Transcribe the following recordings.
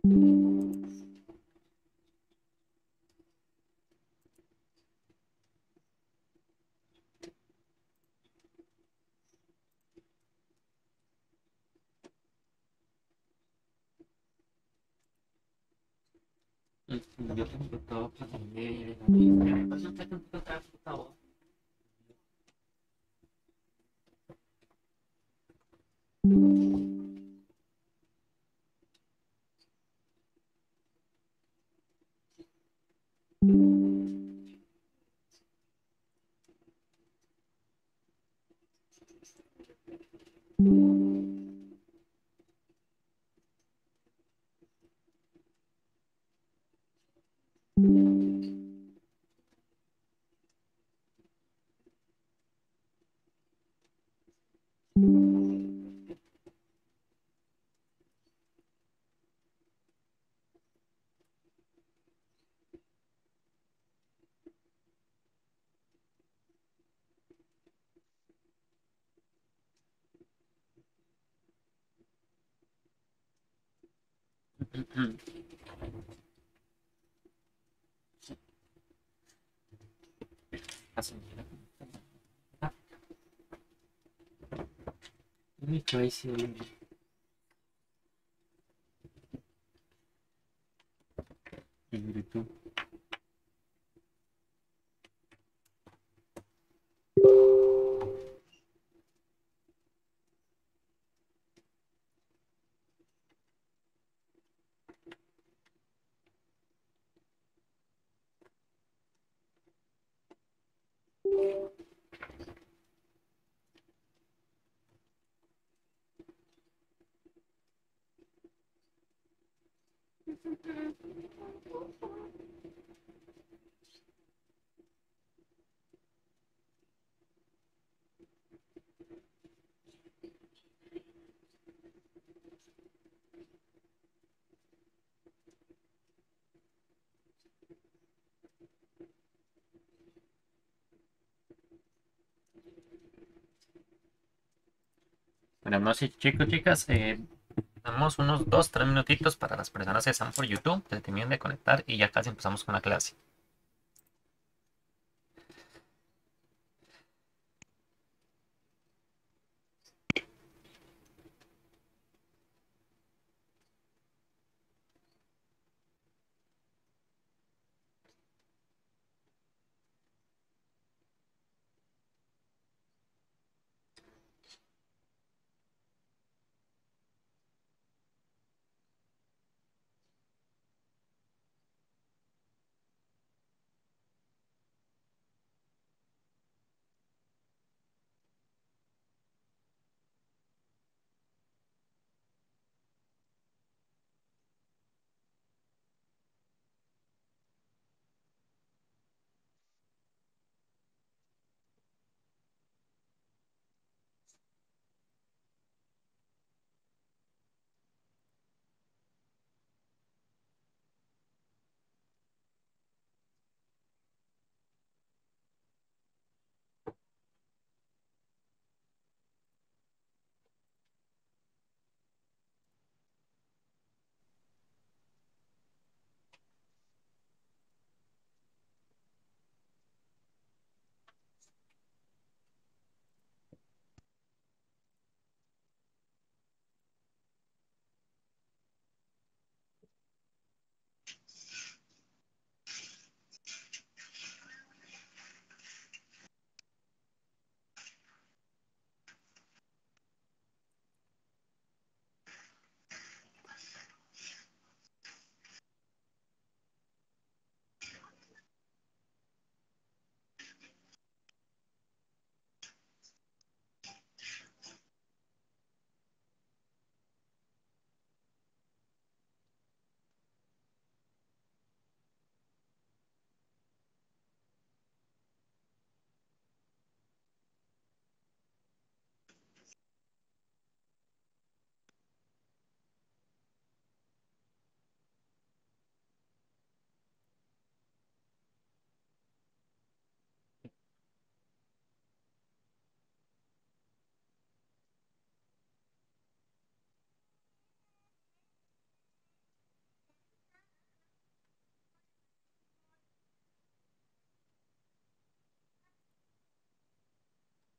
Yo tengo todo para aprender. No sé qué otra cosa. Así. Muy crazy. Grito. Buenas noches, chicos, chicas. Damos unos 2, 3 minutitos para las personas que están por YouTube, que se terminen de conectar y ya casi empezamos con la clase.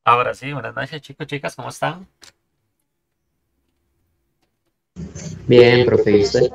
Ahora sí, buenas noches chicos, chicas, ¿cómo están? Bien, profe, ¿y usted?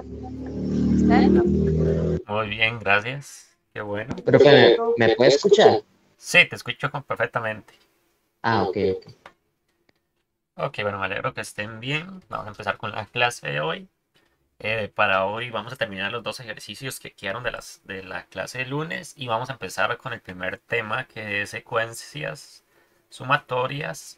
Muy bien, gracias. Qué bueno. Profe, ¿me puede escuchar? Sí, te escucho perfectamente. Ah, ok, ok. Ok, bueno, me alegro que estén bien. Vamos a empezar con la clase de hoy. Para hoy vamos a terminar los dos ejercicios que quedaron de la clase de lunes y vamos a empezar con el primer tema que es secuencias sumatorias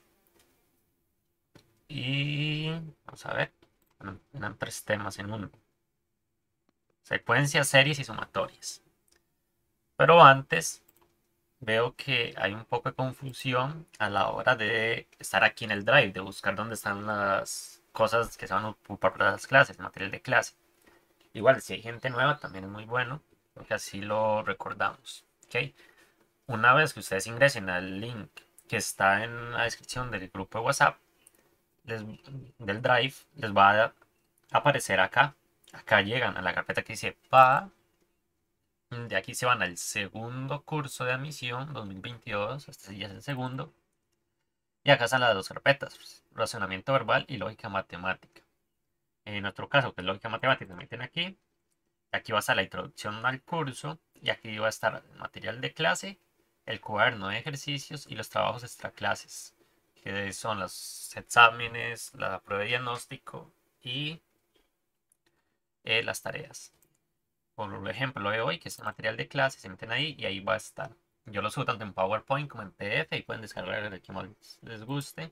y vamos a ver, bueno, eran tres temas en uno. Secuencias, series y sumatorias. Pero antes veo que hay un poco de confusión a la hora de estar aquí en el Drive, de buscar dónde están las cosas que se van a ocupar para las clases, material de clase. Igual, si hay gente nueva, también es muy bueno, porque así lo recordamos. ¿Ok? Una vez que ustedes ingresen al link que está en la descripción del grupo de WhatsApp, les- del Drive, les va a aparecer acá. Acá llegan a la carpeta que dice PA. De aquí se van al segundo curso de admisión 2022. Este ya es el segundo. Y acá están las dos carpetas, pues, razonamiento verbal y lógica matemática. En nuestro caso, que es lógica matemática, se meten aquí. Aquí va a estar la introducción al curso y aquí va a estar el material de clase, el cuaderno de ejercicios y los trabajos extra clases, que son los exámenes, la prueba de diagnóstico y las tareas. Por ejemplo, lo de hoy, que es el material de clase, se meten ahí y ahí va a estar. Yo lo subo tanto en PowerPoint como en PDF y pueden descargar el que más les guste.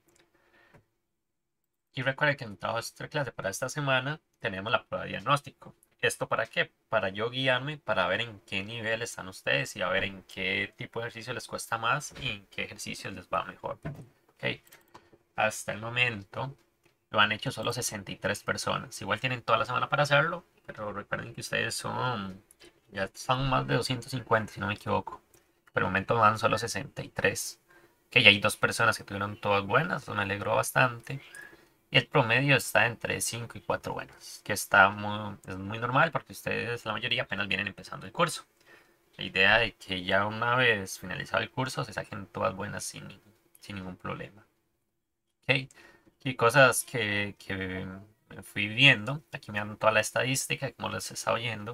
Y recuerden que en el trabajo extra clase para esta semana tenemos la prueba de diagnóstico. ¿Esto para qué? Para yo guiarme, para ver en qué nivel están ustedes y a ver en qué tipo de ejercicio les cuesta más y en qué ejercicios les va mejor. ¿Ok? Hasta el momento lo han hecho solo 63 personas. Igual tienen toda la semana para hacerlo, pero recuerden que ustedes ya son más de 250 si no me equivoco. Por el momento van solo 63. Que ya hay dos personas que tuvieron todas buenas, eso me alegró bastante. Y el promedio está entre 5 y 4 buenas, que es muy normal porque ustedes, la mayoría, apenas vienen empezando el curso. La idea de que ya una vez finalizado el curso se saquen todas buenas sin ningún problema. ¿Ok? Y cosas que me fui viendo, aquí me dan toda la estadística, como les está oyendo.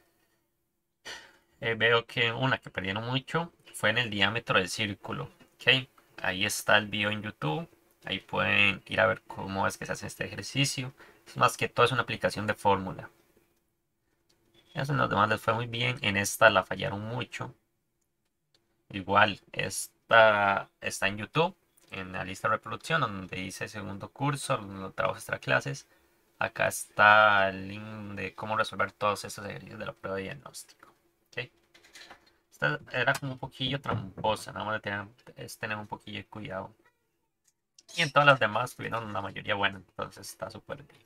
Veo que una que perdieron mucho fue en el diámetro del círculo. ¿Ok? Ahí está el video en YouTube. Ahí pueden ir a ver cómo es que se hace este ejercicio. Es más que todo es una aplicación de fórmula. Eso en los demás les fue muy bien. En esta la fallaron mucho. Igual, esta está en YouTube, en la lista de reproducción, donde dice segundo curso, los trabajos extra clases. Acá está el link de cómo resolver todos estos ejercicios de la prueba de diagnóstico. ¿Ok? Esta era como un poquillo tramposa, nada más es tener un poquillo de cuidado. Y en todas las demás tuvieron una mayoría buena, entonces está súper bien.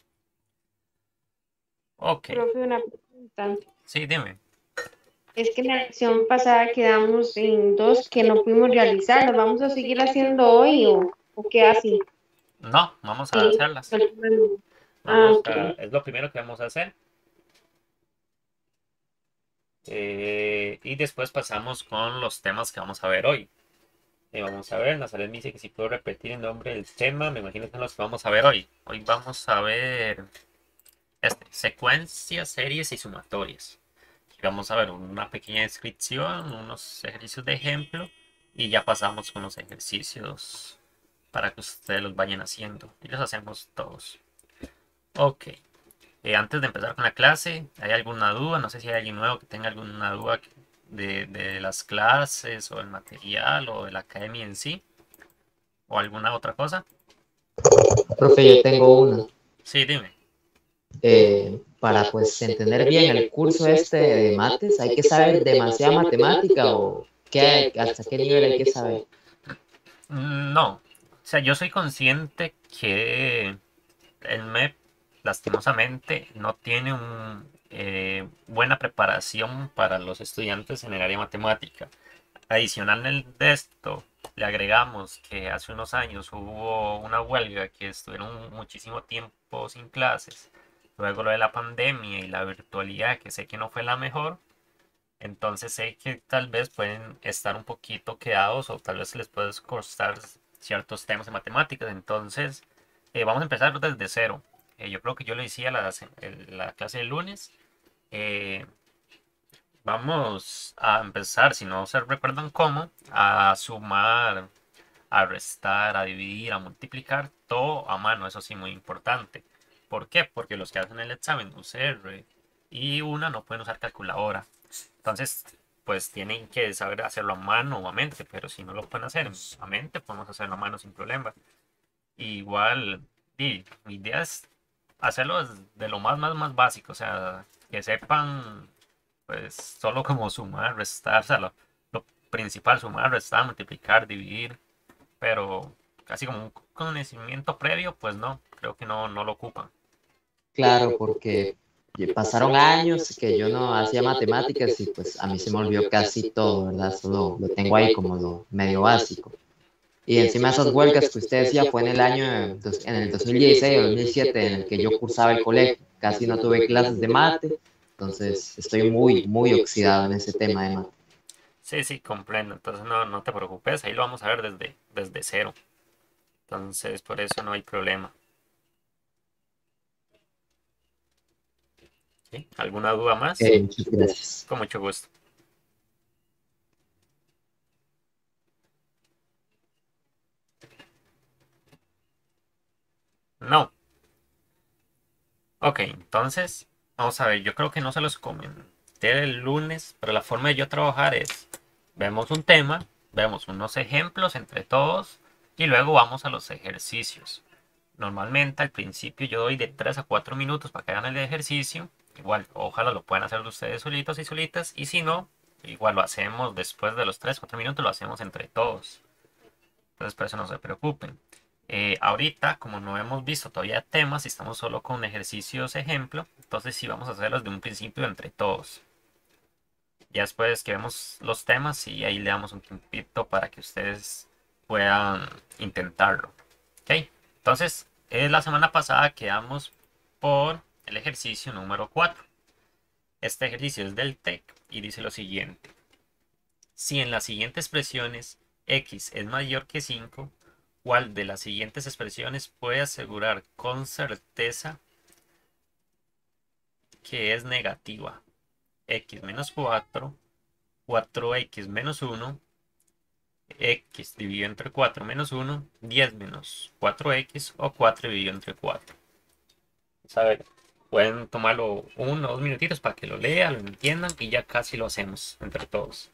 Ok, Profe, una pregunta. sí, dime. Es que en la lección pasada quedamos en dos que no pudimos realizar. ¿Los vamos a seguir haciendo hoy o qué así? No, vamos a Sí. hacerlas. Ah, ok. Es lo primero que vamos a hacer. Y después pasamos con los temas que vamos a ver hoy. Vamos a ver, Nazaret me dice que si puedo repetir el nombre del tema, me imagino que son los que vamos a ver hoy. Hoy vamos a ver secuencias, series y sumatorias. Y vamos a ver una pequeña descripción, unos ejercicios de ejemplo y ya pasamos con los ejercicios para que ustedes los vayan haciendo. Y los hacemos todos. Ok. Antes de empezar con la clase, ¿hay alguna duda? No sé si hay alguien nuevo que tenga alguna duda de las clases o el material o de la academia en sí o alguna otra cosa. Profe, yo tengo una. Sí, dime. Para pues entender bien el curso este de mates, ¿hay que saber demasiada matemática o hasta qué nivel hay que saber? No. O sea, yo soy consciente que el MEP, lastimosamente, no tiene una buena preparación para los estudiantes en el área matemática. Adicional de esto, le agregamos que hace unos años hubo una huelga que estuvieron muchísimo tiempo sin clases. Luego lo de la pandemia y la virtualidad, que sé que no fue la mejor. Entonces sé que tal vez pueden estar un poquito quedados o tal vez les puede costar ciertos temas de matemáticas. Entonces, vamos a empezar desde cero. Yo creo que yo lo decía la clase del lunes. Eh, Vamos a empezar, si no se recuerdan cómo, a sumar, a restar, a dividir, a multiplicar, todo a mano, eso sí, muy importante. ¿Por qué? Porque los que hacen el examen UCR y una no pueden usar calculadora. Entonces, pues tienen que saber hacerlo a mano o a mente, pero si no lo pueden hacer a mente, podemos hacerlo a mano sin problema. Igual, mi idea es hacerlo de lo más básico, o sea, que sepan pues solo como sumar, restar, o sea, lo principal, sumar, restar, multiplicar, dividir, pero casi como un conocimiento previo, pues no, creo que no lo ocupan. Claro, porque pasaron años que yo no hacía matemáticas y pues a mí se me olvidó casi todo, ¿verdad? Solo lo tengo ahí como lo medio básico. Y encima esas huelgas que usted decía fue en el año, en el 2016 o 2007 en el que yo cursaba el colegio. Casi no tuve clases de mate, entonces estoy muy oxidado en ese tema de mate. Sí, sí, comprendo, entonces no te preocupes, ahí lo vamos a ver desde cero, entonces por eso no hay problema. ¿Sí? ¿Alguna duda más? Muchas gracias. Con mucho gusto. No. Ok, entonces, vamos a ver, yo creo que no se los comenté el lunes, pero la forma de yo trabajar es, vemos un tema, vemos unos ejemplos entre todos y luego vamos a los ejercicios. Normalmente al principio yo doy de 3 a 4 minutos para que hagan el ejercicio. Igual, ojalá lo puedan hacer ustedes solitos y solitas. Y si no, igual lo hacemos después de los 3 4 minutos, lo hacemos entre todos. Entonces por eso no se preocupen. Ahorita, como no hemos visto todavía temas y estamos solo con ejercicios ejemplo, entonces sí vamos a hacerlos de un principio entre todos. Ya después que vemos los temas y ahí le damos un tiempito para que ustedes puedan intentarlo. ¿Ok? Entonces, la semana pasada quedamos por el ejercicio número 4. Este ejercicio es del TEC y dice lo siguiente. Si en las siguientes expresiones x es mayor que 5, ¿cuál de las siguientes expresiones puede asegurar con certeza que es negativa? X menos 4, 4x menos 1, x dividido entre 4 menos 1, 10 menos 4x o 4 dividido entre 4. A ver, pueden tomarlo 1 o 2 minutitos para que lo lean, lo entiendan y ya casi lo hacemos entre todos.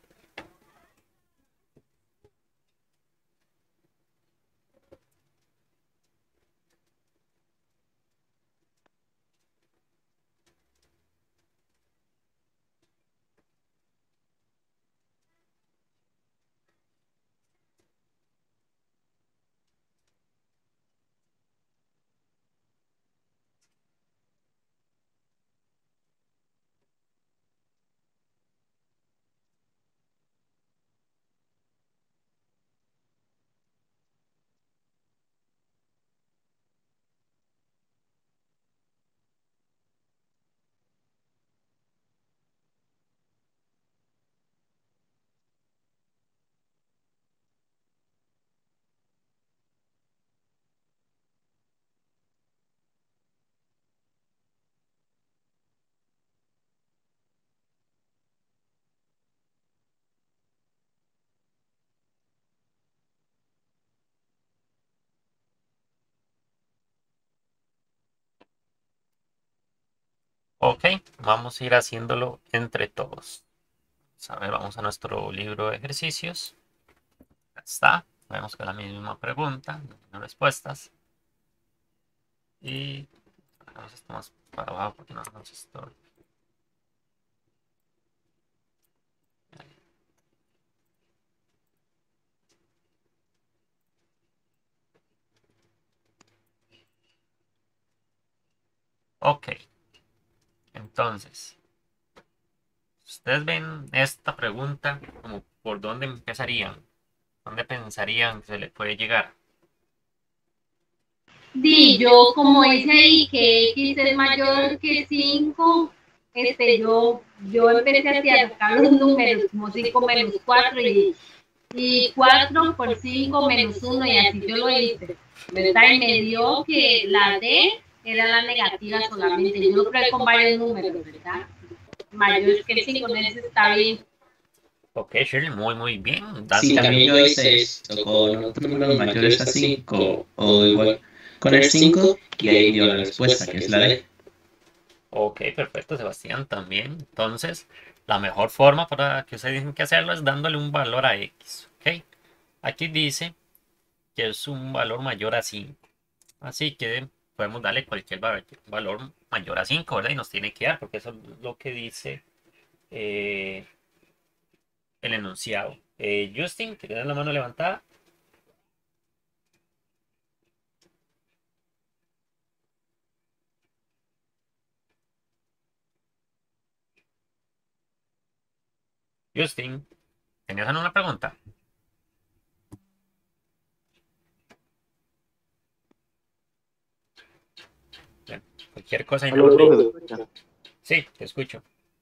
Ok, vamos a ir haciéndolo entre todos. A ver, vamos a nuestro libro de ejercicios. Ya está. Vemos que es la misma pregunta, no tiene respuestas. Y vamos esto más para abajo porque no nos estorba. Ok, entonces, ustedes ven esta pregunta como por dónde empezarían, dónde pensarían que se le puede llegar. Yo como dice ahí que X es mayor que 5, yo empecé así a sacar los números como 5 menos 4 y y 4 por 5 menos 1 y así yo lo hice, ¿verdad? Y me dio que la D era la negativa solamente. Yo lo probé con varios números, ¿verdad? Mayores que el 5, no está bien. Ok, Shirley, muy bien. Sí, también yo hice esto con otros números mayores a 5 o igual con el 5 y ahí dio la respuesta, que es la D. Ok, perfecto, Sebastián, también. Entonces, la mejor forma para que ustedes tienen que hacerlo es dándole un valor a X. Ok, aquí dice que es un valor mayor a 5. Así que podemos darle cualquier valor mayor a 5, ¿verdad? Y nos tiene que dar, porque eso es lo que dice eh, el enunciado. Justin, que tiene la mano levantada. Justin, ¿tenías alguna pregunta? Bien, cualquier cosa. Aló, profe, ¿me escucha? Sí, te escucho.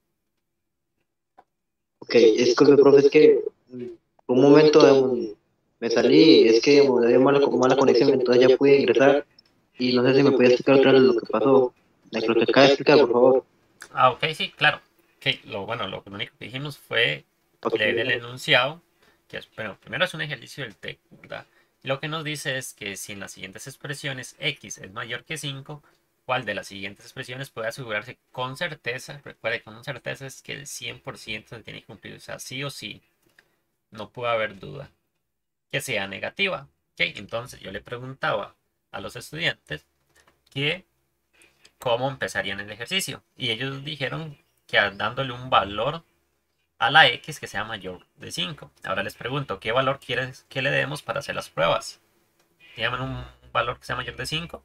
Ok, disculpe, profe, es que un momento me salí, es que había mala conexión, entonces ya pude ingresar y no sé si me puede explicar otra vez lo que pasó. Lo que acaba de explicar, por favor. Ah, ok, sí, claro. Ok, bueno, lo único que dijimos fue Ok, leer el enunciado, que es, bueno, primero es un ejercicio del TEC, ¿verdad? Lo que nos dice es que si en las siguientes expresiones x es mayor que 5, ¿cuál de las siguientes expresiones puede asegurarse con certeza? Recuerde que con certeza es que el 100% se tiene que cumplir, o sea, sí o sí, no puede haber duda, que sea negativa. Ok, entonces yo le preguntaba a los estudiantes que cómo empezarían el ejercicio. Y ellos dijeron que dándole un valor a la x que sea mayor de 5. Ahora les pregunto, ¿qué valor quieres que le demos para hacer las pruebas? Díganme un valor que sea mayor de 5.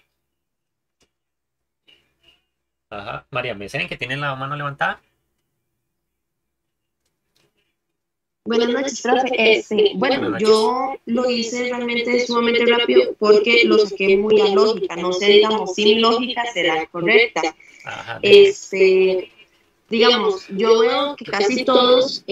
Ajá. María, ¿me dicen que tienen la mano levantada? Buenas noches, profe. Bueno, yo lo hice realmente sumamente rápido porque lo saqué muy a lógica. No sé, digamos, si mi lógica será correcta. Ajá, Digamos, yo veo que casi todos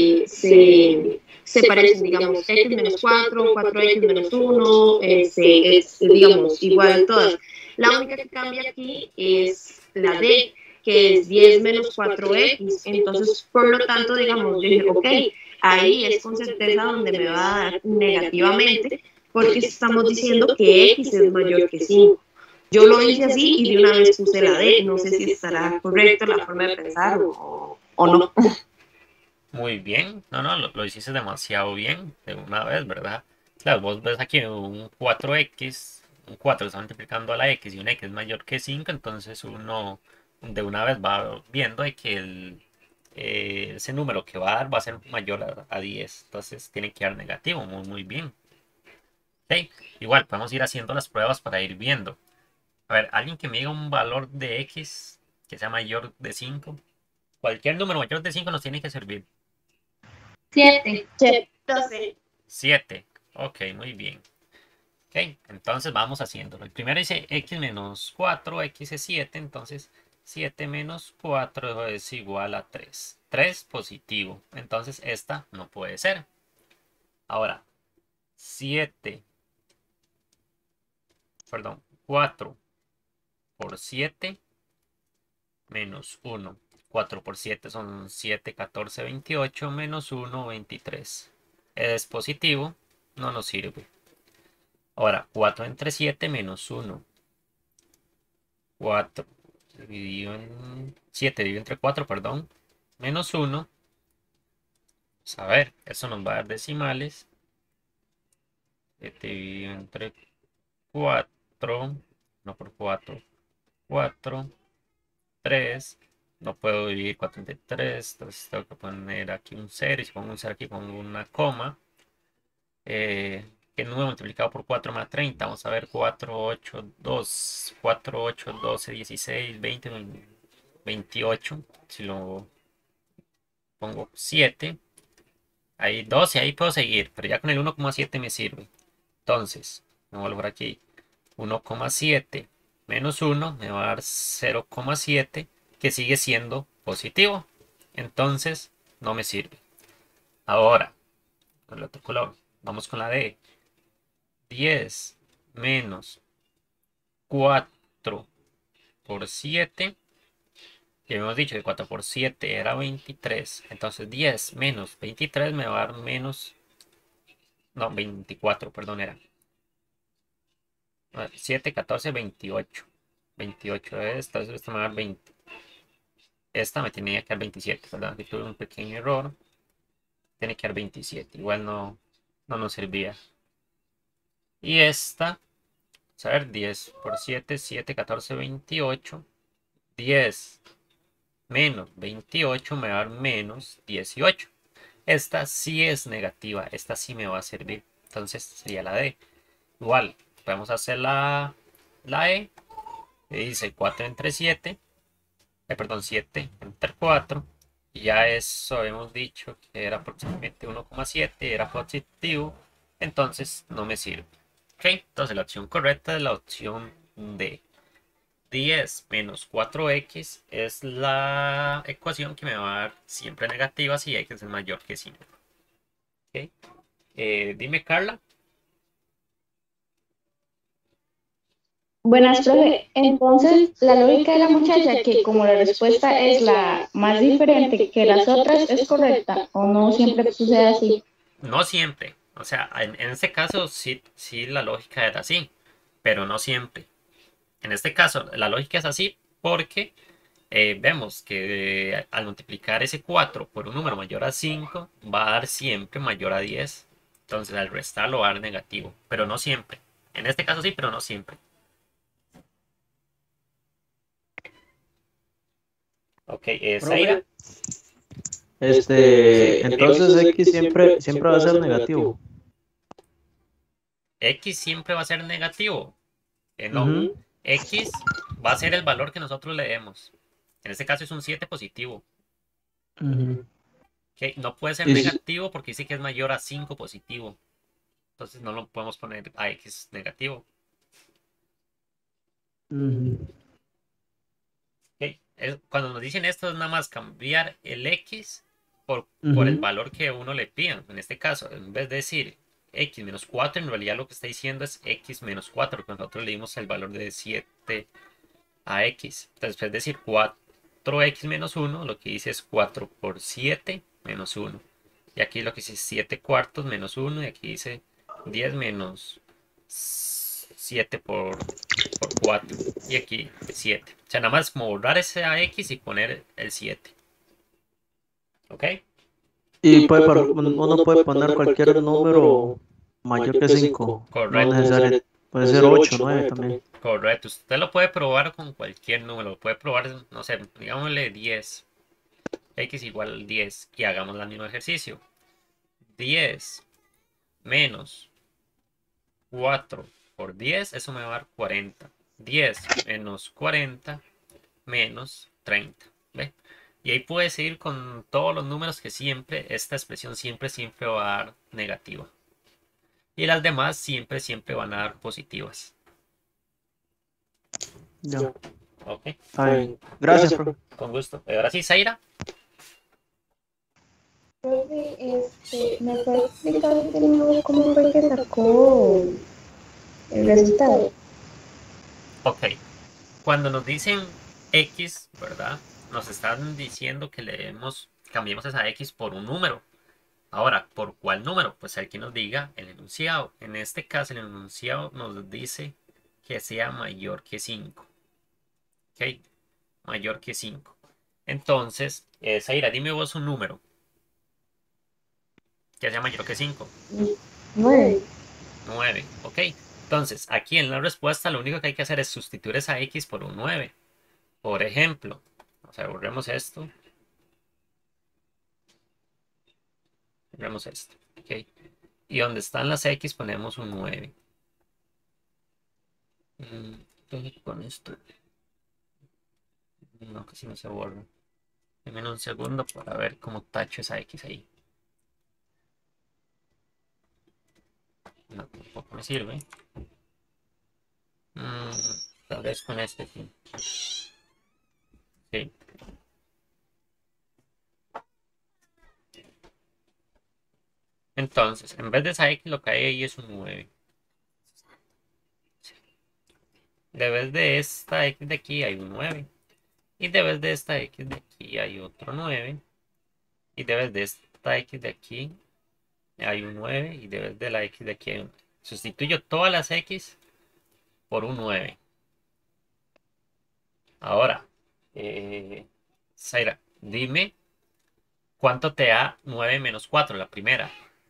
se parecen, digamos, x menos 4, 4x menos 1, es, digamos, igual todas. La única que cambia aquí es la d, que es 10 menos 4x. Entonces, por lo tanto, digamos, yo dije, ok, ahí es con certeza donde me va a dar negativamente, porque estamos diciendo que x es mayor que 5. Yo lo hice así y de una vez puse la D. No sé si estará correcto la forma de pensar o no. muy bien. No, no, lo hiciste demasiado bien de una vez, ¿verdad? Claro, vos ves aquí un 4x, un 4 está multiplicando a la x y un x mayor que 5, entonces uno de una vez va viendo de que ese número que va a dar va a ser mayor a 10. Entonces tiene que dar negativo, muy bien. Ok, igual podemos ir haciendo las pruebas para ir viendo. A ver, alguien que me diga un valor de x que sea mayor de 5. Cualquier número mayor de 5 nos tiene que servir. 7. 12. 7. Ok, muy bien. Ok, entonces vamos haciéndolo. El primero dice x menos 4, x es 7, entonces 7 menos 4 es igual a 3. 3 positivo, entonces esta no puede ser. Ahora, 7, perdón, 4 por 7 menos 1. 4 por 7 son 7, 14, 28, menos 1, 23. Es positivo, no nos sirve. Ahora, 4 entre 7 menos 1. 4 dividido en 7, dividido entre 4, perdón, menos 1. Vamos a ver, eso nos va a dar decimales. 7 dividido entre 4, no por 4, 4, 3. No puedo dividir 4 entre 3, entonces tengo que poner aquí un 0. Y si pongo un 0 aquí, pongo una coma. Que 9 multiplicado por 4 más 30. Vamos a ver, 4, 8, 2, 4, 8, 12, 16, 20, 28. Si lo pongo 7, ahí 12, ahí puedo seguir, pero ya con el 1,7 me sirve. Entonces, me vuelvo por aquí. 1,7 menos 1 me va a dar 0,7, que sigue siendo positivo. Entonces, no me sirve. Ahora, con el otro color. Vamos con la D. 10 menos 4 por 7. Ya hemos dicho que 4 por 7 era 23. Entonces 10 menos 23 me va a dar menos... No, 24, perdón, era. 7, 14, 28. 28 es, entonces esto me va a dar 20. Esta me tenía que dar 27, perdón, aquí tuve un pequeño error. Tiene que dar 27, igual no nos servía. Y esta, a ver, 10 por 7, 7, 14, 28. 10 menos 28 me va a dar menos 18. Esta sí es negativa, esta sí me va a servir. Entonces sería la D. Igual, podemos hacer la E. Que dice 4 entre 7. Perdón, 7 entre 4. Y ya eso habíamos dicho que era aproximadamente 1,7. Era positivo. Entonces no me sirve. Ok, entonces la opción correcta es la opción D. 10 menos 4x es la ecuación que me va a dar siempre negativa si x es mayor que 5. ¿Okay? Dime, Carla. Buenas, profe. Entonces, la lógica de la muchacha, que como la respuesta es la más diferente que las otras, ¿es correcta o no siempre sucede así? No siempre. O sea, en este caso sí la lógica era así, pero no siempre. En este caso, la lógica es así porque vemos que al multiplicar ese 4 por un número mayor a 5 va a dar siempre mayor a 10. Entonces al restarlo va a dar negativo, pero no siempre. En este caso sí, pero no siempre. Ok, Zaira. Entonces X siempre va a ser negativo. X siempre va a ser negativo. No. Ujú. X va a ser el valor que nosotros le demos. En este caso es un 7 positivo. Ujú. Ok, no puede ser Y si- negativo porque dice que es mayor a 5 positivo. Entonces no lo podemos poner a X negativo. Ujú. Ok, cuando nos dicen esto es nada más cambiar el X por el Ujú. valor que uno le pida. En este caso, en vez de decir X menos 4, en realidad lo que está diciendo es X menos 4, porque nosotros le dimos el valor de 7 a X. Entonces, es decir 4X menos 1, lo que dice es 4 por 7 menos 1. Y aquí lo que dice es 7 cuartos menos 1. Y aquí dice 10 menos 7 por 4. Y aquí 7. O sea, nada más como borrar ese AX y poner el 7. ¿Ok? Y uno puede poner cualquier número mayor que 5. No Correcto. necesariamente. Puede ser 8, 9 también. Correcto. Usted lo puede probar con cualquier número. Lo puede probar, no sé, digámosle 10. X igual 10. Y hagamos el mismo ejercicio. 10 menos 4 por 10, eso me va a dar 40. 10 menos 40 menos 30. ¿Ve? Y ahí puedes seguir con todos los números que siempre, esta expresión siempre va a dar negativa. Y las demás siempre van a dar positivas. Ya. Ok, Está bien. Gracias, profe. con gusto. Ahora sí, Zaira. Profe, ¿me puede explicar de nuevo cómo fue que sacó el resultado? Ok, cuando nos dicen X, ¿verdad? Nos están diciendo que cambiemos esa X por un número. Ahora, ¿por cuál número? Pues el que nos diga el enunciado. En este caso, el enunciado nos dice que sea mayor que 5. ¿Ok? Mayor que 5. Entonces, Zaira, dime vos un número que sea mayor que 5. 9. 9. ¿Ok? Entonces, aquí en la respuesta lo único que hay que hacer es sustituir esa X por un 9. Por ejemplo, o sea, borremos esto. Borremos esto. ¿Ok? Y donde están las X ponemos un 9. Entonces, con esto. No, casi no se borra. Deme un segundo para ver cómo tacho esa X ahí. No, tampoco me sirve. Tal vez con este sí. Sí. Entonces, en vez de esa X, lo que hay ahí es un 9. De vez de esta X de aquí hay un 9. Y de vez de esta X de aquí hay otro 9. Y de vez de esta X de aquí hay un 9. Y de vez de la X de aquí hay un 9. Sustituyo todas las X por un 9. Ahora, Zaira, dime cuánto te da 9 menos 4, la primera.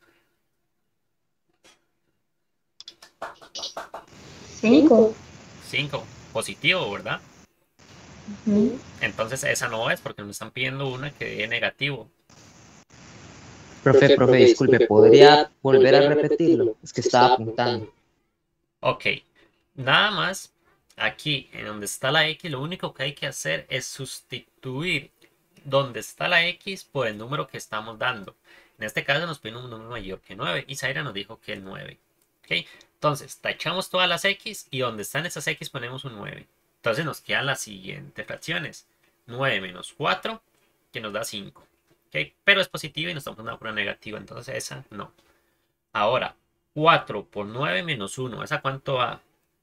5. 5. Positivo, ¿verdad? Ujú. Entonces esa no es porque me están pidiendo una que dé negativo. Profe, disculpe, ¿podría volver a repetirlo? Es que estaba apuntando. Ok, nada más aquí en donde está la X, lo único que hay que hacer es sustituir donde está la X por el número que estamos dando. En este caso nos pide un número mayor que 9 y Zaira nos dijo que el 9. Ok, entonces tachamos todas las X y donde están esas X ponemos un 9. Entonces nos quedan las siguientes fracciones. 9 menos 4, que nos da 5. ¿Ok? Pero es positiva y nos estamos dando una negativa, entonces esa no. Ahora, 4 por 9 menos 1, ¿esa cuánto va?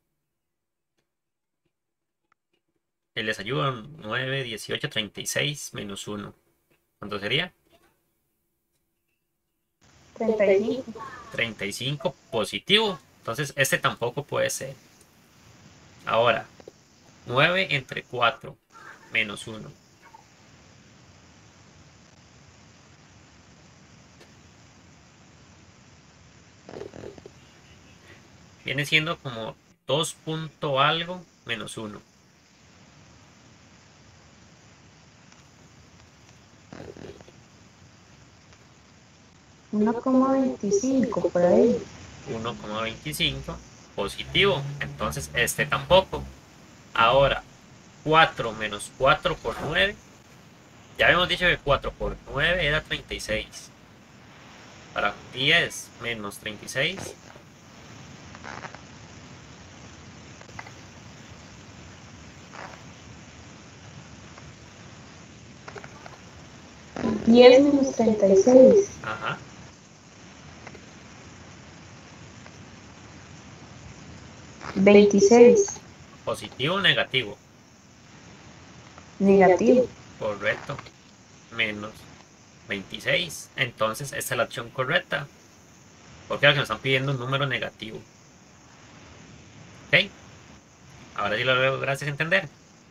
Les ayuda 9, 18, 36 menos 1. ¿Cuánto sería? 35. 35 positivo. Entonces este tampoco puede ser. Ahora, 9 entre 4 menos 1. Viene siendo como 2 punto algo menos 1. 1,25 por ahí. 1,25 positivo. Entonces este tampoco. Ahora, 4 menos 4 por 9. Ya habíamos dicho que 4 por 9 era 36. Para 10 menos 36. 10 menos 36. Ajá. 26. Positivo o negativo. Negativo. Correcto. Menos 26. Entonces esta es la opción correcta. Porque ahora que nos están pidiendo un número negativo. ¿Ok? Ahora sí lo logras entender.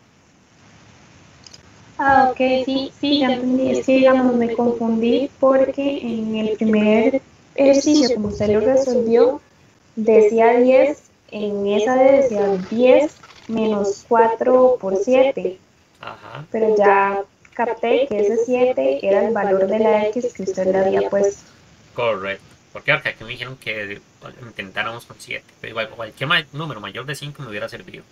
Ok, sí, ya entendí. Es que, digamos, me confundí porque en el primer ejercicio, como usted lo resolvió, decía 10, en esa decía 10 menos 4 por 7. Ajá. Pero ya capté que ese 7 era el valor de la X que usted le había puesto. Correcto. Porque ahora aquí me dijeron que intentáramos con 7. Pero igual, cualquier número mayor de 5 me hubiera servido.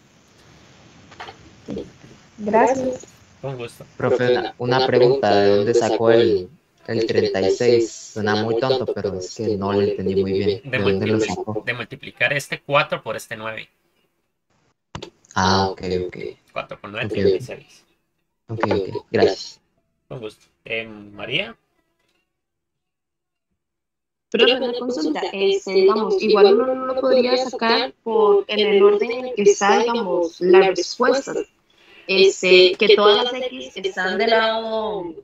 Gracias. Con gusto. Profe, una pregunta, ¿de dónde sacó el 36? Suena muy tonto, pero es que no lo entendí muy bien. ¿De dónde lo sacó? De multiplicar este 4 por este 9. Ah, ok. 4 por 9, Ok. 36. Ok, gracias. Con gusto. María. Pero una consulta, digamos, igual uno no lo podría sacar en el orden en el que está, digamos, las respuestas. Que todas las X están del lado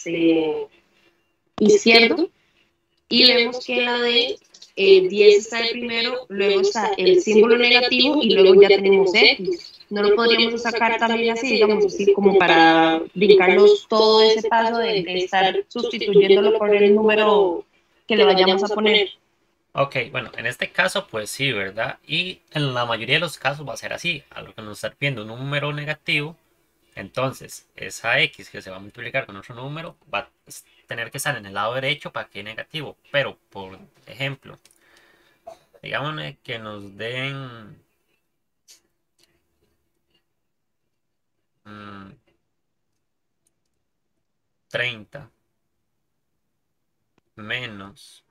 izquierdo y vemos que la de 10 está de primero, luego está el símbolo negativo y luego ya tenemos X. No lo podríamos sacar también así, digamos, así como para brincarnos todo ese paso de estar sustituyéndolo por el número que le vayamos a poner. Ok, bueno, en este caso pues sí, ¿verdad? Y en la mayoría de los casos va a ser así. A lo que nos está pidiendo un número negativo, entonces esa X que se va a multiplicar con otro número va a tener que estar en el lado derecho para que negativo. Pero, por ejemplo, digamos que nos den 30 menos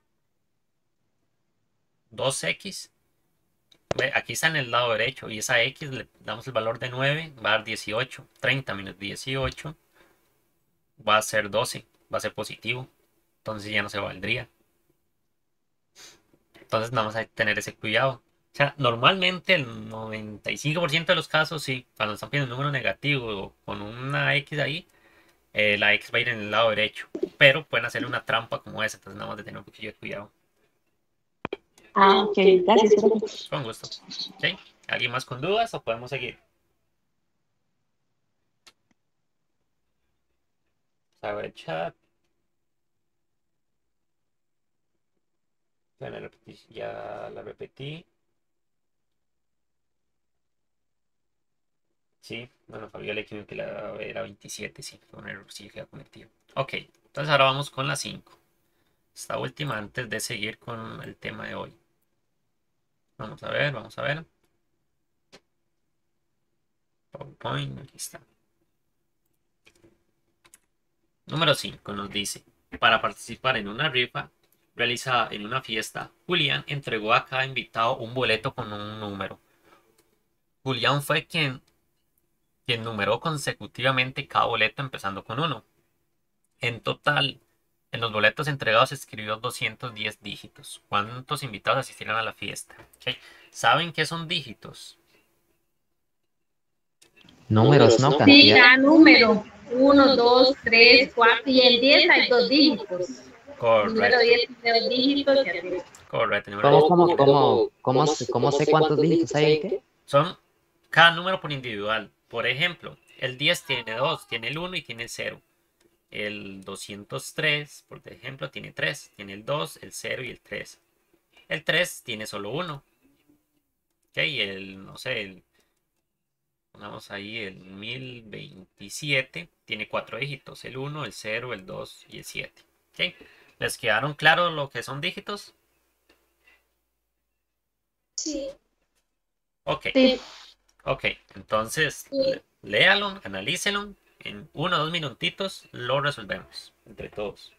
2x. Aquí está en el lado derecho y esa x le damos el valor de 9, va a dar 18. 30 menos 18 va a ser 12, va a ser positivo. Entonces ya no se valdría. Entonces vamos a tener ese cuidado. O sea, normalmente el 95% de los casos, sí, cuando están pidiendo un número negativo con una X ahí, la X va a ir en el lado derecho. Pero pueden hacerle una trampa como esa, entonces vamos a tener un poquillo de cuidado. Ah, ok, gracias, profe. Con gusto. ¿Ok? ¿Alguien más con dudas o podemos seguir? A ver el chat. Ya la repetí. Sí, bueno, Fabiola aquí que la era 27, sí, fue un error, sí, queda conectivo. Ok, entonces ahora vamos con la 5. Esta última antes de seguir con el tema de hoy. Vamos a ver, vamos a ver. PowerPoint, aquí está. Número 5 nos dice, para participar en una rifa realizada en una fiesta, Julián entregó a cada invitado un boleto con un número. Julián fue quien numeró consecutivamente cada boleto empezando con 1. En total, en los boletos entregados se escribió 210 dígitos. ¿Cuántos invitados asistieron a la fiesta? Ok. ¿Saben qué son dígitos? Números, no Sí, cantidad. da número. 1, 2, 3, 4 y en 10 hay 2 dígitos. Número Correcto, 10 tiene 2 dígitos y así. correcto. Número 10. ¿Cómo sé cuántos dígitos hay en qué? Son cada número por individual. Por ejemplo, el 10 tiene 2, tiene el 1 y tiene el 0. El 203, por ejemplo, tiene 3. Tiene el 2, el 0 y el 3. El 3 tiene solo 1. Ok, no sé, pongamos ahí el 1027. Tiene 4 dígitos. El 1, el 0, el 2 y el 7. Ok, ¿les quedaron claros lo que son dígitos? Sí. Ok. Sí. Ok, entonces léalo, analícelo. En 1 o 2 minutitos lo resolvemos entre todos.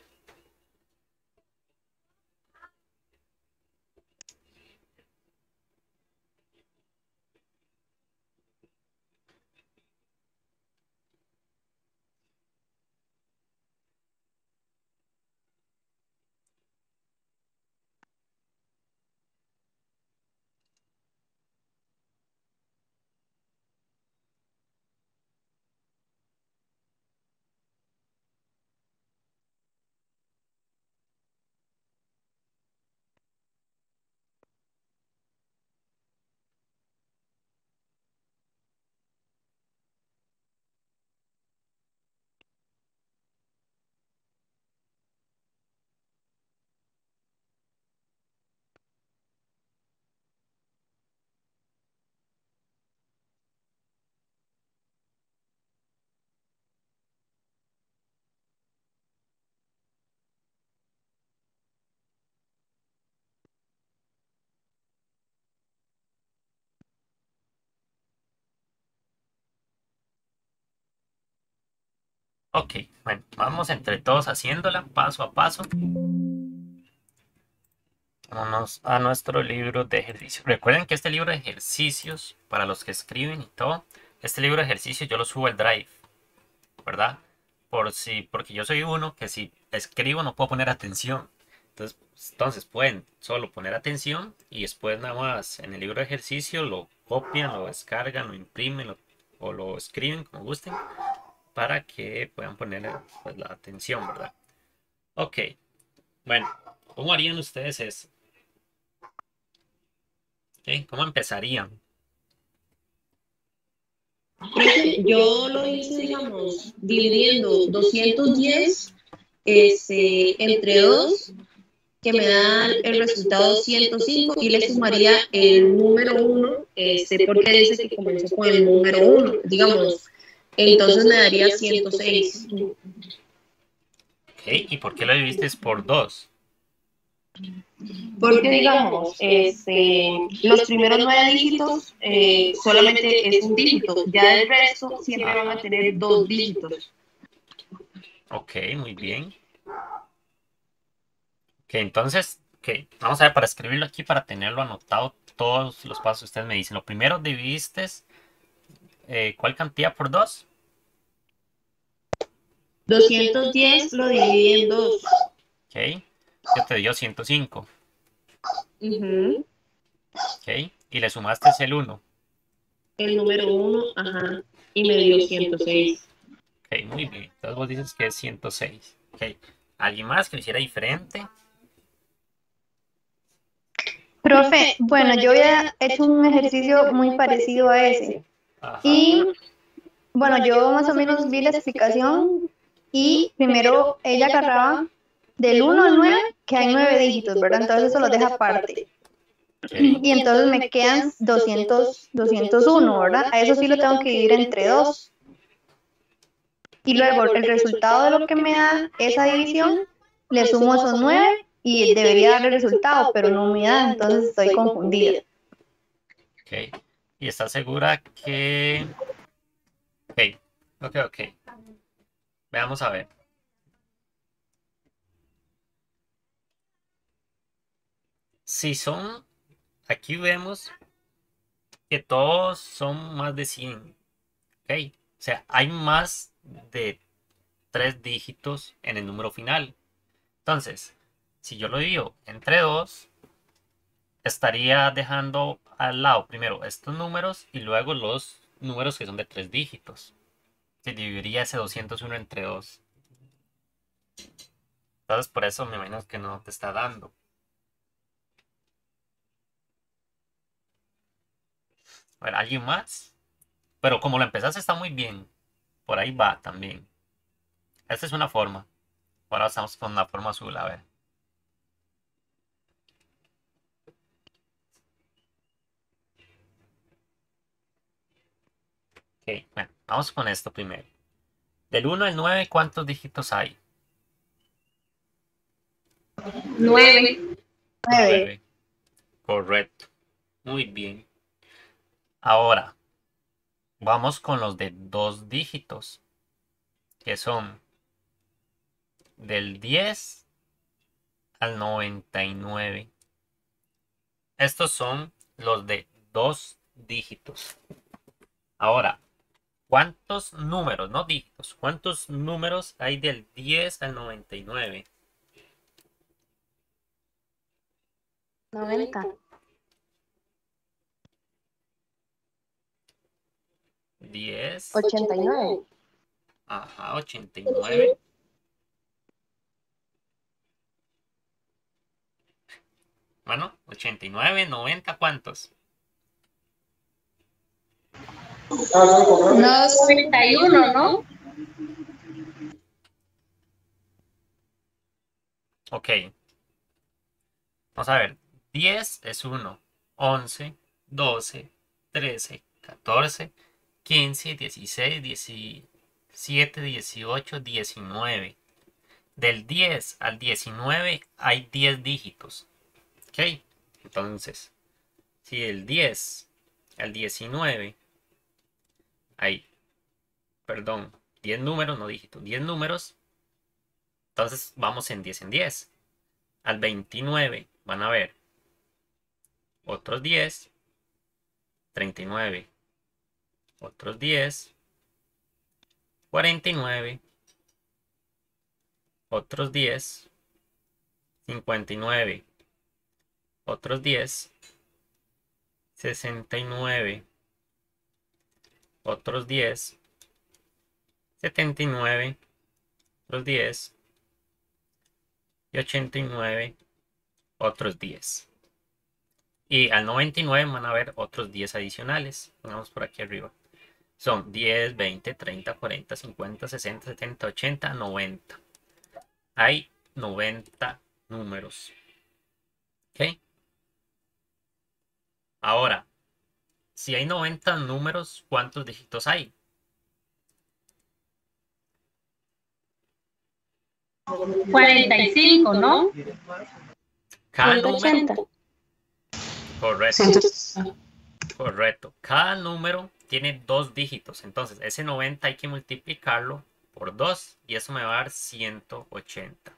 Ok, bueno, vamos entre todos haciéndola paso a paso. Vamos a nuestro libro de ejercicios. Recuerden que este libro de ejercicios, para los que escriben y todo, este libro de ejercicios yo lo subo al Drive, ¿verdad? Porque yo soy uno que si escribo no puedo poner atención. Entonces pueden solo poner atención y después nada más en el libro de ejercicio lo copian, lo descargan, lo imprimen o lo escriben como gusten para que puedan poner pues, la atención, ¿verdad? Ok, bueno, ¿cómo harían ustedes eso? ¿Ok? ¿Cómo empezarían? Profe, yo lo hice, digamos, dividiendo 210 entre 2, que me da el resultado 105, y le sumaría el número 1, porque dice que comenzó con el número 1, digamos, entonces me daría 106. Ok, ¿y por qué lo dividiste por 2? Porque, digamos, los primeros 9 dígitos solamente es un dígito, ya el resto siempre van a tener 2 dígitos. Ok, muy bien. Ok, entonces, okay, vamos a ver para escribirlo aquí, para tenerlo anotado todos los pasos que ustedes me dicen. Lo primero, dividiste ¿cuál cantidad por 2? 210 lo dividí en 2. Ok, ya te dio 105. Ujú. ¿Ok? Y le sumaste el 1. El número 1, ajá, y me dio 106. Ok, muy bien. Entonces vos dices que es 106. Ok. ¿Alguien más que lo hiciera diferente? Profe, bueno, yo había hecho un ejercicio muy parecido a ese. Ajá. Y bueno, yo más o menos vi la explicación y primero ella agarraba del 1 al 9, que hay 9 dígitos, ¿verdad? Entonces eso lo deja aparte. Ok. Y entonces me quedan 201, ¿verdad? A eso sí lo tengo que dividir entre 2. Y luego el resultado de lo que me da esa división, le sumo esos 9 y debería dar el resultado, pero no me da, entonces estoy confundida. Ok. ¿Y estás segura que...? Ok. Ok, ok. Veamos a ver. Si son... Aquí vemos que todos son más de 100. Ok. O sea, hay más de 3 dígitos en el número final. Entonces, si yo lo divido entre 2, estaría dejando al lado primero estos números y luego los números que son de 3 dígitos. Se dividiría ese 201 entre 2. Entonces, por eso me imagino que no te está dando. A ver, ¿alguien más? Pero como lo empezaste está muy bien. Por ahí va también. Esta es una forma. Ahora estamos con la forma azul, a ver. Ok, bueno, vamos con esto primero. Del 1 al 9, ¿cuántos dígitos hay? 9. 9. 9. Correcto. Muy bien. Ahora, vamos con los de 2 dígitos, que son del 10 al 99. Estos son los de 2 dígitos. Ahora, ¿cuántos números, no dígitos, cuántos números hay del 10 al 99? 90. 10. 89. Ajá, 89. Bueno, 89, 90, ¿cuántos? No, 91, ¿no? Ok, vamos a ver. 10 es 1, 11, 12, 13, 14, 15, 16, 17, 18, 19. Del 10 al 19 hay 10 dígitos. ¿Ok? Entonces, si del 10 al 19 hay, perdón, 10 números, no dígitos, 10 números, entonces vamos en 10 en 10. Al 29 van a ver otros 10, 39, otros 10, 49, otros 10, 59, otros 10, 69, otros 10, 79, otros 10 y 89, otros 10. Y al 99 van a ver otros 10 adicionales. Pongamos por aquí arriba. Son 10, 20, 30, 40, 50, 60, 70, 80, 90. Hay 90 números. ¿Ok? Ahora, si hay 90 números, ¿cuántos dígitos hay? 45, ¿no? Cada número, 180. correcto, 100. correcto. Cada número tiene 2 dígitos. Entonces, ese 90 hay que multiplicarlo por 2 y eso me va a dar 180.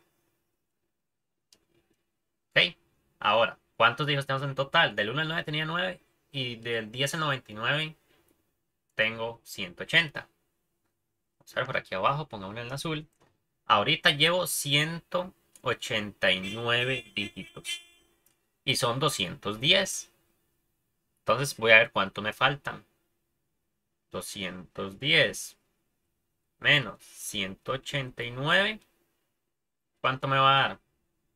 ¿Ok? Ahora, ¿cuántos dígitos tenemos en total? Del 1 al 9 tenía 9 y del 10 al 99 tengo 180. Vamos a ver por aquí abajo, pongámoslo en azul. Ahorita llevo 189 dígitos. y son 210. Entonces voy a ver cuánto me faltan. 210 menos 189. ¿Cuánto me va a dar?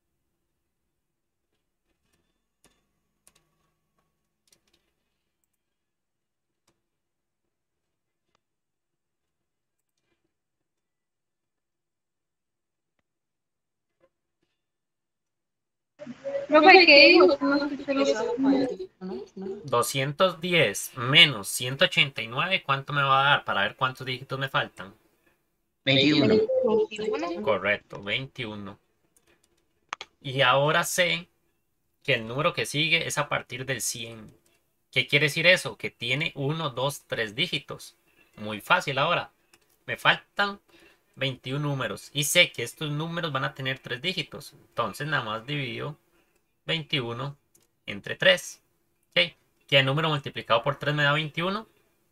Profe, ¿qué dijo? No escuché lo que dijo. 210 menos 189. ¿Cuánto me va a dar? Para ver cuántos dígitos me faltan. 21. 21. Correcto, 21. Y ahora sé que el número que sigue es a partir del 100. ¿Qué quiere decir eso? Que tiene 1, 2, 3 dígitos. Muy fácil ahora. Me faltan 21 números y sé que estos números van a tener 3 dígitos. Entonces nada más divido 21 entre 3. ¿Ok? ¿Qué número multiplicado por 3 me da 21?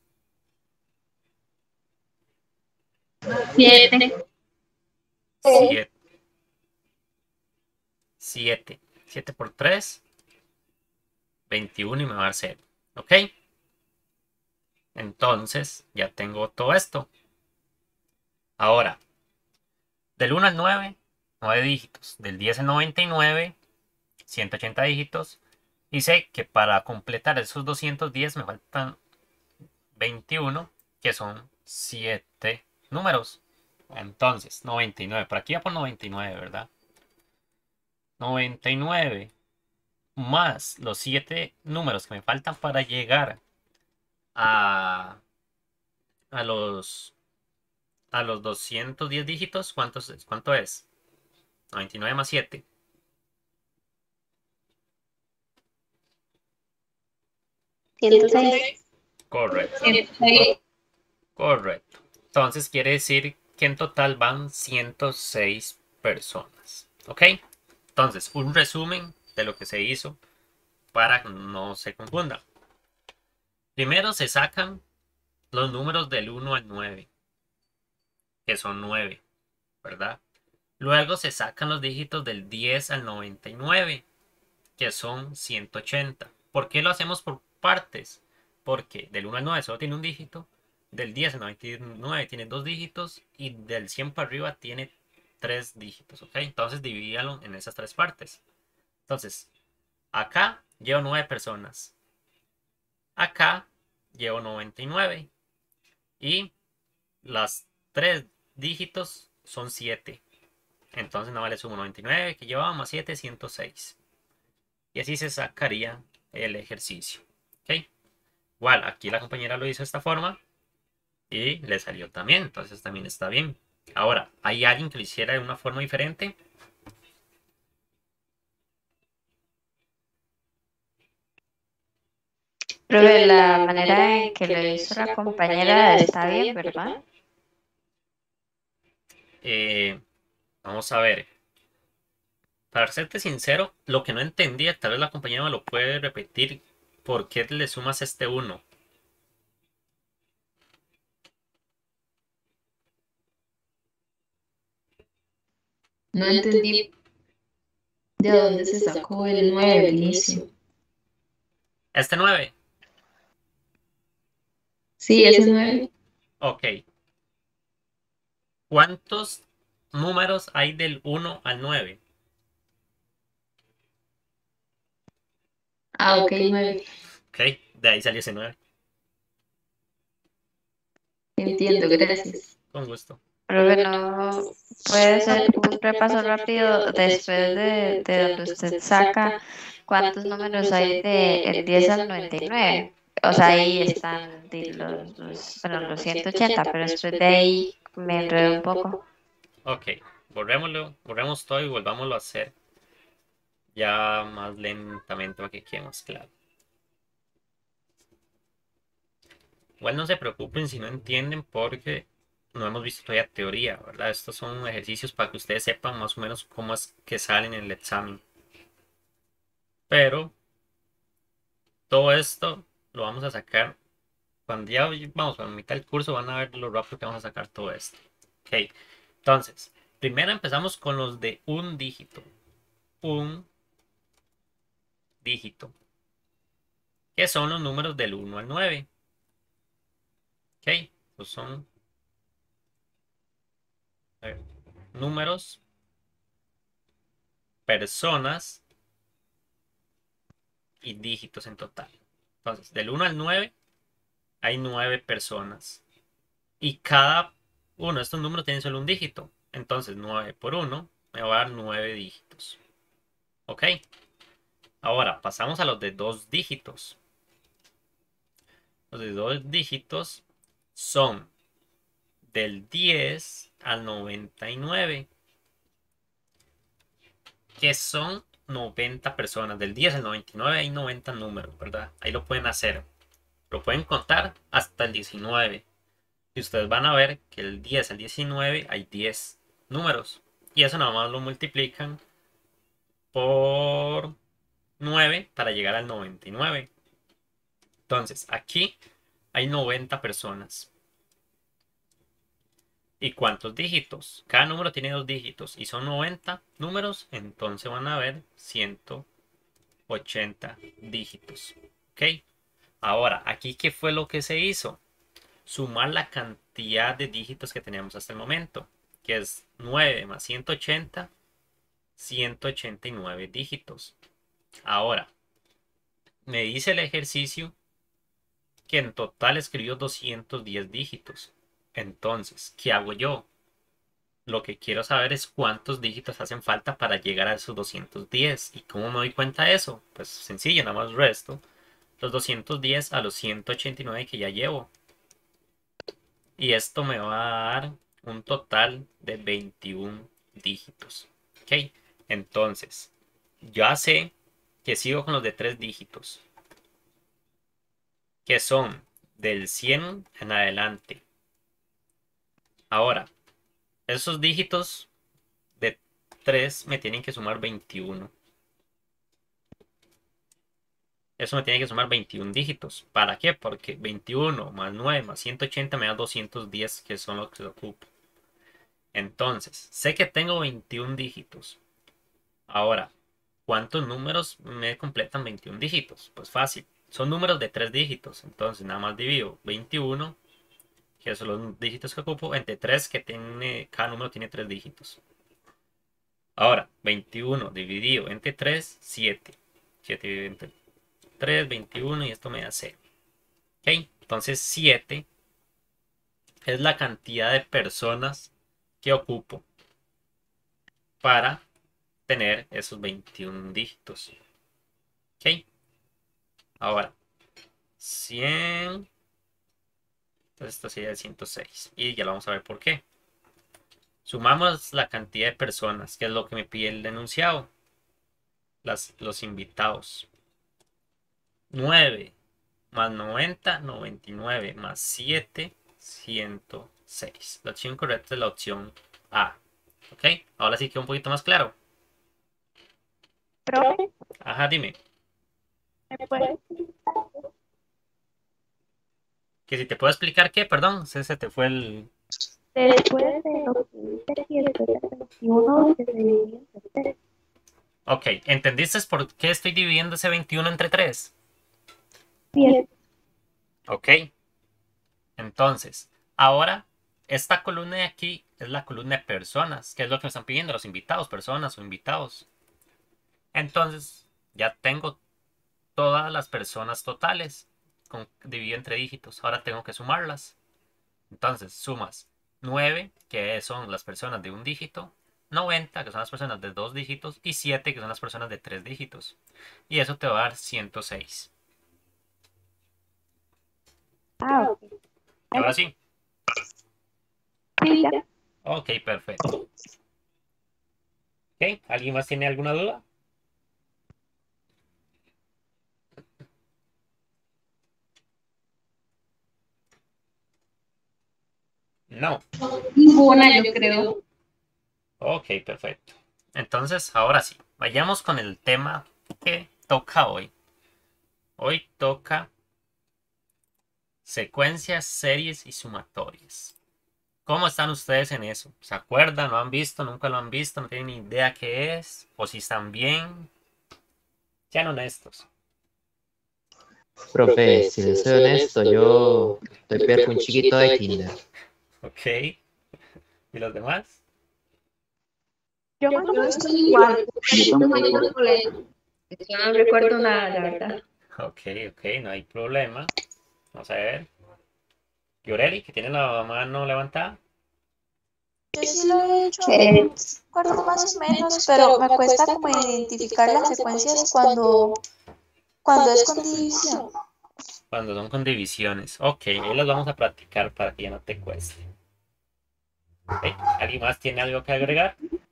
7. 7. 7. 7 por 3, 21 y me va a dar 0. ¿Ok? Entonces ya tengo todo esto. Ahora, del 1 al 9, 9 dígitos. Del 10 al 99, 180 dígitos. Y sé que para completar esos 210 me faltan 21, que son 7 números. Entonces, 99. Por aquí va por 99, ¿verdad? 99 más los 7 números que me faltan para llegar a, a los 210 dígitos. ¿Cuánto es? 99 más 7. 106. Correcto. 106. Correcto. Entonces quiere decir que en total van 106 personas. ¿Ok? Entonces, un resumen de lo que se hizo para que no se confunda. Primero se sacan los números del 1 al 9, que son 9, ¿verdad? Luego se sacan los dígitos del 10 al 99, que son 180. ¿Por qué lo hacemos por partes? Porque del 1 al 9 solo tiene un dígito, del 10 al 99 tiene dos dígitos y del 100 para arriba tiene tres dígitos, ¿ok? Entonces divídalo en esas tres partes. Entonces, acá llevo 9 personas. Acá llevo 99 y las tres dígitos son 7. Entonces no vale sumo 99 que llevaba más 7, 106. Y así se sacaría el ejercicio. ¿Ok? Igual, aquí la compañera lo hizo de esta forma y le salió también. Entonces también está bien. Ahora, ¿hay alguien que lo hiciera de una forma diferente? Pero la manera en que lo hizo la compañera está bien, ¿verdad? Vamos a ver. Para serte sincero, lo que no entendía, tal vez la compañera me lo puede repetir. ¿Por qué le sumas este 1? No entendí de dónde se sacó el 9 al inicio. Este 9. Sí, ese 9. Ok. ¿Cuántos números hay del 1 al 9? Ah, ok, 9. Ok, de ahí salió ese 9. Entiendo, gracias. Con gusto. Pero bueno, puede ser un repaso rápido después de donde usted saca cuántos números hay de el 10 al 99. O sea, ahí están los 180, pero después de ahí me enredo un poco. Ok, borremos todo y volvámoslo a hacer ya más lentamente para que quede más claro. Igual no se preocupen si no entienden porque no hemos visto todavía teoría, ¿verdad? Estos son ejercicios para que ustedes sepan más o menos cómo es que salen en el examen. Pero todo esto lo vamos a sacar cuando ya vamos a la mitad del curso, van a ver lo rápido que vamos a sacar todo esto. Ok, entonces, primero empezamos con los de un dígito. 1, dígito, que son los números del 1 al 9. Ok, estos son números, personas y dígitos en total. Entonces, del 1 al 9 hay 9 personas. Y cada uno de estos números tiene solo un dígito. Entonces, 9 por 1 me va a dar 9 dígitos. ¿Ok? Ahora, pasamos a los de 2 dígitos. Los de 2 dígitos son del 10 al 99. Que son 90 personas. Del 10 al 99 hay 90 números, ¿verdad? Ahí lo pueden hacer. Lo pueden contar hasta el 19. Y ustedes van a ver que el 10 al 19 hay 10 números. Y eso nada más lo multiplican por 9 para llegar al 99. Entonces, aquí hay 90 personas. ¿Y cuántos dígitos? Cada número tiene 2 dígitos y son 90 números, entonces van a ver 180 dígitos. ¿Ok? Ahora, aquí, ¿qué fue lo que se hizo? Sumar la cantidad de dígitos que teníamos hasta el momento, que es 9 más 180, 189 dígitos. Ahora, me dice el ejercicio que en total escribió 210 dígitos. Entonces, ¿qué hago yo? Lo que quiero saber es cuántos dígitos hacen falta para llegar a esos 210. ¿Y cómo me doy cuenta de eso? Pues sencillo, nada más resto los 210 a los 189 que ya llevo. Y esto me va a dar un total de 21 dígitos. ¿Ok? Entonces, ya sé que sigo con los de 3 dígitos. Que son del 100 en adelante. Ahora, esos dígitos de 3 me tienen que sumar 21. Eso me tiene que sumar 21 dígitos. ¿Para qué? Porque 21 más 9 más 180 me da 210, que son los que ocupo. Entonces, sé que tengo 21 dígitos. Ahora, ¿cuántos números me completan 21 dígitos? Pues fácil. Son números de 3 dígitos. Entonces, nada más divido 21, que son los dígitos que ocupo, entre 3, que tiene, cada número tiene 3 dígitos. Ahora, 21 dividido entre 3, 7. 7 dividido entre 3, 21 y esto me da 0. ¿Ok? Entonces 7 es la cantidad de personas que ocupo para tener esos 21 dígitos. ¿Ok? Ahora, 100. Entonces esto sería el 106. Y ya lo vamos a ver por qué. Sumamos la cantidad de personas, que es lo que me pide el enunciado. Los invitados. 9 más 90, 99 más 7, 106. La opción correcta es la opción A. ¿Ok? Ahora sí queda un poquito más claro. Profe, Ajá, dime. ¿me puede Que si te puedo explicar qué, perdón, se te fue el... después de lo que dice aquí, después de 21 que se divide entre 3? Ok, ¿entendiste por qué estoy dividiendo ese 21 entre 3? Bien, Ok. Entonces, ahora, esta columna de aquí es la columna de personas, que es lo que me están pidiendo los invitados, personas o invitados. Entonces, ya tengo todas las personas totales dividido entre dígitos. Ahora tengo que sumarlas. Entonces, sumas 9, que son las personas de un dígito, 90, que son las personas de 2 dígitos, y 7, que son las personas de 3 dígitos. Y eso te va a dar 106. ok. Ahora sí. Sí, ya. Ok, perfecto. Ok, ¿alguien más tiene alguna duda? No. Ninguna, yo creo. Ok, perfecto. Entonces, ahora sí, vayamos con el tema que toca hoy. Hoy toca secuencias, series y sumatorias. ¿Cómo están ustedes en eso? ¿Se acuerdan? ¿Lo han visto? ¿Nunca lo han visto? ¿No tienen ni idea qué es? ¿O si están bien? Sean honestos. Profe, si les soy honesto, yo estoy peor que un chiquito de kinder. Ok. ¿Y los demás? Yo más o Yo menos estoy igual. Yo no me tampoco. colegio. Yo no recuerdo nada, la verdad. Ok, no hay problema. Vamos a ver. Yoreli, que tiene la mano levantada. Yo sí lo he hecho, recuerdo más o menos, pero me cuesta como identificar las secuencias cuando es con división. Cuando son con divisiones. Ok, ahí las vamos a practicar para que ya no te cueste. Ok, ¿alguien más tiene algo que agregar?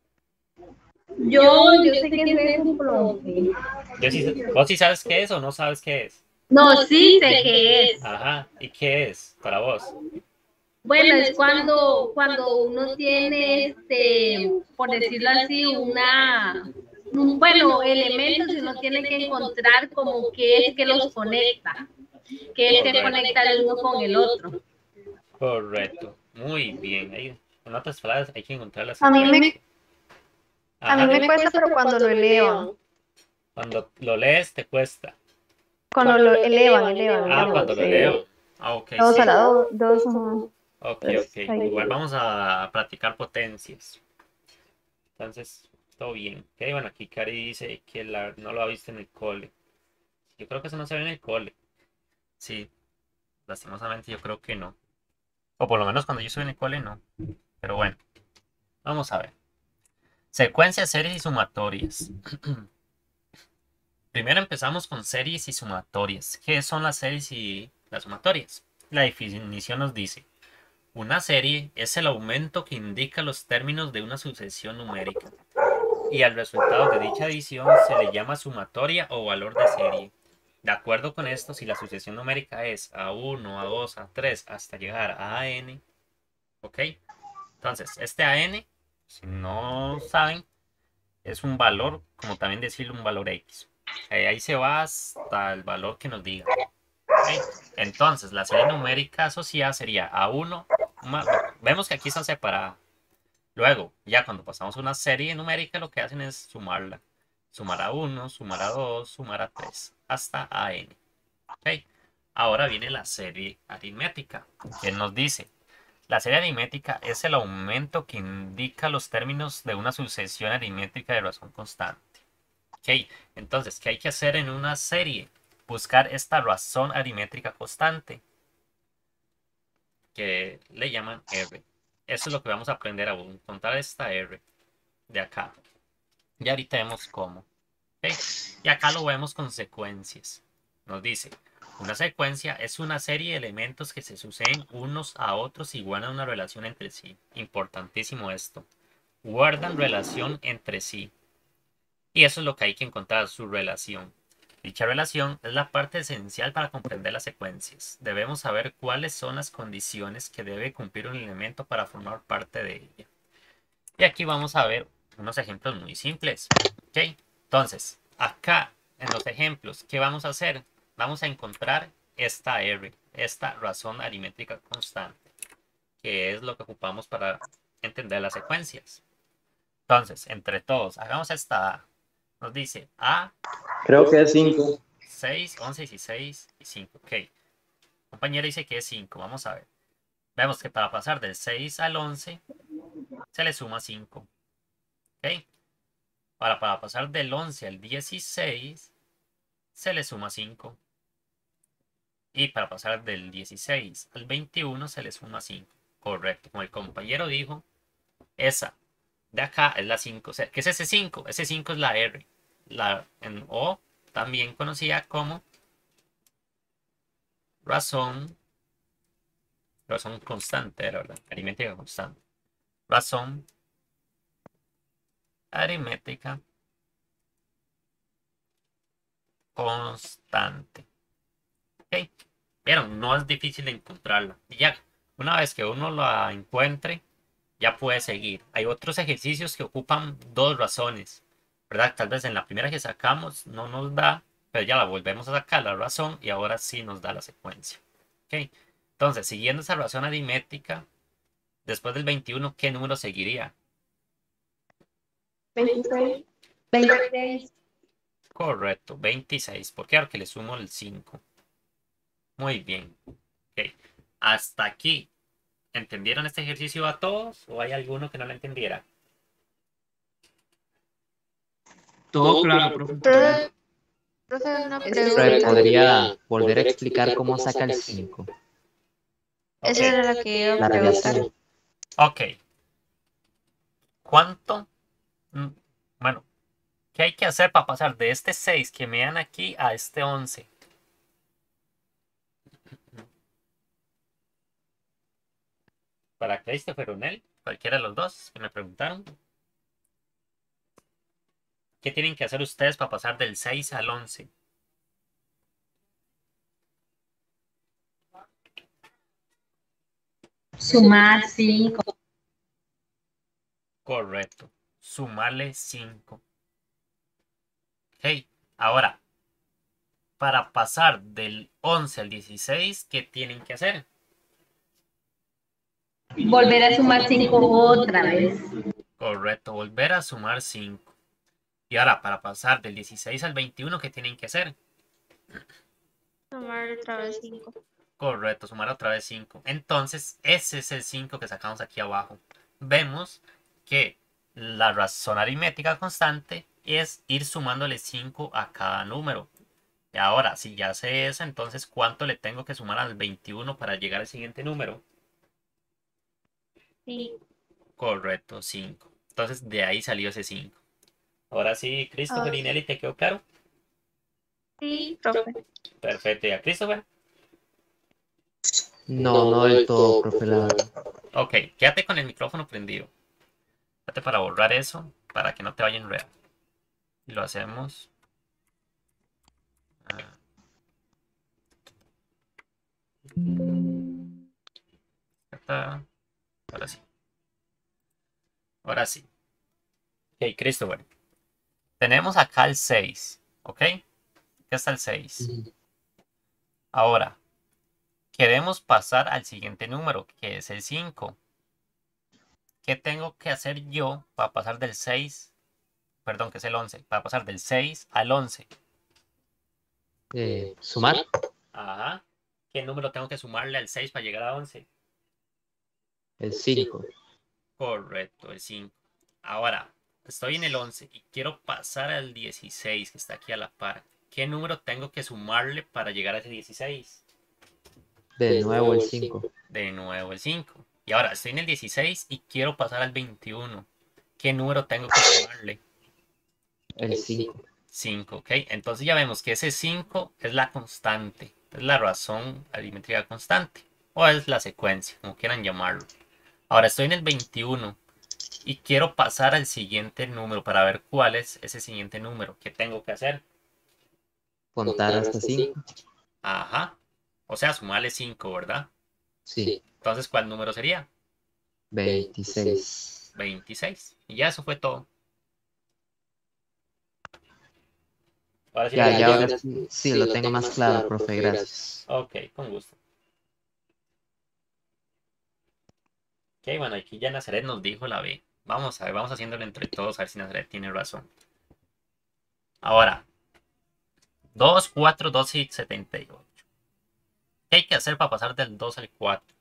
Yo sé que es un profe. ¿Vos sí sabes qué es o no sabes qué es? No, sí sé qué es. Ajá, ¿y qué es para vos? Bueno, es cuando uno tiene, por decirlo así, bueno, elementos y uno tiene que encontrar como qué es que los conecta, qué es que conecta el uno con el otro. Correcto, muy bien. En otras palabras, hay que encontrar las A mí me, secuencias. a mí me cuesta, pero cuando lo elevan. Cuando lo lees te cuesta. Cuando lo elevan, Cuando digamos, lo leo. Ok, 2 sí. a la 2, Ok. pues, ahí. Igual vamos a practicar potencias. Entonces, todo bien. Ok, bueno, aquí Cari dice que no lo ha visto en el cole. Yo creo que eso no se ve en el cole. Sí, lastimosamente yo creo que no. O por lo menos cuando yo estuve en el cole no. Pero bueno, vamos a ver. Secuencias, series y sumatorias. Primero empezamos con series y sumatorias. ¿Qué son las series y las sumatorias? La definición nos dice: una serie es el aumento que indica los términos de una sucesión numérica, y al resultado de dicha adición se le llama sumatoria o valor de serie. De acuerdo con esto, si la sucesión numérica es A1, A2, A3 hasta llegar a AN, ¿ok? Entonces, este AN, si no saben, es un valor, como también decirlo, un valor X. Ahí se va hasta el valor que nos diga. ¿Ok? Entonces, la serie numérica asociada sería A1. Vemos que aquí están separadas. Luego, ya cuando pasamos a una serie numérica, lo que hacen es sumarla. Sumar a 1, sumar a 2, sumar a 3, hasta a n. ¿Ok? Ahora viene la serie aritmética, que nos dice: la serie aritmética es el aumento que indica los términos de una sucesión aritmética de razón constante. ¿Ok? Entonces, ¿qué hay que hacer en una serie? Buscar esta razón aritmética constante, que le llaman R. Eso es lo que vamos a aprender a encontrar esta R de acá. Y ahorita vemos cómo. ¿Ok? Y acá lo vemos con secuencias. Nos dice: una secuencia es una serie de elementos que se suceden unos a otros y guardan una relación entre sí. Importantísimo esto. Guardan relación entre sí. Y eso es lo que hay que encontrar, su relación. Dicha relación es la parte esencial para comprender las secuencias. Debemos saber cuáles son las condiciones que debe cumplir un elemento para formar parte de ella. Y aquí vamos a ver unos ejemplos muy simples. ¿Ok? Entonces, acá en los ejemplos, ¿qué vamos a hacer? Vamos a encontrar esta R, esta razón aritmética constante, que es lo que ocupamos para entender las secuencias. Entonces, entre todos, hagamos esta A. Nos dice A, Creo que es 5. 6, 11, 16 y 5. Ok. Compañero dice que es 5. Vamos a ver. Vemos que para pasar del 6 al 11 se le suma 5. Ok. Ahora, para pasar del 11 al 16 se le suma 5. Y para pasar del 16 al 21 se le suma 5. Correcto. Como el compañero dijo, esa de acá es la 5. O sea, ¿qué es ese 5? Ese 5 es la R. O también conocida como razón constante, era verdad, aritmética constante. Razón aritmética constante. ¿Ok? Pero no es difícil de encontrarla. Y ya, una vez que uno la encuentre, ya puede seguir. Hay otros ejercicios que ocupan dos razones, ¿verdad? Tal vez en la primera que sacamos no nos da, pero ya la volvemos a sacar la razón y ahora sí nos da la secuencia. ¿Ok? Entonces, siguiendo esa razón aritmética, después del 21, ¿qué número seguiría? 26. 26. Correcto, 26. ¿Por qué? Porque le sumo el 5. Muy bien. Ok. Hasta aquí. ¿Entendieron este ejercicio a todos o hay alguno que no lo entendiera? Todo claro, profe. Profe, una Profe, Profe, pregunta. ¿podría volver a explicar cómo saca el 5? Ok. Esa era la que iba a La preguntar. radiación. Ok. ¿Cuánto? Bueno, ¿qué hay que hacer para pasar de este 6 que me dan aquí a este 11? Para Christopher o Nel, cualquiera de los dos que me preguntaron. ¿Qué tienen que hacer ustedes para pasar del 6 al 11? Sumar 5. Correcto. Sumarle 5. Ok. Ahora, para pasar del 11 al 16, ¿qué tienen que hacer? Volver a sumar 5 otra vez. Correcto. Volver a sumar 5. Y ahora, para pasar del 16 al 21, ¿qué tienen que hacer? Tomar otra vez 5. Correcto, sumar otra vez 5. Entonces, ese es el 5 que sacamos aquí abajo. Vemos que la razón aritmética constante es ir sumándole 5 a cada número. Y ahora, si ya sé eso, entonces, ¿cuánto le tengo que sumar al 21 para llegar al siguiente número? Sí. Correcto, 5. Entonces, de ahí salió ese 5. Ahora sí, Christopher y Nelly, ¿te quedó claro? Sí, profe. Perfecto, ¿y a Christopher? No del todo, profe, la verdad. Ok, quédate con el micrófono prendido. Quédate para borrar eso, para que no te vaya a enredar. Y lo hacemos. Ahora sí. Ahora sí. Ok, Christopher. Tenemos acá el 6. ¿Ok? Aquí está el 6. Ahora, queremos pasar al siguiente número, que es el 5. ¿Qué tengo que hacer yo para pasar del 6? Perdón, que es el 11. Para pasar del 6 al 11. Sumar Ajá. ¿Qué número tengo que sumarle al 6 para llegar a 11? el 5. Correcto, el 5. Ahora, estoy en el 11 y quiero pasar al 16, que está aquí a la par. ¿Qué número tengo que sumarle para llegar a ese 16? De nuevo el 5. De nuevo el 5. Y ahora estoy en el 16 y quiero pasar al 21. ¿Qué número tengo que sumarle? El 5. 5, ¿ok? Entonces ya vemos que ese 5 es la constante, es la razón aritmética constante, o es la secuencia, como quieran llamarlo. Ahora estoy en el 21 y quiero pasar al siguiente número para ver cuál es ese siguiente número. ¿Qué tengo que hacer? Contar hasta 5. Ajá. O sea, sumarle 5, ¿verdad? Sí. Entonces, ¿cuál número sería? 26. 26. Y ya eso fue todo. Ahora sí, Ya ahora sí lo tengo más claro, profe, gracias. Ok, con gusto. Ok, bueno, aquí ya Nazaret nos dijo la B. Vamos a ver, vamos haciéndolo entre todos a ver si Nazaret tiene razón. Ahora, 2, 4, 12 y 78. ¿Qué hay que hacer para pasar del 2 al 4?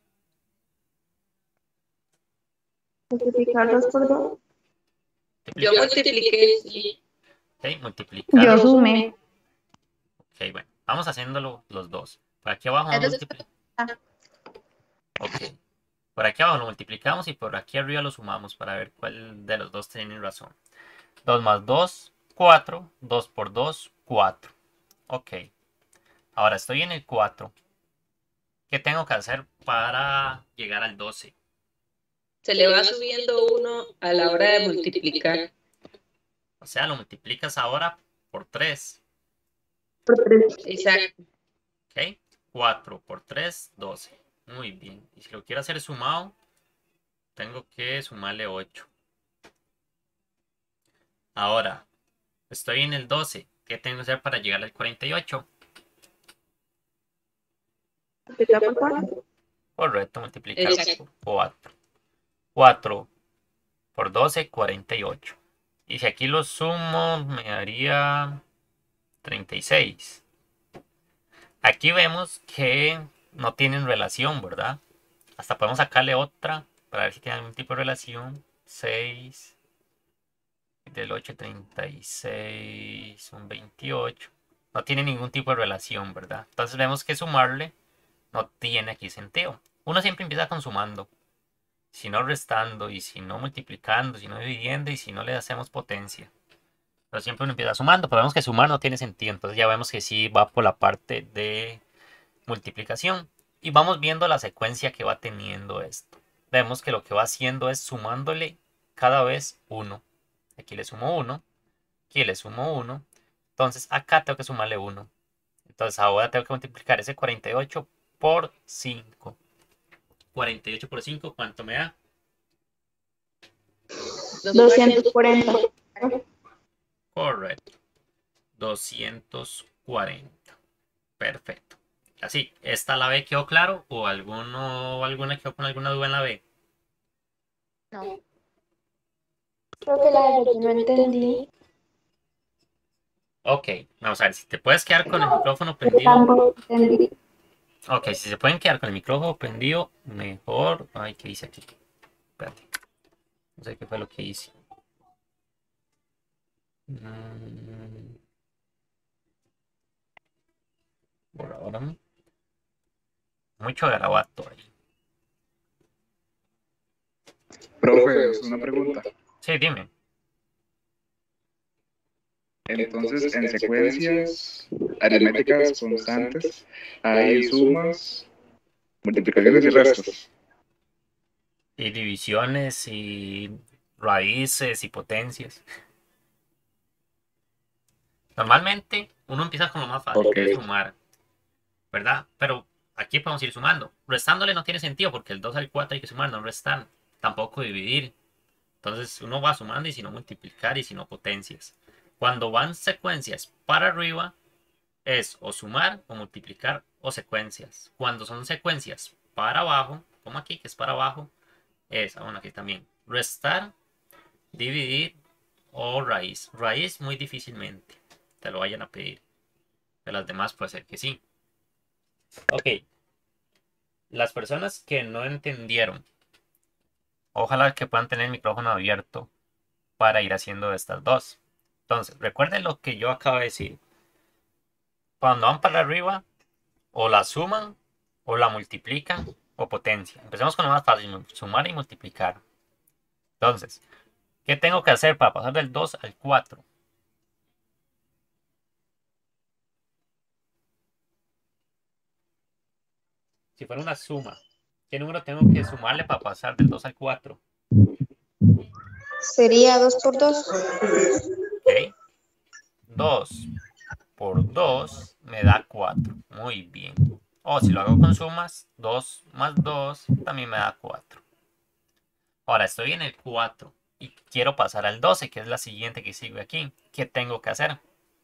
Multiplicar 2 por 2. Yo multipliqué, sí. Ok, multiplicar. Yo sumé. Ok, bueno, vamos haciéndolo los dos. Por aquí abajo vamos a multiplicar. Ok. Por aquí abajo lo multiplicamos y por aquí arriba lo sumamos para ver cuál de los dos tiene razón. 2 más 2, 4. 2 por 2, 4. Ok. Ahora estoy en el 4. ¿Qué tengo que hacer para llegar al 12? Se le va subiendo 1 a la hora de multiplicar. O sea, lo multiplicas ahora por 3. Por 3. Exacto. ¿Ok? 4 por 3, 12. Muy bien. Y si lo quiero hacer sumado, tengo que sumarle 8. Ahora, estoy en el 12. ¿Qué tengo que hacer para llegar al 48? Multiplicar por 4. Correcto, multiplicar Exacto. por 4. 4 por 12, 48. Y si aquí lo sumo, me daría 36. Aquí vemos que no tienen relación, ¿verdad? Hasta podemos sacarle otra para ver si tiene algún tipo de relación. 6 del 8, 36, un 28. No tiene ningún tipo de relación, ¿verdad? Entonces vemos que sumarle no tiene aquí sentido. Uno siempre empieza con sumando. Si no restando, y si no multiplicando, si no dividiendo, y si no le hacemos potencia. Pero siempre uno empieza sumando, pero vemos que sumar no tiene sentido. Entonces ya vemos que sí va por la parte de multiplicación. Y vamos viendo la secuencia que va teniendo esto. Vemos que lo que va haciendo es sumándole cada vez 1. Aquí le sumo 1. Aquí le sumo 1. Entonces acá tengo que sumarle 1. Entonces ahora tengo que multiplicar ese 48 por 5. 48 por 5, ¿cuánto me da? 240. Correcto. 240. Perfecto. Así, ¿esta la B quedó claro? ¿O alguna quedó con alguna duda en la B? No. Creo que la de lo que no entendí. Ok, vamos a ver, si te puedes quedar con el micrófono Yo prendido. tampoco entendí. Ok, si se pueden quedar con el micrófono prendido, mejor. Ay, ¿qué hice aquí? Espérate. No sé qué fue lo que hice. Por ahora no. Mucho garabato ahí. Profe, es una pregunta. Sí, dime. Entonces, en secuencias aritméticas constantes, hay sumas, multiplicaciones y restos. Y divisiones y raíces y potencias. Normalmente uno empieza con lo más fácil, que es sumar, ¿verdad? Pero aquí podemos ir sumando. Restándole no tiene sentido porque el 2 al 4 hay que sumar, no restar. Tampoco dividir. Entonces uno va sumando y si no multiplicar y si no potencias. Cuando van secuencias para arriba es o sumar o multiplicar o secuencias. Cuando son secuencias para abajo, como aquí que es para abajo, es, bueno, aquí también, restar, dividir o raíz. Raíz muy difícilmente te lo vayan a pedir. De las demás puede ser que sí. Ok. Las personas que no entendieron, ojalá que puedan tener el micrófono abierto para ir haciendo estas dos. Entonces, recuerden lo que yo acabo de decir. Cuando van para arriba, o la suman, o la multiplican, o potencian. Empecemos con lo más fácil, sumar y multiplicar. Entonces, ¿qué tengo que hacer para pasar del 2 al 4? Si fuera una suma, ¿qué número tengo que sumarle para pasar del 2 al 4? Sería 2 por 2. Ok. 2 por 2 me da 4. Muy bien. O si lo hago con sumas, 2 más 2 también me da 4. Ahora estoy en el 4 y quiero pasar al 12, que es la siguiente que sigue aquí. ¿Qué tengo que hacer?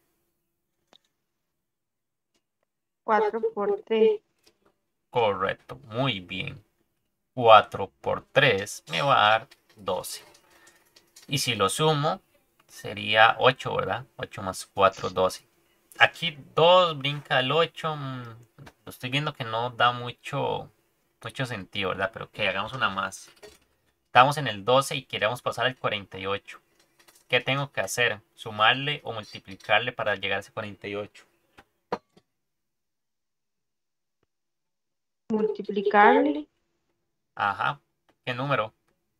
4 por 3. Correcto, muy bien. 4 por 3 me va a dar 12. Y si lo sumo, sería 8, ¿verdad? 8 más 4, 12. Aquí 2 brinca el 8. Lo estoy viendo que no da mucho sentido, ¿verdad? Pero que hagamos una más. Estamos en el 12 y queremos pasar al 48. ¿Qué tengo que hacer? ¿Sumarle o multiplicarle para llegar a ese 48? Multiplicarle. Ajá. ¿Qué número?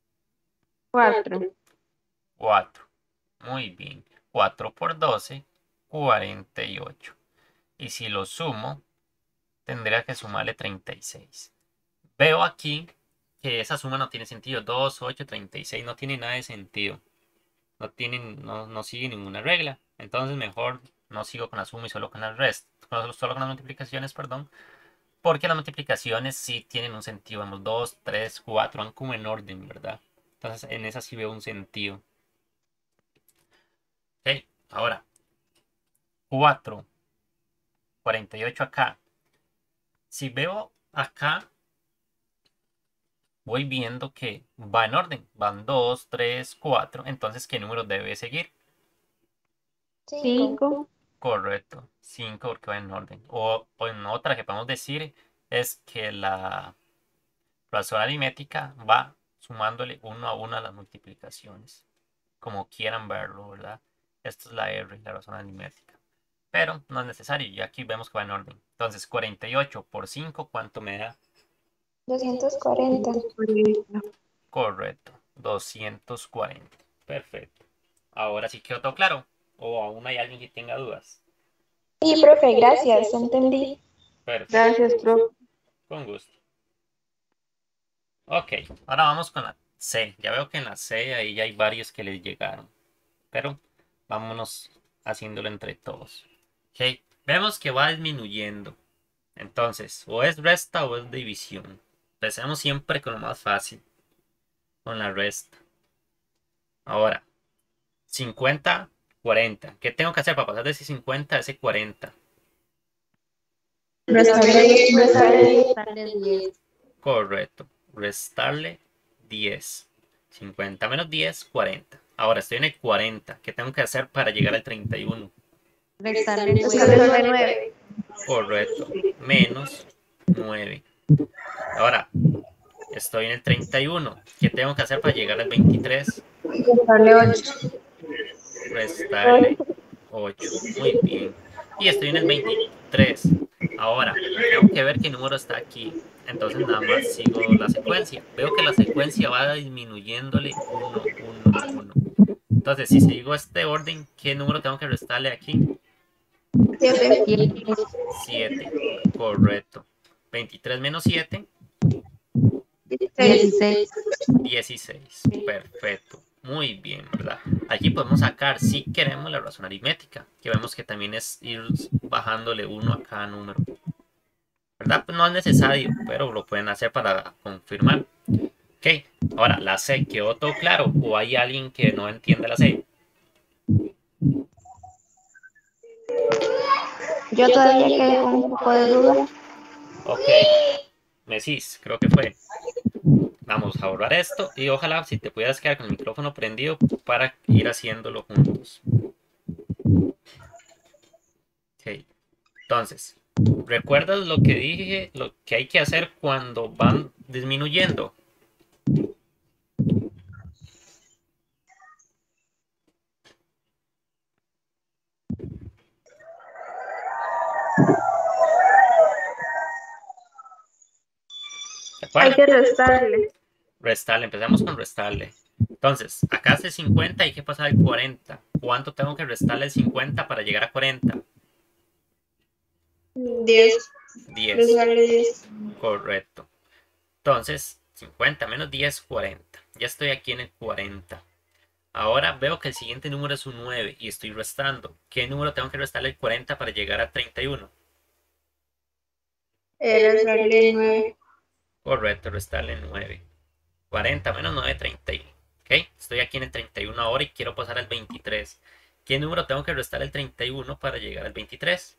4. 4. Muy bien. 4 por 12, 48. Y si lo sumo, tendría que sumarle 36. Veo aquí que esa suma no tiene sentido. 2, 8, 36 no tiene nada de sentido. No sigue ninguna regla. Entonces mejor no sigo con la suma y solo con las solo con las multiplicaciones, perdón. Porque las multiplicaciones sí tienen un sentido. Vamos, 2, 3, 4 van como en orden, ¿verdad? Entonces en esa sí veo un sentido. Ok, ahora 4, 48 acá. Si veo acá, voy viendo que va en orden. Van 2, 3, 4. Entonces, ¿qué número debe seguir? 5. Correcto. 5 porque va en orden. O en otra que podemos decir es que la razón aritmética va sumándole uno a una a las multiplicaciones. Como quieran verlo, ¿verdad? Esto es la R, la razón aritmética. Pero no es necesario, ya aquí vemos que va en orden. Entonces, 48 por 5, ¿cuánto me da? 240. Correcto, 240. Perfecto. Ahora sí quedó todo claro. ¿O aún hay alguien que tenga dudas? Sí, profe, gracias, entendí. Perfecto, Gracias, profe. con gusto. Ok, ahora vamos con la C. Ya veo que en la C ahí ya hay varios que les llegaron. Pero vámonos haciéndolo entre todos. Ok, vemos que va disminuyendo. Entonces, o es resta o es división. Empecemos siempre con lo más fácil, con la resta. Ahora, 50, 40. ¿Qué tengo que hacer para pasar de ese 50 a ese 40? Restarle 10. Correcto. Restarle 10. 50 menos 10, 40. Ahora estoy en el 40. ¿Qué tengo que hacer para llegar al 31? Restarle 9. Correcto. Menos 9. Ahora, estoy en el 31. ¿Qué tengo que hacer para llegar al 23? Restarle 8. Restarle 8. Muy bien. Y estoy en el 23. Ahora, tengo que ver qué número está aquí. Entonces nada más sigo la secuencia. Veo que la secuencia va disminuyéndole 1, 1, 1. Entonces, si sigo este orden, ¿qué número tengo que restarle aquí? 7. Correcto. 23 menos 7. 16. 16. Perfecto. Muy bien, ¿verdad? Aquí podemos sacar, si queremos, la razón aritmética, que vemos que también es ir bajándole 1 a cada número. ¿Verdad? Pues no es necesario, pero lo pueden hacer para confirmar. Ok, ahora la C, ¿quedó todo claro? ¿O hay alguien que no entiende la C? Yo todavía quedé con un poco de duda. Ok, Mesis, creo que fue. Vamos a borrar esto y ojalá si te pudieras quedar con el micrófono prendido para ir haciéndolo juntos. Ok, entonces, ¿recuerdas lo que dije? Lo que hay que hacer cuando van disminuyendo. ¿De Hay acuerdo? que restarle. Restarle, empezamos con restarle. Entonces, acá hace 50 hay que pasar al 40. ¿Cuánto tengo que restarle el 50 para llegar a 40? 10. 10. Restarle 10. Correcto. Entonces, 50 menos 10, 40. Ya estoy aquí en el 40. Ahora veo que el siguiente número es un 9 y estoy restando. ¿Qué número tengo que restarle el 40 para llegar a 31? Restarle 9. Correcto, restarle 9. 40 menos 9, 31. ¿Ok? Estoy aquí en el 31 ahora y quiero pasar al 23. ¿Qué número tengo que restar el 31 para llegar al 23?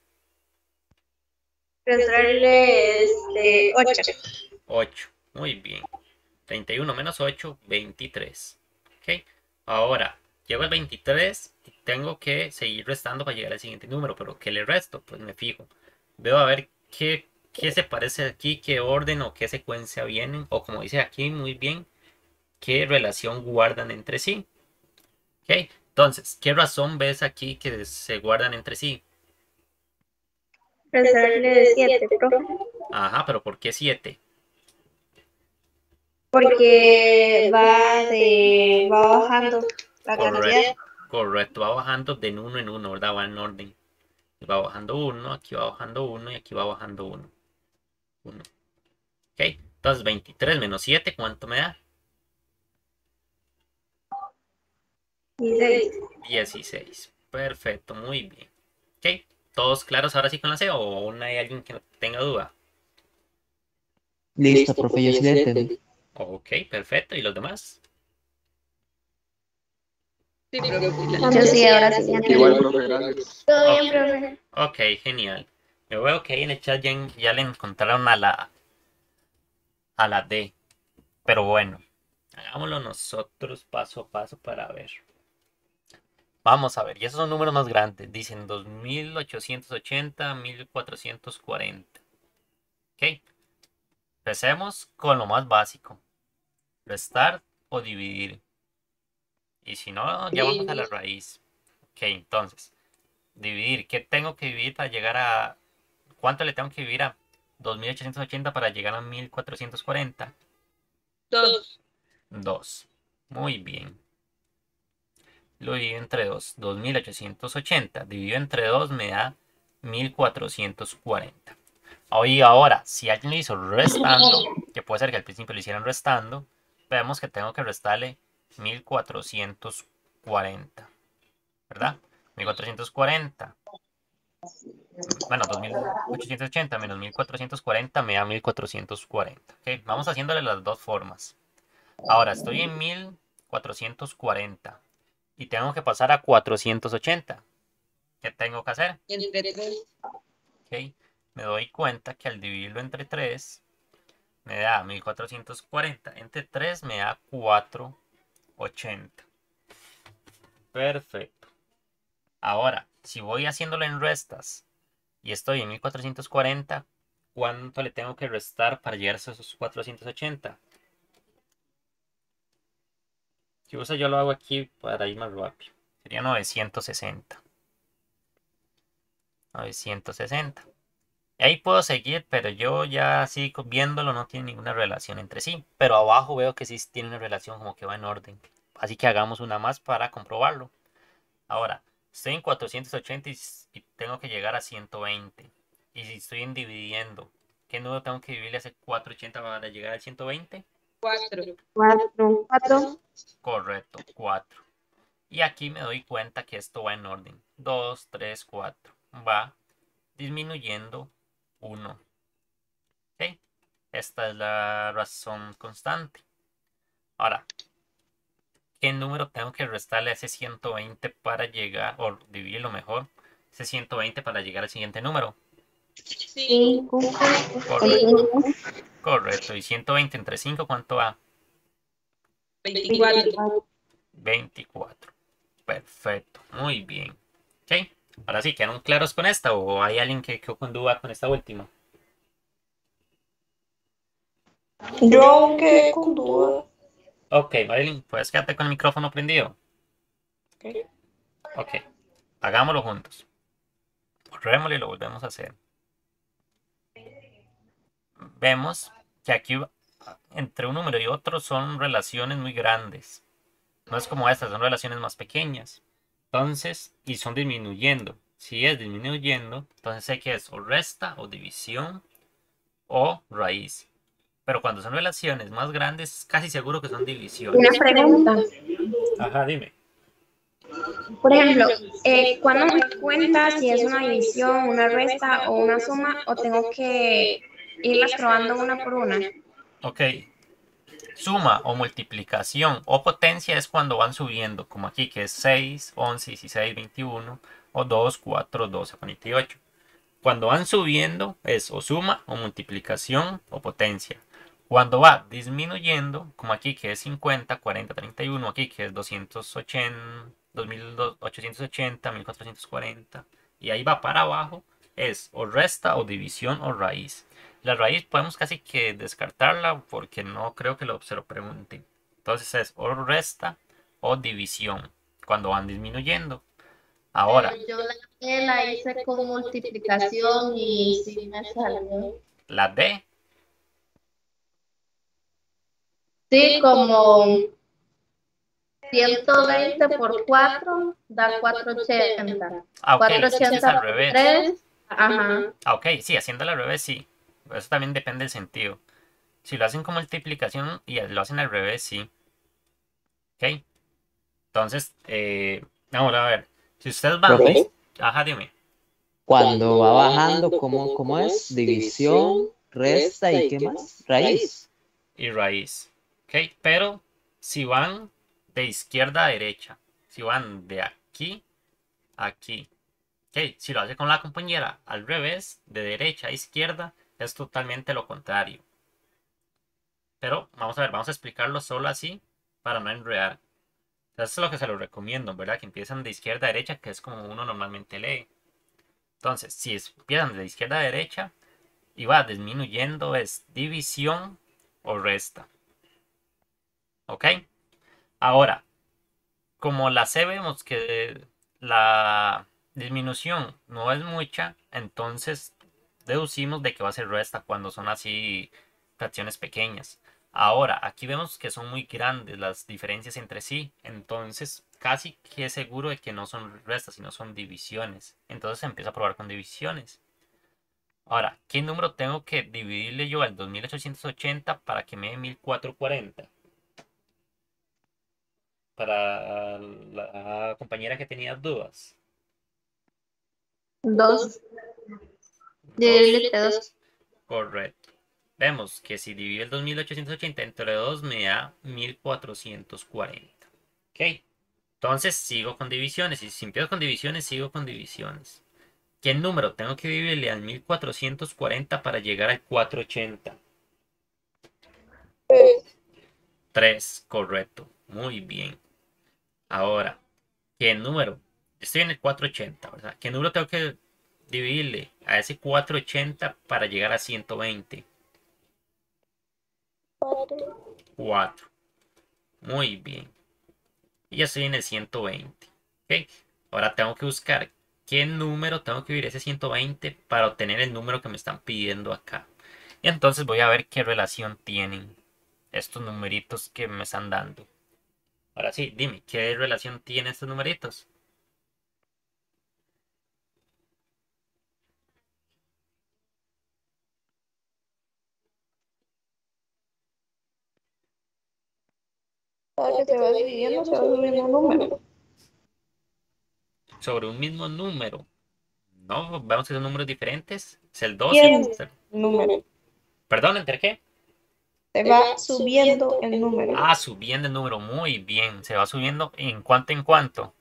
Restarle 8. 8. Muy bien. 31 menos 8, 23. ¿Ok? Ahora, llego al 23 y tengo que seguir restando para llegar al siguiente número. ¿Pero qué le resto? Pues me fijo. Veo a ver qué se parece aquí, qué orden o qué secuencia vienen. O como dice aquí muy bien, qué relación guardan entre sí. ¿Ok? Entonces, ¿qué razón ves aquí que se guardan entre sí? Restarle 7, profe. Ajá, pero ¿por qué 7? Porque va bajando la cantidad. Correcto, va bajando de uno en uno, ¿verdad? Va en orden. Va bajando 1, aquí va bajando 1 y aquí va bajando 1. 1. Ok, entonces 23 menos 7, ¿cuánto me da? 16. 16. Perfecto, muy bien. Ok, ¿todos claros ahora sí con la C o aún hay alguien que tenga duda? Listo, profe, yo sí le entendí. Ok, perfecto. ¿Y los demás? Sí, profe. Yo sí, ahora sí. Igual, profe, gracias. Todo bien, profe. Ok, genial. Yo veo que ahí en el chat ya le encontraron a la D. Pero bueno, hagámoslo nosotros paso a paso para ver. Vamos a ver, y esos son números más grandes. Dicen 2880, 1440. Ok, empecemos con lo más básico. Restar o dividir. Y si no, ya vamos a la raíz. Ok, entonces, dividir. ¿Qué tengo que dividir para llegar a... ¿Cuánto le tengo que dividir a 2880 para llegar a 1440? 2. 2. Muy bien. Lo divido entre 2. 2880 dividido entre 2 me da 1440. Hoy ahora, si alguien lo hizo restando, que puede ser que al principio lo hicieran restando, vemos que tengo que restarle 1440. ¿Verdad? 1440. Bueno, 2880 menos 1440 me da 1440. Ok, vamos haciéndole las dos formas. Ahora estoy en 1440 y tengo que pasar a 480. ¿Qué tengo que hacer? Entre 3. Ok, me doy cuenta que al dividirlo entre 3 me da 1440. Entre 3 me da 480. Perfecto. Ahora, si voy haciéndolo en restas y estoy en 1440, ¿cuánto le tengo que restar para llegar a esos 480? Si uso yo lo hago aquí para ir más rápido. Sería 960. 960. Y ahí puedo seguir, pero yo ya así viéndolo no tiene ninguna relación entre sí. Pero abajo veo que sí tiene una relación, como que va en orden. Así que hagamos una más para comprobarlo. Ahora, estoy en 480 y tengo que llegar a 120. Y si estoy en dividiendo, ¿qué número tengo que dividirle a ese 480 para llegar al 120? 4. 4. Correcto, 4. Y aquí me doy cuenta que esto va en orden. 2, 3, 4. Va disminuyendo 1. ¿Ok? Esta es la razón constante. Ahora, ¿qué número tengo que restarle a ese 120 para llegar, o dividirlo mejor, ese 120 para llegar al siguiente número? 5. Correcto. Correcto. ¿Y 120 entre 5 cuánto va? 24. 24. Perfecto. Muy bien. ¿Ok? Ahora sí, ¿quedaron claros con esta o hay alguien que quedó con duda con esta última? Yo aún quedé con duda. Ok, Marilyn, ¿puedes quedarte con el micrófono prendido? Ok, hagámoslo juntos. Borrémoslo y lo volvemos a hacer. Vemos que aquí entre un número y otro son relaciones muy grandes. No es como estas, son relaciones más pequeñas. Entonces, y son disminuyendo. Si es disminuyendo, entonces sé que es o resta o división o raíz. Pero cuando son relaciones más grandes, casi seguro que son divisiones. Una pregunta. Ajá, dime. Por ejemplo, ¿cuándo me doy cuenta si es una división, una resta o una suma o tengo que irlas probando una por una? Ok. Suma o multiplicación o potencia es cuando van subiendo, como aquí que es 6, 11, 16, 21 o 2, 4, 12, 48. Cuando van subiendo es o suma o multiplicación o potencia. Cuando va disminuyendo, como aquí que es 50, 40, 31, aquí que es 280, 2880, 1440, y ahí va para abajo, es o resta o división o raíz. La raíz podemos casi que descartarla porque no creo que se lo pregunten. Entonces es o resta o división cuando van disminuyendo. Ahora, Yo la hice con multiplicación y sí me salió. la D. Sí, como 120 por 4 da 480. Ah, ok, lo hiciste 480 al por revés. 3. Ajá. Ah, ok, sí, haciéndolo al revés, sí. Eso también depende del sentido. Si lo hacen con multiplicación y lo hacen al revés, sí. Ok. Entonces, ahora a ver. Si ustedes van... Profe, Ajá, dime. cuando va bajando, ¿cómo es? División, resta y ¿qué más? Raíz. Y raíz. Ok, pero si van de izquierda a derecha. Si van de aquí a aquí. Ok, si lo hace con la compañera al revés, de derecha a izquierda, es totalmente lo contrario. Pero vamos a ver, vamos a explicarlo solo así para no enredar. Eso es lo que se lo recomiendo, ¿verdad? Que empiezan de izquierda a derecha, que es como uno normalmente lee. Entonces, si empiezan de izquierda a derecha y va disminuyendo, es división o resta. ¿Ok? Ahora, como la C vemos que la disminución no es mucha, entonces deducimos de que va a ser resta cuando son así fracciones pequeñas. Ahora, aquí vemos que son muy grandes las diferencias entre sí, entonces casi que es seguro de que no son restas, sino son divisiones. Entonces se empieza a probar con divisiones. Ahora, ¿qué número tengo que dividirle yo al 2880 para que me dé 1440? Para la compañera que tenía dudas. 2. Dividirle entre 2. Correcto. Vemos que si divido el 2880 entre 2 me da 1440. Ok. Entonces sigo con divisiones. Y si empiezo con divisiones, sigo con divisiones. ¿Qué número tengo que dividirle al 1440 para llegar al 480? 3, correcto. Muy bien. Ahora, ¿qué número? Estoy en el 480, ¿verdad? ¿Qué número tengo que dividirle a ese 480 para llegar a 120? 4. Muy bien. Y ya estoy en el 120. ¿Ok? Ahora tengo que buscar qué número tengo que dividir ese 120 para obtener el número que me están pidiendo acá. Y entonces voy a ver qué relación tienen estos numeritos que me están dando. Ahora sí, dime, ¿qué relación tienen estos numeritos? Cada que se va dividiendo, se va subiendo un número. Sobre un mismo número. No, vemos que son números diferentes. Es el 2 y Bien, número. ¿Perdón, entre qué? Se va subiendo el número. Ah, subiendo el número. Muy bien. Se va subiendo en cuánto en cuánto.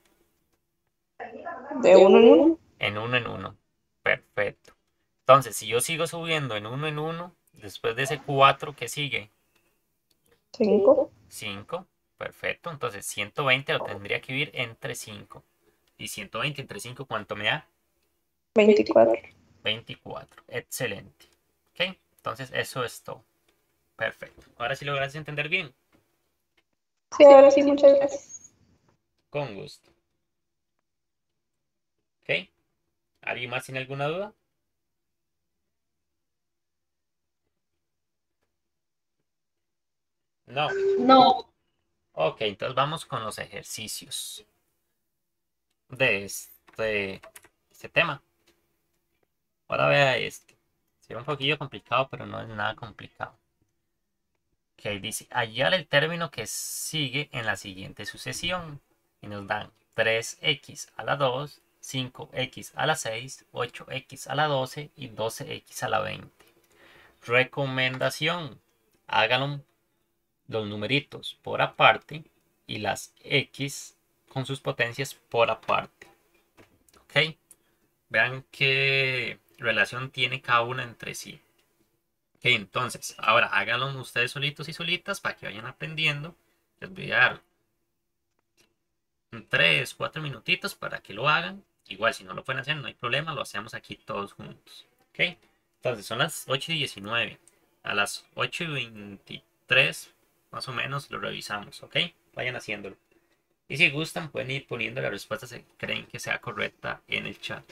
De uno en uno. En uno en uno. Perfecto. Entonces, si yo sigo subiendo en uno, después de ese 4, ¿qué sigue? 5. 5. Perfecto. Entonces, 120 lo tendría que vivir entre 5. Y 120 entre 5, ¿cuánto me da? 24. 24. Excelente. ¿Ok? Entonces, eso es todo. Perfecto. Ahora sí lograste entender bien. Sí, ahora sí, muchas gracias. Con gusto. ¿Ok? ¿Alguien más tiene alguna duda? No. No. Ok, entonces vamos con los ejercicios de este tema. Ahora vea este. Será un poquillo complicado, pero no es nada complicado. Ok, dice, hallar el término que sigue en la siguiente sucesión. Y nos dan 3x a la 2, 5x a la 6, 8x a la 12 y 12x a la 20. Recomendación. Háganlo los numeritos por aparte y las x con sus potencias por aparte. ¿Ok? Vean qué relación tiene cada una entre sí. Ok, entonces, ahora háganlo ustedes solitos y solitas para que vayan aprendiendo. Les voy a dar 3, 4 minutitos para que lo hagan. Igual, si no lo pueden hacer, no hay problema, lo hacemos aquí todos juntos. ¿Ok? Entonces, son las 8:19. A las 8:23, más o menos, lo revisamos. ¿Ok? Vayan haciéndolo. Y si gustan, pueden ir poniendo la respuesta si creen que sea correcta en el chat.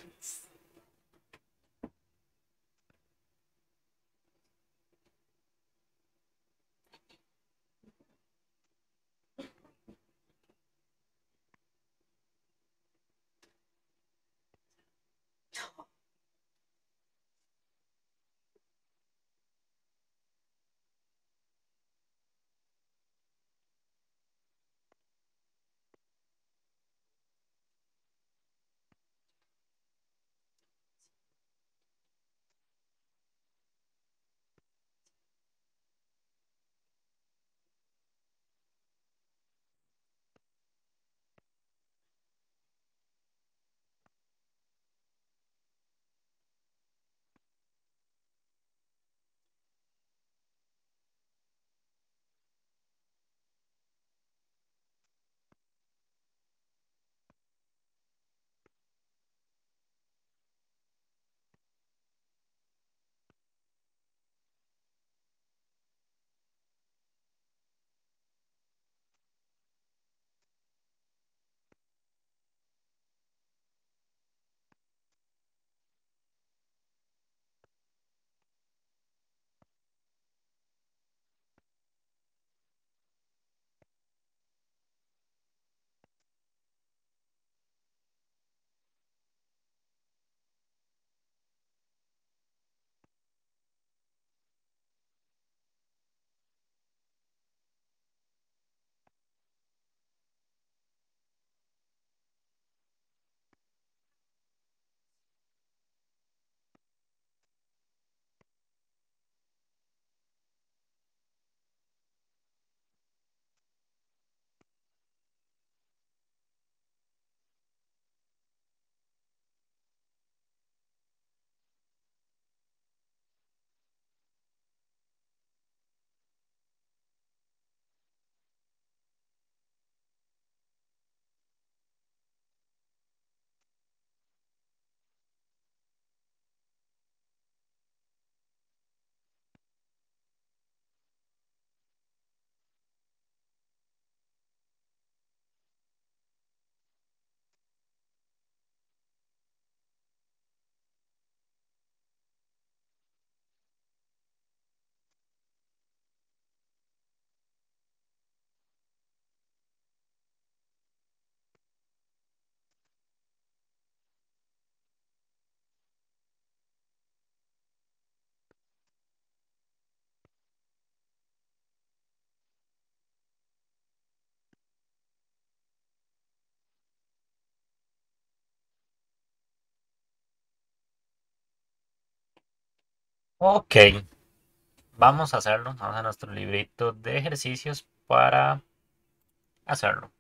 Ok, vamos a hacerlo. Vamos a nuestro librito de ejercicios para hacerlo.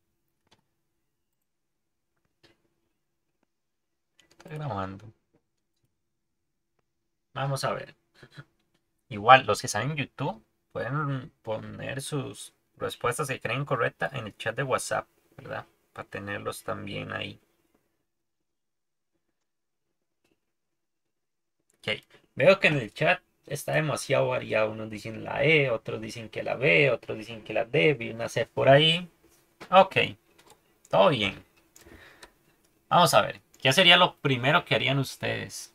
Estoy grabando. Vamos a ver. Igual, los que están en YouTube pueden poner sus respuestas que creen correctas en el chat de WhatsApp, ¿verdad? Para tenerlos también ahí. Ok. Veo que en el chat está demasiado variado. Unos dicen la E, otros dicen que la B, otros dicen que la D, vi una C por ahí. Ok, todo bien. Vamos a ver. ¿Qué sería lo primero que harían ustedes?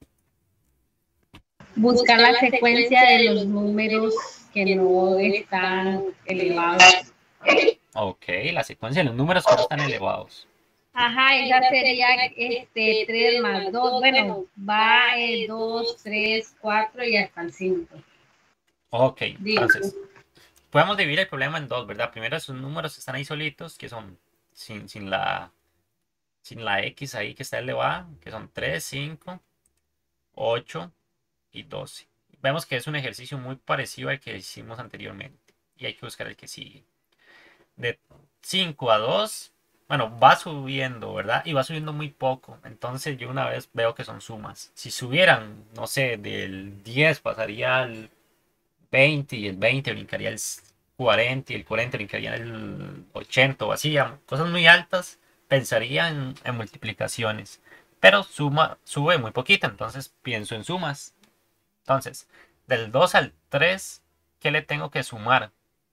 Buscar la secuencia de los números que no están elevados. Ok, la secuencia de los números que no están elevados. Ajá, esa sería 3 más 2. Bueno, va 2, 3, 4 y hasta el 5. Ok, Digo, entonces, podemos dividir el problema en dos, ¿verdad? Primero esos números que están ahí solitos, que son sin la X ahí que está elevada, que son 3, 5, 8 y 12. Vemos que es un ejercicio muy parecido al que hicimos anteriormente. Y hay que buscar el que sigue. De 5 a 2, bueno, va subiendo, ¿verdad? Y va subiendo muy poco. Entonces yo una vez veo que son sumas. Si subieran, no sé, del 10 pasaría al 20 y el 20 brincaría el 40 y el 40 brincaría el 80 o así, cosas muy altas, pensaría en multiplicaciones. Pero sube muy poquito, entonces pienso en sumas. Entonces, del 2 al 3, ¿qué le tengo que sumar?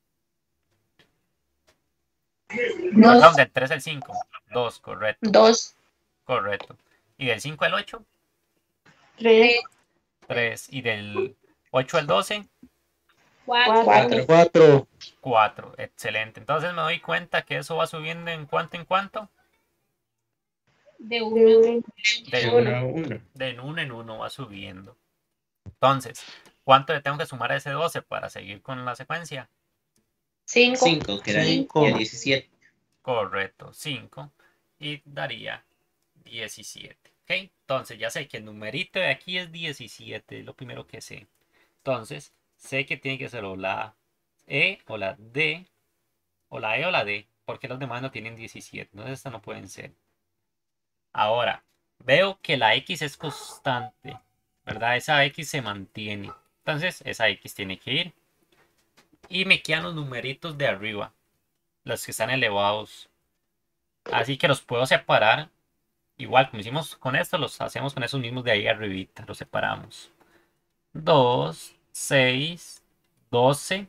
Perdón, 2, del 3 al 5. 2, correcto. 2, Correcto. ¿Y del 5 al 8? 3, 3. ¿Y del 8 al 12? 4 4, 4. 4. Excelente. Entonces me doy cuenta que eso va subiendo en cuánto en cuánto. de de 1. 1 De De en 1 a 1. 1. de uno en uno va subiendo. Entonces, ¿cuánto le tengo que sumar a ese 12 para seguir con la secuencia? 5, 5, que era 5, 17. Correcto, 5. Y daría 17. ¿Ok? Entonces, ya sé que el numerito de aquí es 17, es lo primero que sé. Entonces, sé que tiene que ser o la E o la D, o la E o la D, porque los demás no tienen 17. Entonces, estas no pueden ser. Ahora, veo que la X es constante, ¿verdad? Esa X se mantiene. Entonces, esa X tiene que ir. Y me quedan los numeritos de arriba, los que están elevados. Así que los puedo separar. Igual, como hicimos con esto, los hacemos con esos mismos de ahí arribita. Los separamos. 2, 6, 12,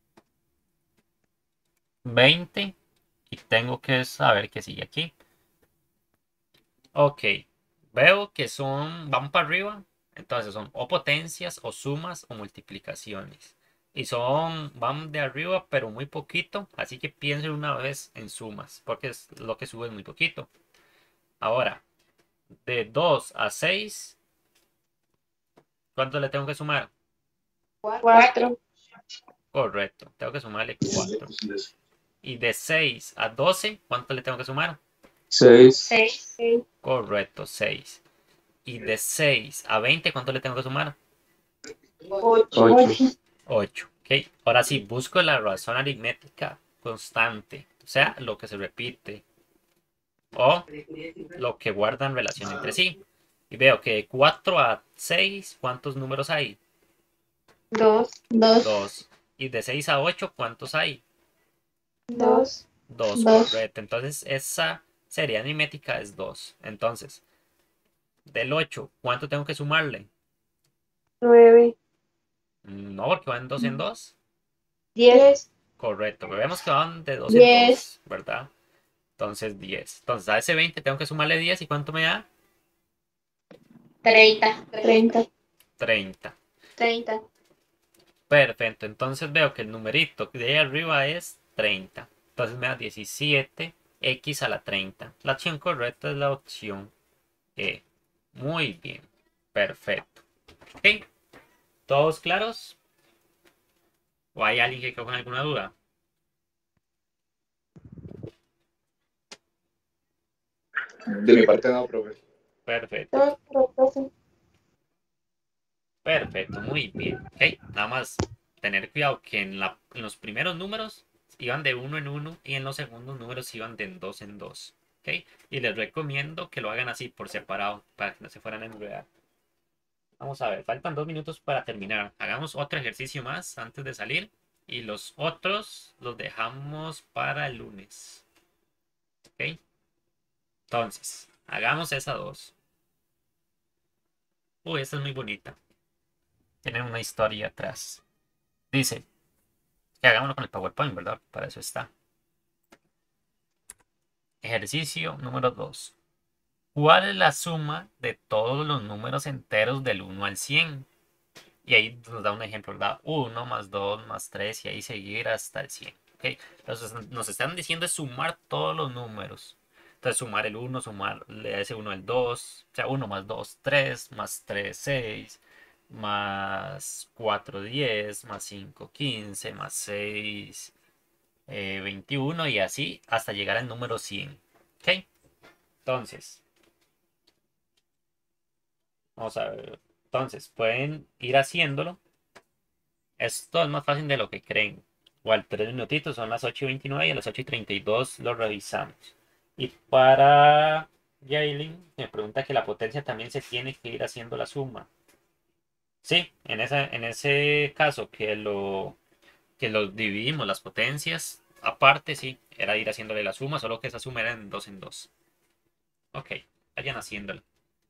20. Y tengo que saber qué sigue aquí. Ok, veo que van para arriba, entonces son o potencias, o sumas, o multiplicaciones. Y van de arriba, pero muy poquito, así que piensen una vez en sumas, porque lo que sube es muy poquito. Ahora, de 2 a 6, ¿cuánto le tengo que sumar? 4, Correcto, tengo que sumarle 4. Y de 6 a 12, ¿cuánto le tengo que sumar? 6. 6, 6, Correcto, 6. Y de 6 a 20, ¿cuánto le tengo que sumar? 8, 8. 8. ¿Ok? Ahora sí, busco la razón aritmética constante, o sea, lo que se repite o lo que guardan relación entre sí. Y veo que de 4 a 6, ¿cuántos números hay? 2, 2, 2. Y de 6 a 8, ¿cuántos hay? 2, 2, 2, correcto. Entonces, esa serie aritmética es 2. Entonces, del 8, ¿cuánto tengo que sumarle? 9, No, porque van 2 en 2. 10, Correcto, pero vemos que van de 2 en 10, 2, ¿verdad? Entonces 10. Entonces a ese 20 tengo que sumarle 10. ¿Y cuánto me da? 30, 30, 30. 30, Perfecto. Entonces veo que el numerito de ahí arriba es 30. Entonces me da 17x a la 30. La opción correcta es la opción E. Muy bien. Perfecto. ¿Ok? ¿Todos claros? ¿O hay alguien que quedó con alguna duda? De mi parte no, profe. Perfecto. todo correcto, sí. Perfecto, muy bien. Ok, nada más tener cuidado que en los primeros números iban de uno en uno y en los segundos números iban de dos en dos. Ok, y les recomiendo que lo hagan así por separado para que no se fueran a enredar. Vamos a ver, faltan 2 minutos para terminar. Hagamos otro ejercicio más antes de salir y los otros los dejamos para el lunes. Ok, entonces, hagamos esa dos. Uy, esta es muy bonita. Tiene una historia atrás. Dice, que hagámoslo con el PowerPoint, ¿verdad? Para eso está. Ejercicio número 2. ¿Cuál es la suma de todos los números enteros del 1 al 100? Y ahí nos da un ejemplo, ¿verdad? 1 más 2 más 3 y ahí seguir hasta el 100. ¿Ok? Entonces nos están diciendo es sumar todos los números. Entonces sumar el 1, sumarle ese 1 el 2. O sea, 1 más 2, 3, más 3, 6, más 4, 10, más 5, 15, más 6, 21 y así hasta llegar al número 100. ¿Ok? Entonces, vamos a ver. Entonces, pueden ir haciéndolo. Esto es más fácil de lo que creen. Igual 3 minutitos, son las 8:29 y a las 8:32 lo revisamos. Y para Jaylin me pregunta que la potencia también se tiene que ir haciendo la suma. Sí, en ese caso que lo dividimos las potencias, aparte sí, era ir haciéndole la suma, solo que esa suma era en dos en dos. Ok, vayan haciéndolo.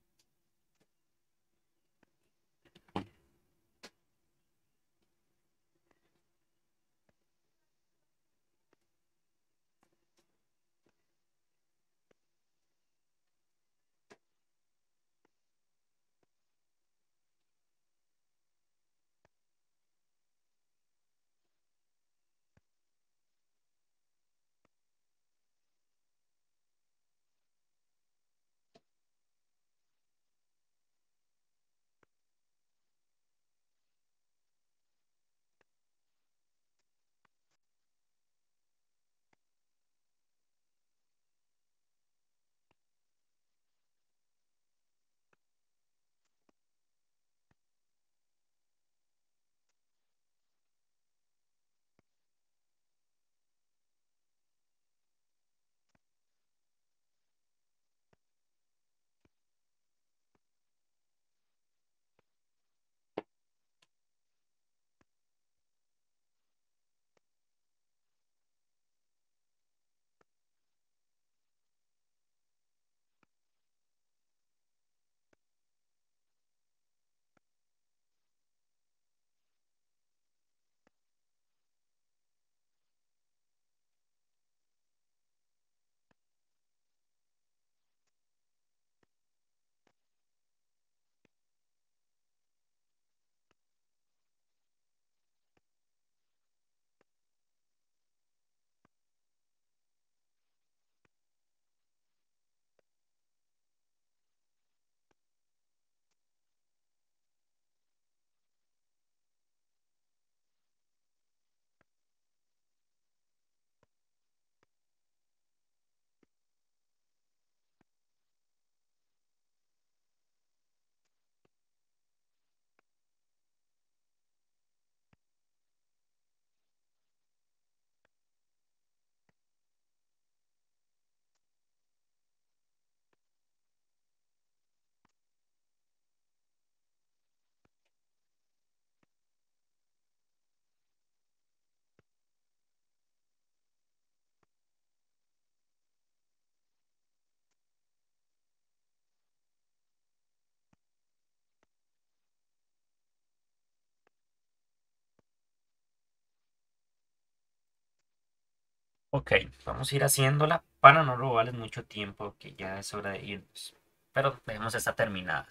Ok, vamos a ir haciéndola para no robarles mucho tiempo, que ya es hora de irnos. Pero dejemos esta terminada.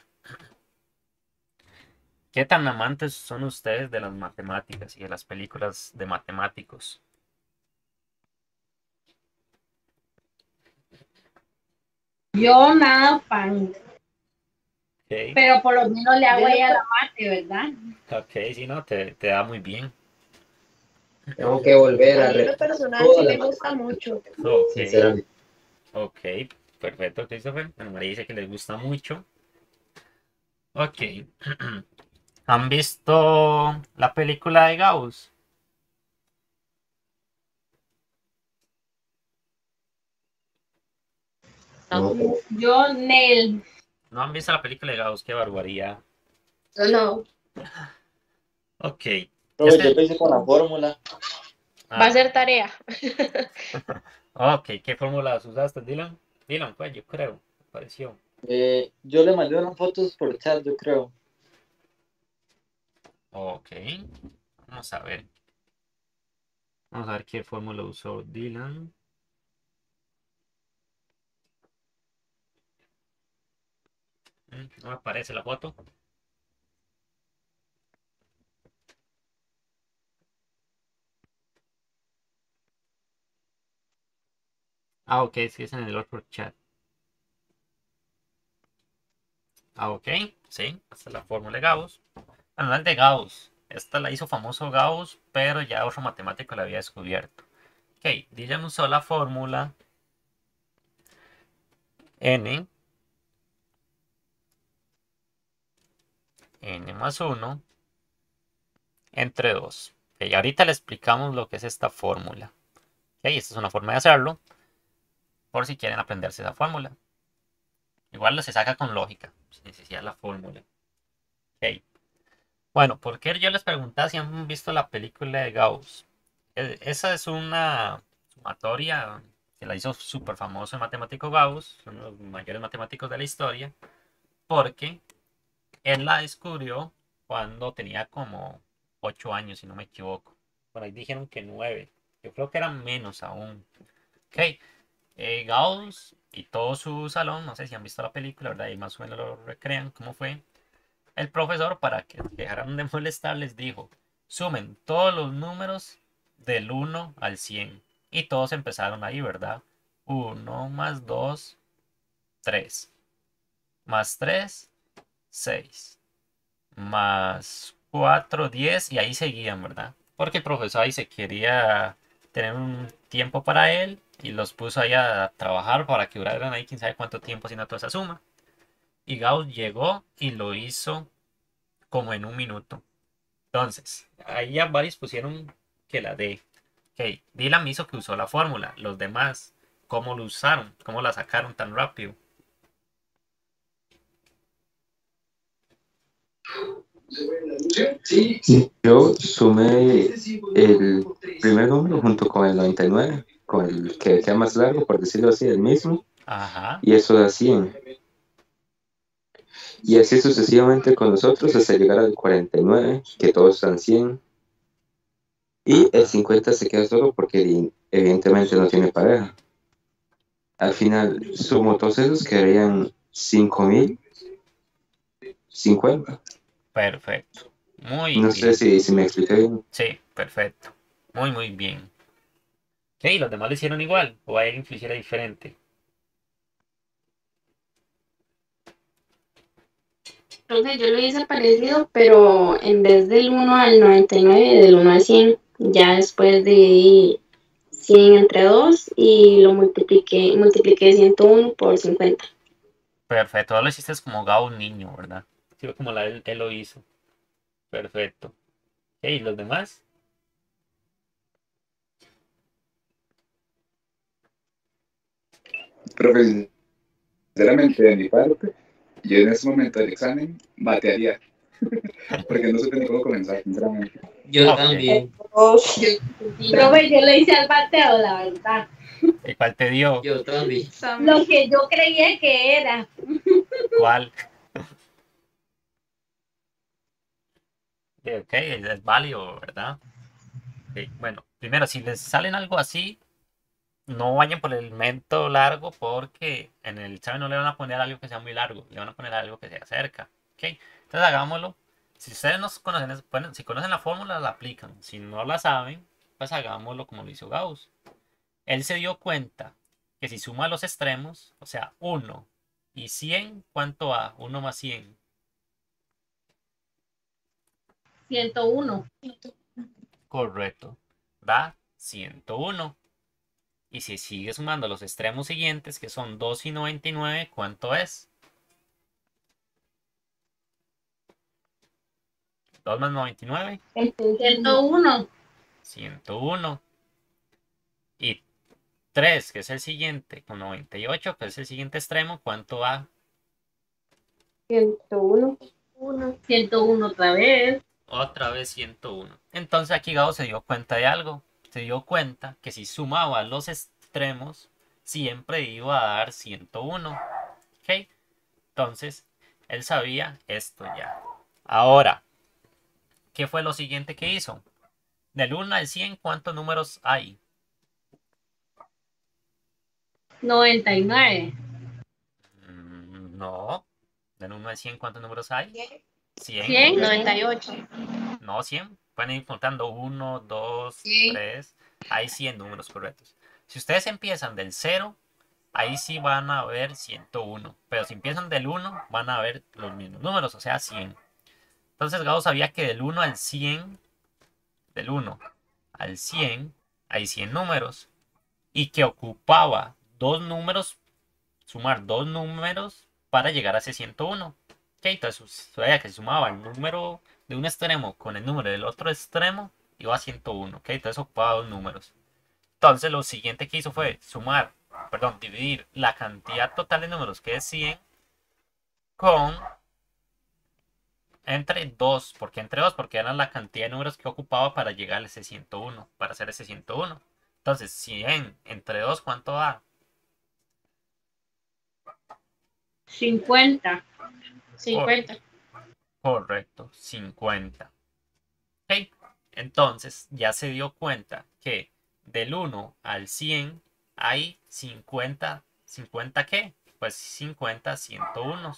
¿Qué tan amantes son ustedes de las matemáticas y de las películas de matemáticos? Yo nada pan, Ok, pero por lo menos le hago ahí a la mate, ¿verdad? ok, si no, te da muy bien. Tengo que volver A a mí en lo personal sí me gusta mucho. Ok, sinceramente. ok, perfecto, Christopher. Bueno, María dice que les gusta mucho. Ok, ¿Han visto la película de Gauss? No. Yo, Nel. ¿No han visto la película de Gauss? Qué barbaridad. No, Ok. Profe, Este- yo pensé con la fórmula. va a ser tarea. Ok, ¿qué fórmulas usaste, Dylan? Dylan, pues yo creo, me pareció. Yo le mandé unas fotos por chat, yo creo. Ok, vamos a ver. Vamos a ver qué fórmula usó Dylan. No me aparece la foto. Ah, ok, sí es en el otro chat. Ah, ok, sí, esta es la fórmula de Gauss. Bueno, no es de Gauss. Esta la hizo famoso Gauss, pero ya otro matemático la había descubierto. Ok, Dylan usó la fórmula n más 1 entre 2. Ok, ahorita le explicamos lo que es esta fórmula. Ok, esta es una forma de hacerlo, por si quieren aprenderse esa fórmula. Igual se saca con lógica, sin necesidad de la fórmula. Ok. Bueno, ¿por qué yo les preguntaba si han visto la película de Gauss? Esa es una sumatoria que la hizo súper famoso el matemático Gauss, uno de los mayores matemáticos de la historia, porque él la descubrió cuando tenía como 8 años, si no me equivoco. Por ahí dijeron que 9. Yo creo que eran menos aún. Ok. Gauss y todo su salón, no sé si han visto la película, ¿verdad? Y más o menos lo recrean cómo fue. El profesor, para que dejaran de molestar, les dijo: sumen todos los números del 1 al 100. Y todos empezaron ahí, ¿verdad? 1 más 2, 3. Más 3, 6. Más 4, 10. Y ahí seguían, ¿verdad? Porque el profesor ahí se quería tener un tiempo para él y los puso ahí a trabajar para que duraran ahí quién sabe cuánto tiempo haciendo toda esa suma. Y Gauss llegó y lo hizo como en un minuto. Entonces, ahí ya varios pusieron que la D. Ok, Dylan hizo que usó la fórmula. Los demás, ¿cómo lo usaron? ¿Cómo la sacaron tan rápido? Yo sumé el primer número junto con el 99, con el que queda más largo, por decirlo así, el mismo, Ajá. y eso da 100. Y así sucesivamente con los otros hasta llegar al 49, que todos dan 100. Y el 50 se queda solo porque evidentemente no tiene pareja. Al final sumo todos esos, quedarían 5050. Perfecto. Muy No sé bien. si me expliqué bien. Sí, perfecto. Muy, muy bien. Ok, ¿los demás lo hicieron igual? ¿O hay alguien que lo hiciera diferente? Entonces yo lo hice parecido, pero en vez del 1 al 99, del 1 al 100, ya después dividí 100 entre 2 y lo multipliqué 101 por 50. Perfecto. Ahora lo hiciste como Gauss niño, ¿verdad? Sí, como él lo hizo. Perfecto. Ok, ¿y los demás? Profe, sinceramente, de mi parte, yo en este momento del examen batearía, porque no supe ni cómo comenzar, sinceramente. Yo Ok. también. Profe, yo le hice al bateo, la verdad. ¿Y cuál te dio? Yo también. Lo que yo creía que era. ¿Cuál? Ok, es válido, ¿verdad? Ok, bueno, primero, si les salen algo así, no vayan por el método largo porque en el examen no le van a poner algo que sea muy largo, le van a poner algo que sea cerca. ¿Ok? Entonces hagámoslo. Si ustedes no conocen, bueno, si conocen la fórmula, la aplican. Si no la saben, pues hagámoslo como lo hizo Gauss. Él se dio cuenta que si suma los extremos, o sea, 1 y 100, ¿cuánto va? 1 más 100. 101. Correcto. Da 101. Y si sigue sumando los extremos siguientes, que son 2 y 99, ¿cuánto es? 2 más 99, 101. 101. Y 3, que es el siguiente, con 98, que es el siguiente extremo, ¿cuánto va? 101. 101 otra vez. Otra vez 101. Entonces aquí Gauss se dio cuenta de algo. Se dio cuenta que si sumaba los extremos, siempre iba a dar 101. ¿Ok? Entonces, él sabía esto ya. Ahora, ¿qué fue lo siguiente que hizo? Del 1 al 100, ¿cuántos números hay? 99. No. Del 1 al 100, ¿cuántos números hay? 100. 100. 98. No, 100. Pueden ir contando 1, 2, Sí. 3. Hay 100 números correctos. Si ustedes empiezan del 0, ahí sí van a ver 101. Pero si empiezan del 1, van a ver los mismos números, o sea, 100. Entonces Gauss sabía que del 1 al 100, del 1 al 100, hay 100 números. Y que ocupaba dos números, sumar dos números para llegar a ese 101. Okay, entonces sabía que si sumaba el número de un extremo con el número del otro extremo, iba a 101. Okay, entonces ocupaba dos números. Entonces lo siguiente que hizo fue dividir la cantidad total de números, que es 100, con entre 2. ¿Por qué entre 2? Porque eran la cantidad de números que ocupaba para llegar a ese 101, para hacer ese 101. Entonces 100 entre 2, ¿cuánto da? 50. 50. Correcto, 50. Ok, entonces ya se dio cuenta que del 1 al 100 hay 50. ¿50 qué? Pues 50 101.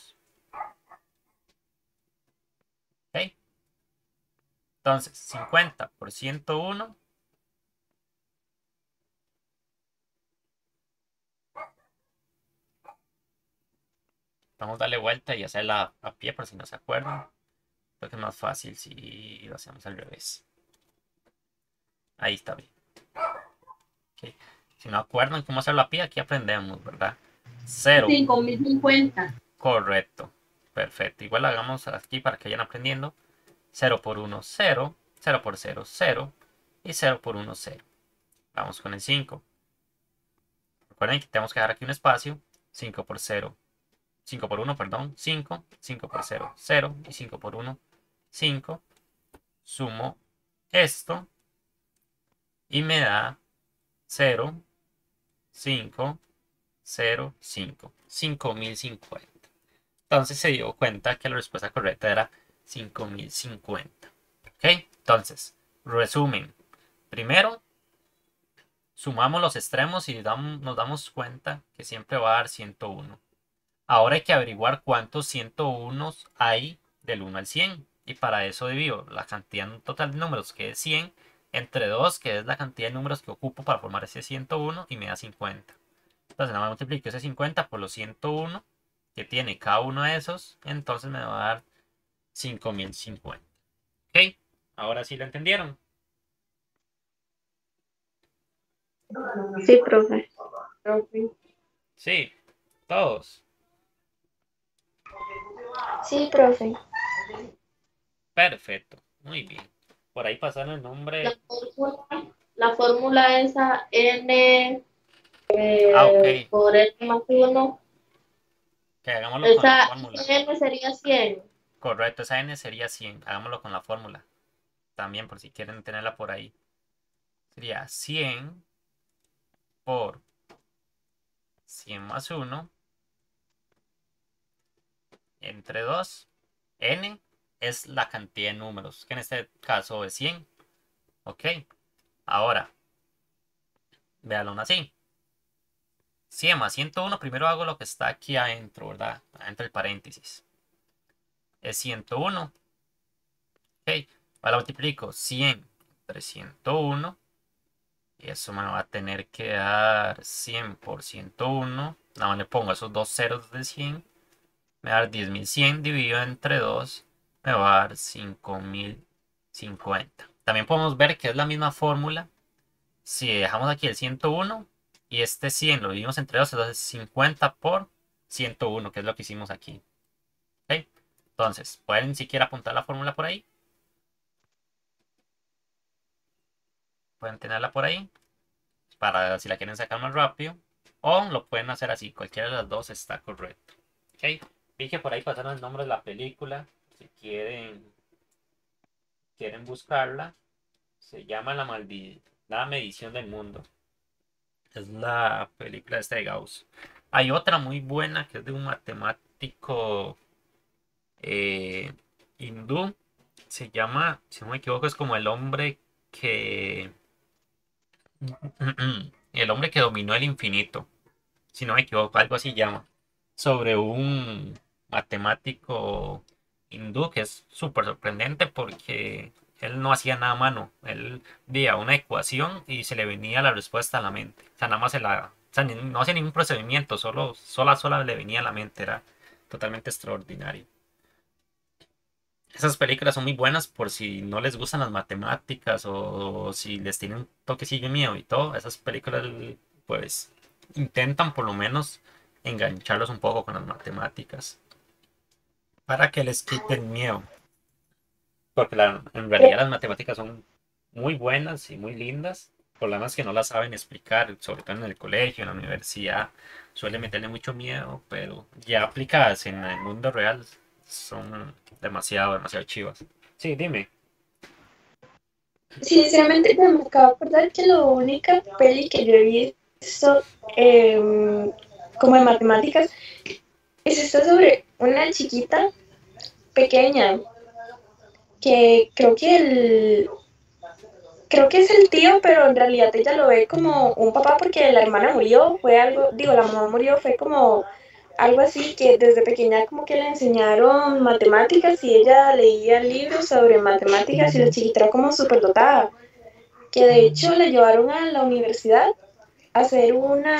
Ok, entonces 50 por 101. Vamos a darle vuelta y hacerla a pie por si no se acuerdan. Creo que es más fácil si lo hacemos al revés. Ahí está bien. Okay. Si no acuerdan cómo hacerlo a pie, aquí aprendemos, ¿verdad? 0. 5050. Correcto. Perfecto. Igual lo hagamos aquí para que vayan aprendiendo. 0 por 1, 0. 0 por 0, 0. Y 0 por 1, 0. Vamos con el 5. Recuerden que tenemos que dejar aquí un espacio. 5 por 0. 5 por 1, perdón. 5. 5 por 0, 0. Y 5 por 1, 5. Sumo esto. Y me da 0, 5, 0, 5. 5050. Entonces se dio cuenta que la respuesta correcta era 5050. ¿Ok? Entonces, resumen. Primero, sumamos los extremos y nos damos cuenta que siempre va a dar 101. Ahora hay que averiguar cuántos 101 hay del 1 al 100. Y para eso divido la cantidad total de números, que es 100, entre 2, que es la cantidad de números que ocupo para formar ese 101, y me da 50. Entonces, nada más multiplico ese 50 por los 101 que tiene cada uno de esos, entonces me va a dar 5050. ¿Ok? Ahora sí lo entendieron. Sí, profe. Sí, todos. Sí, profe. Perfecto, muy bien. Por ahí pasaron el nombre. La fórmula esa N Ok, por N más 1. que hagámoslo con la Esa fórmula. N sería 100. Correcto, esa n sería 100. Hagámoslo con la fórmula. También por si quieren tenerla por ahí. Sería 100 por 100 más 1 entre 2. N es la cantidad de números, que en este caso es 100. Ok, ahora, véanlo aún así. 100 más 101, primero hago lo que está aquí adentro, ¿verdad? Adentro del paréntesis. Es 101. Ok, ahora multiplico 100 entre 101. Y eso me va a tener que dar 100 por 101. Nada más le pongo esos dos ceros de 100. Me va a dar 10.100 dividido entre 2. Me va a dar 5050. También podemos ver que es la misma fórmula. Si dejamos aquí el 101 y este 100 lo dividimos entre 2, entonces 50 por 101, que es lo que hicimos aquí. ¿Ok? Entonces, ¿pueden siquiera apuntar la fórmula por ahí? pueden tenerla por ahí para si la quieren sacar más rápido. O lo pueden hacer así, cualquiera de las dos está correcto. Ok, vi que por ahí pasaron el nombre de la película. Si quieren buscarla, se llama La medición del mundo. Es la película esta de Gauss. Hay otra muy buena que es de un matemático eh, hindú. Se llama, si no me equivoco, es como que... El hombre que dominó el infinito. Si no me equivoco, algo así llama. Sobre un matemático hindú que es súper sorprendente porque él no hacía nada a mano. Él veía una ecuación y se le venía la respuesta a la mente. O sea, nada más o sea, no hacía ningún procedimiento, sola le venía a la mente. Era totalmente extraordinario. Esas películas son muy buenas por si no les gustan las matemáticas o si les tienen un toquecillo de miedo y todo. Esas películas, pues, intentan por lo menos engancharlos un poco con las matemáticas para que les quiten miedo. Porque en realidad las matemáticas son muy buenas y muy lindas. El problema es que no las saben explicar, sobre todo en el colegio, en la universidad. Suele meterle mucho miedo, pero ya aplicadas en el mundo real son demasiado chivas. Sí, dime. Sinceramente, me acabo de acordar que la única peli que yo he visto como de matemáticas es esta sobre una chiquita pequeña que creo que es el tío, pero en realidad ella lo ve como un papá porque la hermana murió, fue algo, digo, la mamá murió, fue como algo así que desde pequeña como que le enseñaron matemáticas y ella leía libros sobre matemáticas y la chiquita era como súper dotada, que de hecho le llevaron a la universidad a hacer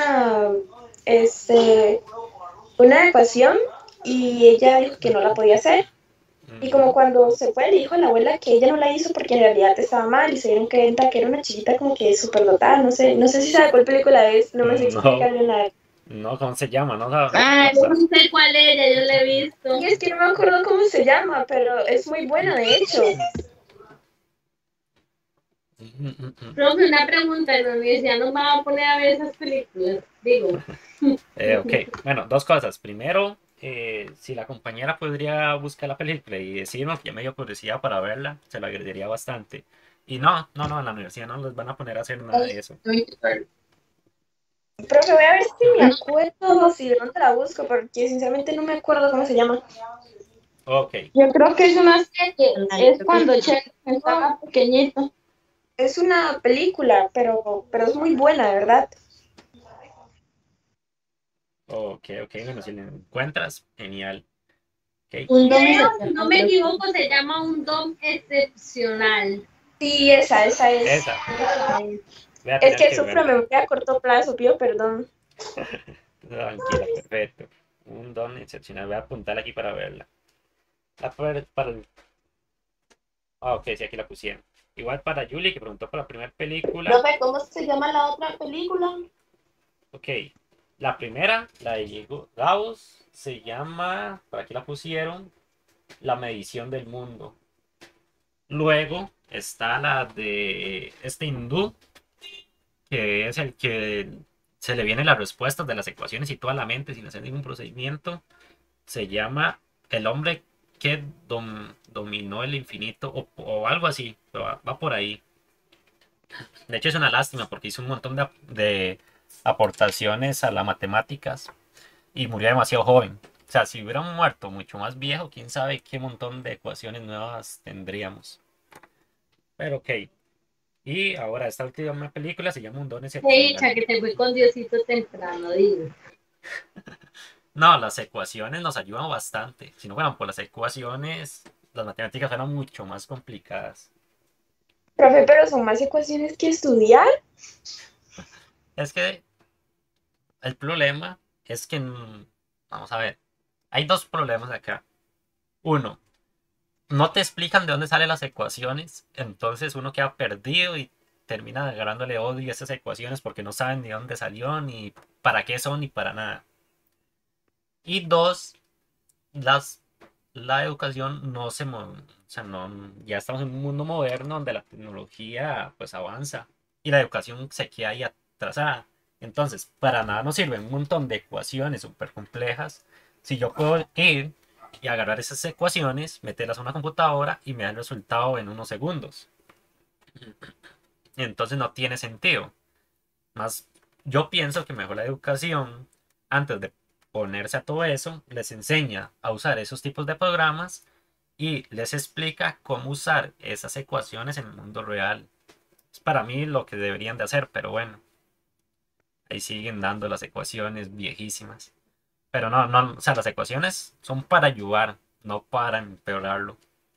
una ecuación y ella dijo que no la podía hacer. Y como cuando se fue, le dijo a la abuela que ella no la hizo porque en realidad estaba mal y se dieron cuenta que era una chiquita como que súper dotada. No sé si sabe cuál película es, no me sé explicarle nada. No, ¿cómo se llama? No, Yo no sé cuál es, ya yo la he visto. Y es que no me acuerdo cómo se llama, pero es muy buena de hecho. Profe, una pregunta, en la universidad nos van a poner a ver esas películas, digo. Ok, bueno, dos cosas. Primero, si la compañera podría buscar la película y decirnos que ya me dio curiosidad para verla, se lo agradecería bastante. Y no, en la universidad no les van a poner a hacer nada de eso. Profe, voy a ver si me acuerdo, si de dónde la busco, porque sinceramente no me acuerdo cómo se llama. Ok. Yo creo que es una serie, es cuando Sheldon estaba pequeñito. Es una película, pero es muy buena, de verdad. Ok, bueno, si la encuentras, genial. Okay. Creo, si no me equivoco, se llama Un Don Excepcional. Sí, esa es. Esa. Es que sufro memoria a corto plazo, pido perdón. Tranquila, perfecto. Un don excepcional. Voy a apuntar aquí para verla. Ok, sí, aquí la pusieron. Igual para Julie, que preguntó por la primera película. Profe, ¿cómo se llama la otra película? Ok, la primera, la de Gauss, se llama, por aquí la pusieron, La medición del mundo. Luego está la de este hindú, que es el que se le vienen las respuestas de las ecuaciones y toda la mente sin hacer ningún procedimiento. Se llama El hombre que dominó el infinito o algo así, pero va por ahí. De hecho es una lástima porque hizo un montón de aportaciones a las matemáticas y murió demasiado joven. O sea, si hubiera muerto mucho más viejo, quién sabe qué montón de ecuaciones nuevas tendríamos. Pero ok. Y ahora esta última película se llama Un don excepcional. Que te fui con Diosito temprano, digo. No, las ecuaciones nos ayudan bastante. Si no fueran por las ecuaciones, las matemáticas fueran mucho más complicadas. Profe, pero son más ecuaciones que estudiar. Es que el problema es que, vamos a ver, hay dos problemas acá. Uno, no te explican de dónde salen las ecuaciones, entonces uno queda perdido y termina agarrándole odio a esas ecuaciones porque no saben de dónde salió, ni para qué son, ni para nada. Y dos, la educación no o sea, no, ya estamos en un mundo moderno donde la tecnología pues avanza y la educación se queda ahí atrasada. Entonces, para nada nos sirven un montón de ecuaciones súper complejas si yo puedo ir y agarrar esas ecuaciones, meterlas a una computadora y me da el resultado en unos segundos. Entonces no tiene sentido. Más, yo pienso que mejor la educación, antes de ponerse a todo eso, les enseña a usar esos tipos de programas y les explica cómo usar esas ecuaciones en el mundo real. Es para mí lo que deberían de hacer, pero bueno, ahí siguen dando las ecuaciones viejísimas. Pero no, o sea, las ecuaciones son para ayudar, no para empeorarlo.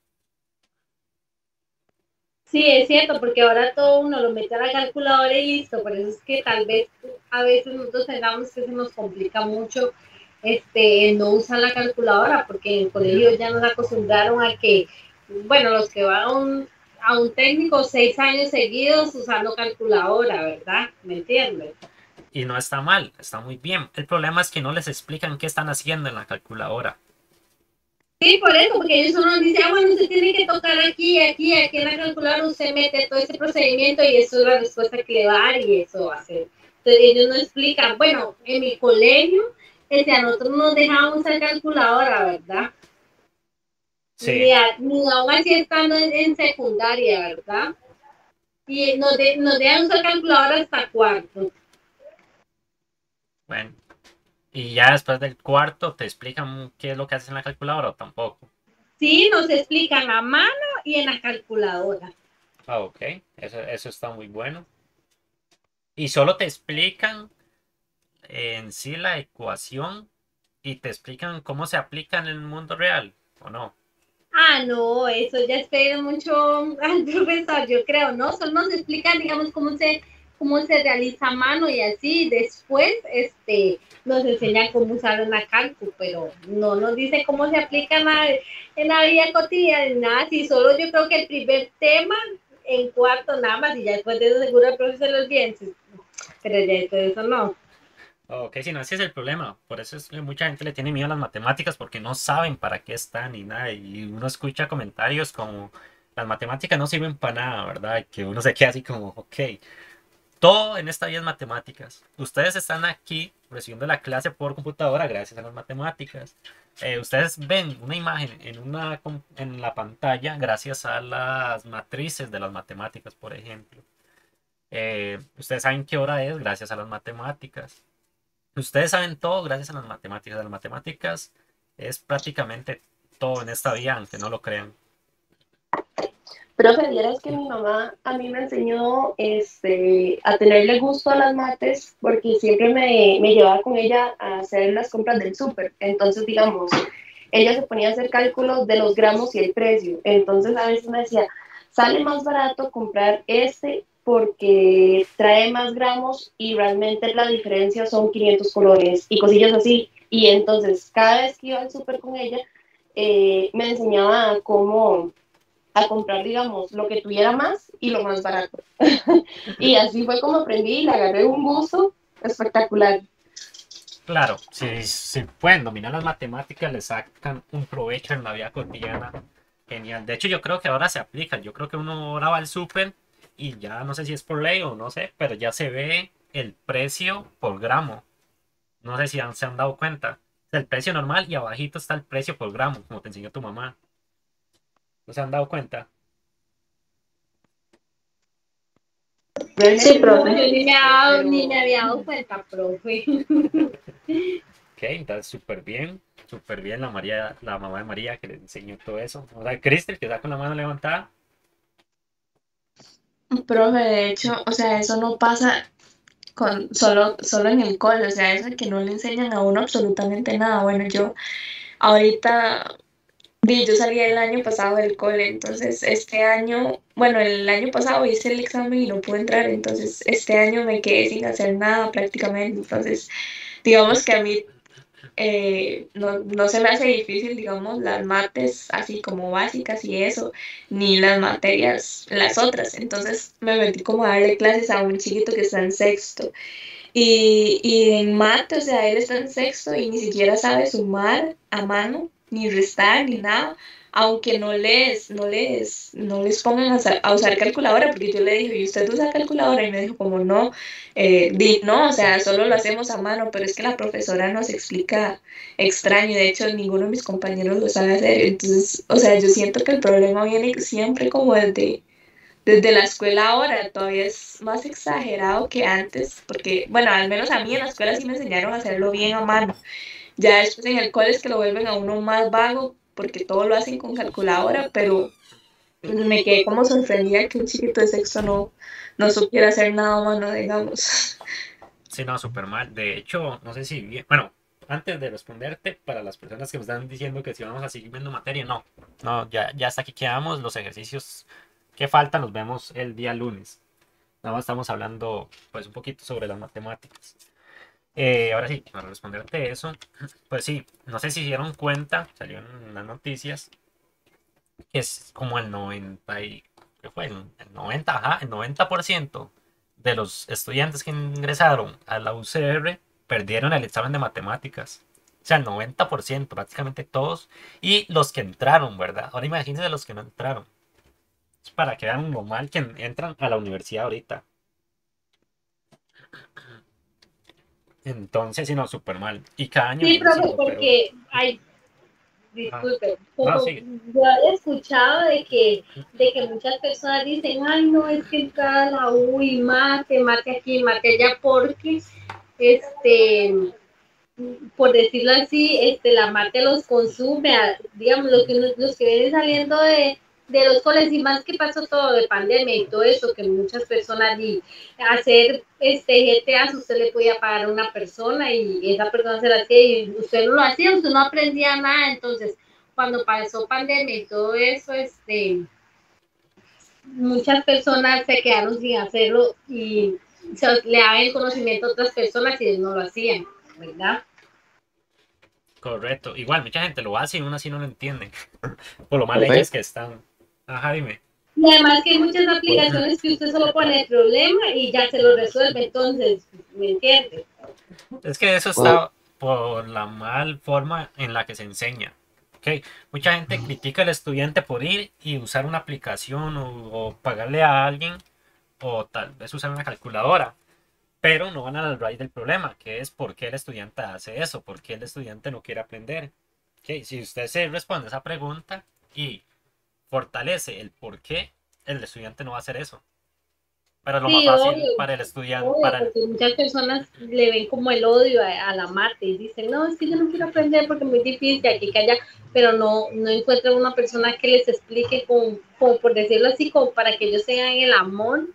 Sí, es cierto, porque ahora todo uno lo mete a la calculadora y listo. Por eso es que tal vez a veces nosotros tengamos que se nos complica mucho no usar la calculadora, porque en el colegio ya nos acostumbraron a que, bueno, los que van a un técnico 6 años seguidos usando calculadora, ¿verdad? ¿Me entiendes? Y no está mal, está muy bien. El problema es que no les explican qué están haciendo en la calculadora. Sí, por eso, porque ellos solo dicen, bueno, usted tiene que tocar aquí en la calculadora, usted mete todo ese procedimiento y eso es la respuesta que le va a dar y eso va a ser. Entonces ellos no explican, bueno, en mi colegio, a nosotros nos dejaban usar calculadora, ¿verdad? Sí. Ni aún así estando en secundaria, ¿verdad? Y nos dejan usar calculadora hasta cuarto. Bueno. Y ya después del cuarto te explican qué es lo que haces en la calculadora o tampoco. Sí, nos explican a mano y en la calculadora. Ah, ok. Eso está muy bueno. Y solo te explican en sí la ecuación y te explican cómo se aplica en el mundo real, ¿o no? Ah, no, eso ya es pedir mucho al profesor, yo creo, ¿no? Solo nos explican, digamos, cómo se realiza a mano y así. Después, nos enseñan cómo usar una cálculo, pero no nos dice cómo se aplica en la vida cotidiana, nada así. Solo yo creo que el primer tema en cuarto nada más y ya después de eso seguro el profesor los dientes. Pero ya después de eso no. Ok, si no, ese es el problema. Por eso es que mucha gente le tiene miedo a las matemáticas porque no saben para qué están ni nada. Y uno escucha comentarios como las matemáticas no sirven para nada, ¿verdad? Que uno se queda así como, ok, todo en esta vida es matemáticas. Ustedes están aquí recibiendo la clase por computadora gracias a las matemáticas. Ustedes ven una imagen en la pantalla gracias a las matrices de las matemáticas, por ejemplo. Ustedes saben qué hora es gracias a las matemáticas. Ustedes saben todo gracias a las matemáticas. Las matemáticas es prácticamente todo en esta vida, aunque no lo crean. Profe, vieras que mi mamá a mí me enseñó a tenerle gusto a las mates porque siempre me llevaba con ella a hacer las compras del súper. Entonces, digamos, ella se ponía a hacer cálculos de los gramos y el precio. Entonces, a veces me decía, sale más barato comprar porque trae más gramos y realmente la diferencia son 500 colones y cosillas así. Y entonces, cada vez que iba al súper con ella, me enseñaba a comprar, digamos, lo que tuviera más y lo más barato. Y así fue como aprendí y le agarré un gusto espectacular. Claro, si pueden dominar las matemáticas, le sacan un provecho en la vida cotidiana. Genial. De hecho, yo creo que ahora se aplica. Yo creo que uno ahora va al súper y ya no sé si es por ley o no sé, pero ya se ve el precio por gramo. No sé si se han dado cuenta. El precio normal y abajito está el precio por gramo, como te enseñó tu mamá. ¿No se han dado cuenta? Sí, profe. Yo ni me había dado cuenta, profe. Ok, entonces súper bien la mamá de María que le enseñó todo eso. O sea, Cristel que está con la mano levantada. Profe, de hecho, o sea, eso no pasa solo en el cole, o sea, eso de que no le enseñan a uno absolutamente nada. Bueno, yo ahorita, yo salí el año pasado del cole, entonces este año, bueno, el año pasado hice el examen y no pude entrar, entonces este año me quedé sin hacer nada prácticamente, entonces digamos que a mí no se me hace difícil, digamos, las mates así como básicas y eso, ni las materias, las otras. Entonces me metí como a darle clases a un chiquito que está en sexto. Y en mate, o sea, él está en sexto y ni siquiera sabe sumar a mano ni restar, ni nada, aunque no les pongan a usar calculadora, porque yo le dije, ¿y usted usa calculadora? Y me dijo como no, no, o sea, solo lo hacemos a mano, pero es que la profesora nos explica extraño, de hecho ninguno de mis compañeros lo sabe hacer, entonces, o sea, yo siento que el problema viene siempre como desde la escuela ahora, todavía es más exagerado que antes, porque, bueno, al menos a mí en la escuela sí me enseñaron a hacerlo bien a mano. Ya después en el cole es que lo vuelven a uno más vago porque todo lo hacen con calculadora, pero me quedé como sorprendida que un chiquito de sexto no supiera hacer nada a mano, digamos. Sí, no, súper mal. De hecho, no sé si bien. Bueno, antes de responderte, para las personas que me están diciendo que si vamos a seguir viendo materia, no. No, ya hasta aquí quedamos. Los ejercicios que faltan los vemos el día lunes. Nada más estamos hablando, pues, un poquito sobre las matemáticas. Ahora sí, para responderte eso, pues sí, no sé si se dieron cuenta, salió en las noticias, que es como el 90 y, ¿qué fue? El 90, ajá, el 90% de los estudiantes que ingresaron a la UCR perdieron el examen de matemáticas. O sea, el 90%, prácticamente todos. Y los que entraron, ¿verdad? Ahora imagínense los que no entraron. Es para que vean lo mal que entran a la universidad ahorita. Entonces, sí, no, súper mal. Y cada año Sí, viene profe, siendo peor. porque, ay, Ah, disculpe, no, como sí. yo he escuchado de que muchas personas dicen, ay, no, es que entrar a la U y mate aquí, mate allá, porque, este, por decirlo así, la mate los consume, digamos, los que vienen saliendo de los colegios y más que pasó todo de pandemia y todo eso, que muchas personas y hacer GTA, usted le podía pagar a una persona y esa persona se la hacía y usted no lo hacía, usted no aprendía nada, entonces cuando pasó pandemia y todo eso, muchas personas se quedaron sin hacerlo y le daban el conocimiento a otras personas y ellos no lo hacían, ¿verdad? Correcto. Igual, mucha gente lo hace y aún así no lo entiende. Por lo mal Profe, hechas que están. Ajá, dime. Y además que hay muchas aplicaciones que usted solo pone el problema y ya se lo resuelve, entonces, ¿me entiende? Es que eso bueno, está por la mal forma en la que se enseña. ¿Ok? Mucha gente critica al estudiante por ir y usar una aplicación o pagarle a alguien o tal vez usar una calculadora. Pero no van al raíz del problema, que es por qué el estudiante hace eso, por qué el estudiante no quiere aprender. ¿Ok? Si usted se responde a esa pregunta y fortalece el por qué, el estudiante no va a hacer eso. Pero lo más Sí, fácil para el estudiante, obvio, porque muchas personas le ven como el odio a la mate y dicen, no, es que yo no quiero aprender porque es muy difícil, aquí que allá, pero no encuentran una persona que les explique como por decirlo así, como para que ellos tengan el amor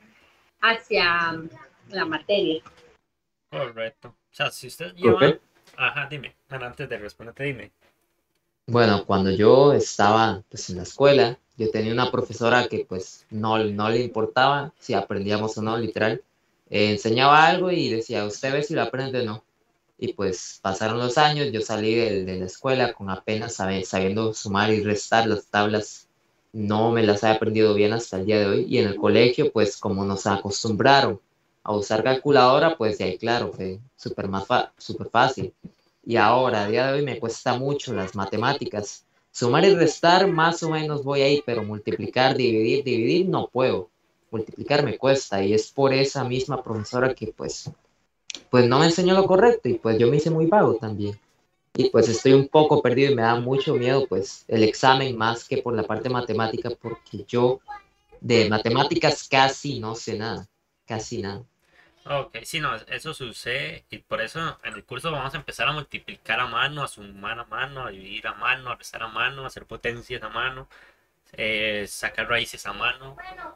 hacia la materia. correcto. O sea, si usted lleva... profe, Ajá, dime. Bueno, antes de responderte, dime. Bueno, cuando yo estaba pues en la escuela, yo tenía una profesora que pues no le importaba si aprendíamos o no, literal. Enseñaba algo y decía, usted ve si lo aprende o no. Y pues pasaron los años, yo salí de la escuela con apenas sabiendo sumar y restar las tablas. No me las he aprendido bien hasta el día de hoy. Y en el colegio, pues como nos acostumbraron a usar calculadora, pues de ahí claro, fue súper fácil. Y ahora, a día de hoy, me cuesta mucho las matemáticas. Sumar y restar, más o menos voy ahí, pero multiplicar, dividir, no puedo. Multiplicar me cuesta y es por esa misma profesora que pues no me enseñó lo correcto y pues yo me hice muy vago también. Y pues estoy un poco perdido y me da mucho miedo pues el examen más que por la parte matemática porque yo de matemáticas casi no sé nada, casi nada. Ok, sí, no, eso sucede y por eso en el curso vamos a empezar a multiplicar a mano, a sumar a mano, a dividir a mano, a restar a mano, a hacer potencias a mano, sacar raíces a mano,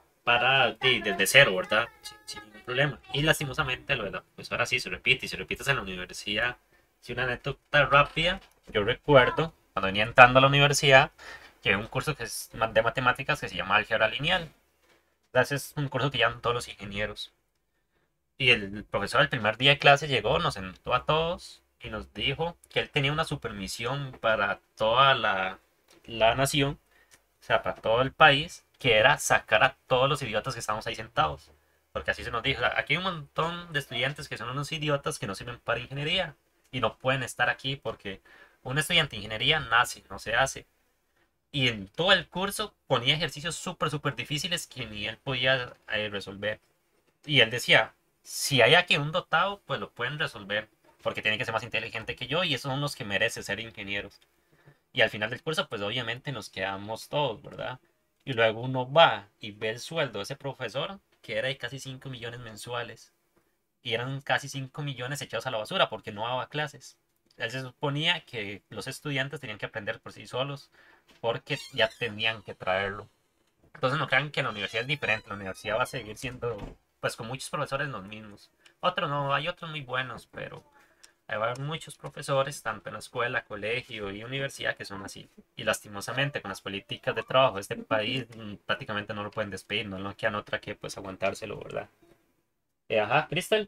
desde cero, ¿verdad? Sin ningún problema. Y lastimosamente lo de la profesora sí se repite y se repite en la universidad. Si una anécdota rápida, yo recuerdo cuando venía entrando a la universidad que hay un curso que es de matemáticas que se llama álgebra lineal. Ese es un curso que llevan todos los ingenieros. Y el profesor el primer día de clase llegó, nos sentó a todos y nos dijo que él tenía una supermisión para toda la nación, o sea, para todo el país, que era sacar a todos los idiotas que estábamos ahí sentados. Porque así se nos dijo, o sea, aquí hay un montón de estudiantes que son unos idiotas que no sirven para ingeniería y no pueden estar aquí porque Un estudiante de ingeniería nace, no se hace. Y en todo el curso ponía ejercicios súper difíciles que ni él podía resolver. Y él decía, si hay aquí un dotado, pues lo pueden resolver, porque tienen que ser más inteligente que yo y esos son los que merecen ser ingenieros. Y al final del curso, pues obviamente nos quedamos todos, ¿verdad? Y luego uno va y ve el sueldo de ese profesor, que era de casi 5 millones mensuales. Y eran casi 5 millones echados a la basura porque no daba clases. Él se suponía que los estudiantes tenían que aprender por sí solos porque ya tenían que traerlo. Entonces no crean que la universidad es diferente, la universidad va a seguir siendo, pues con muchos profesores los mismos. Otros no, hay otros muy buenos, pero hay muchos profesores, tanto en la escuela, colegio y universidad, que son así. Y lastimosamente con las políticas de trabajo de este país prácticamente no lo pueden despedir, no le quedan otra que pues aguantárselo, ¿verdad? Ajá, Crystal.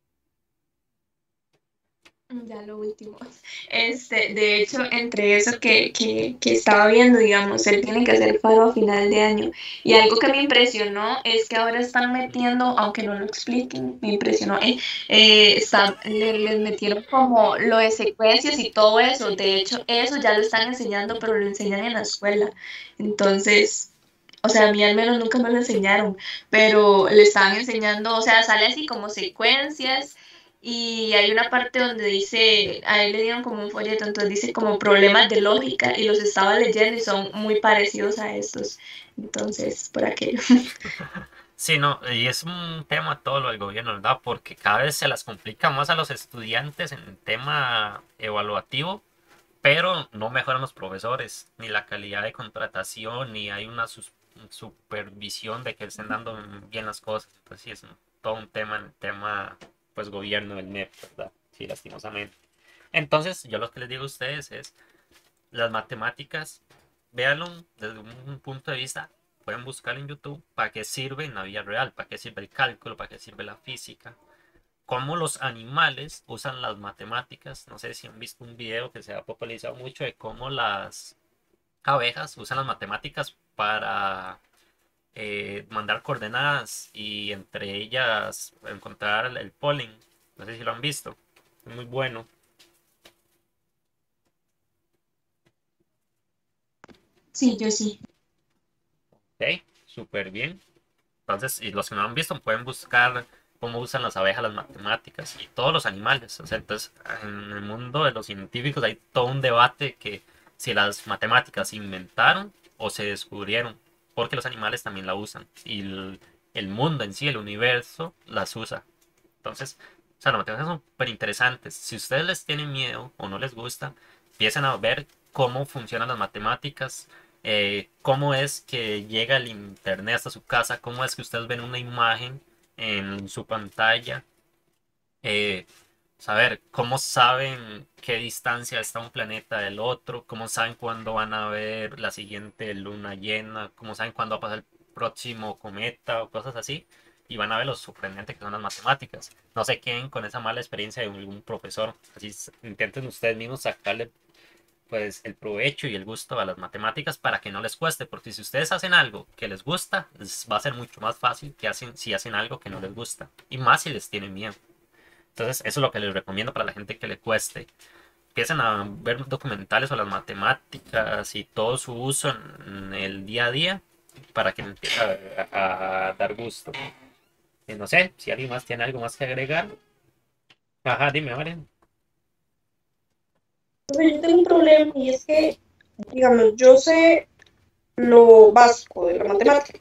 Ya lo último. De hecho, entre eso que estaba viendo, digamos, él tiene que hacer paro a final de año. Y algo que me impresionó es que ahora están metiendo, aunque no lo expliquen, me impresionó, les metieron como lo de secuencias y todo eso. De hecho, eso ya lo están enseñando, pero lo enseñan en la escuela. Entonces, o sea, a mí al menos nunca me lo enseñaron, pero le estaban enseñando, o sea, sale así como secuencias y hay una parte donde dice, a él le dieron como un folleto, entonces dice como problemas de lógica y los estaba leyendo y son muy parecidos a estos. Entonces, por aquello. Sí, no, y es un tema todo lo del gobierno, ¿verdad? Porque cada vez se las complica más a los estudiantes en el tema evaluativo, pero no mejoran los profesores, ni la calidad de contratación, ni hay una supervisión de que estén dando bien las cosas. Entonces sí, es todo un tema en el tema, pues, gobierno del MEP, ¿verdad? Sí, lastimosamente. Entonces, yo lo que les digo a ustedes es, las matemáticas, véanlo desde un punto de vista, pueden buscar en YouTube para qué sirve en la vida real, para qué sirve el cálculo, para qué sirve la física, cómo los animales usan las matemáticas. No sé si han visto un video que se ha popularizado mucho de cómo las abejas usan las matemáticas para mandar coordenadas y entre ellas encontrar el polen. No sé si lo han visto. Es muy bueno. Sí, yo sí. Ok, súper bien. Entonces, y los que no lo han visto pueden buscar cómo usan las abejas las matemáticas y todos los animales. O sea, entonces, en el mundo de los científicos hay todo un debate que si las matemáticas se inventaron o se descubrieron, porque los animales también la usan y el mundo en sí, el universo, las usa. Entonces, o sea, las matemáticas son súper interesantes. Si ustedes les tienen miedo o no les gusta, empiecen a ver cómo funcionan las matemáticas, cómo es que llega el internet hasta su casa, cómo es que ustedes ven una imagen en su pantalla, eh, saber cómo saben qué distancia está un planeta del otro, cómo saben cuándo van a ver la siguiente luna llena, cómo saben cuándo va a pasar el próximo cometa o cosas así. Y van a ver lo sorprendente que son las matemáticas. No se queden con esa mala experiencia de algún profesor. Así intenten ustedes mismos sacarle pues el provecho y el gusto a las matemáticas para que no les cueste, porque si ustedes hacen algo que les gusta, les va a ser mucho más fácil que si hacen algo que no les gusta, y más si les tienen miedo. Entonces, eso es lo que les recomiendo para la gente que le cueste. Empiecen a ver documentales sobre las matemáticas y todo su uso en el día a día para que les empiece a dar gusto. Y no sé, si alguien más tiene algo más que agregar. Ajá, dime, Marian. Entonces, yo tengo un problema y es que, digamos, yo sé lo básico de la matemática.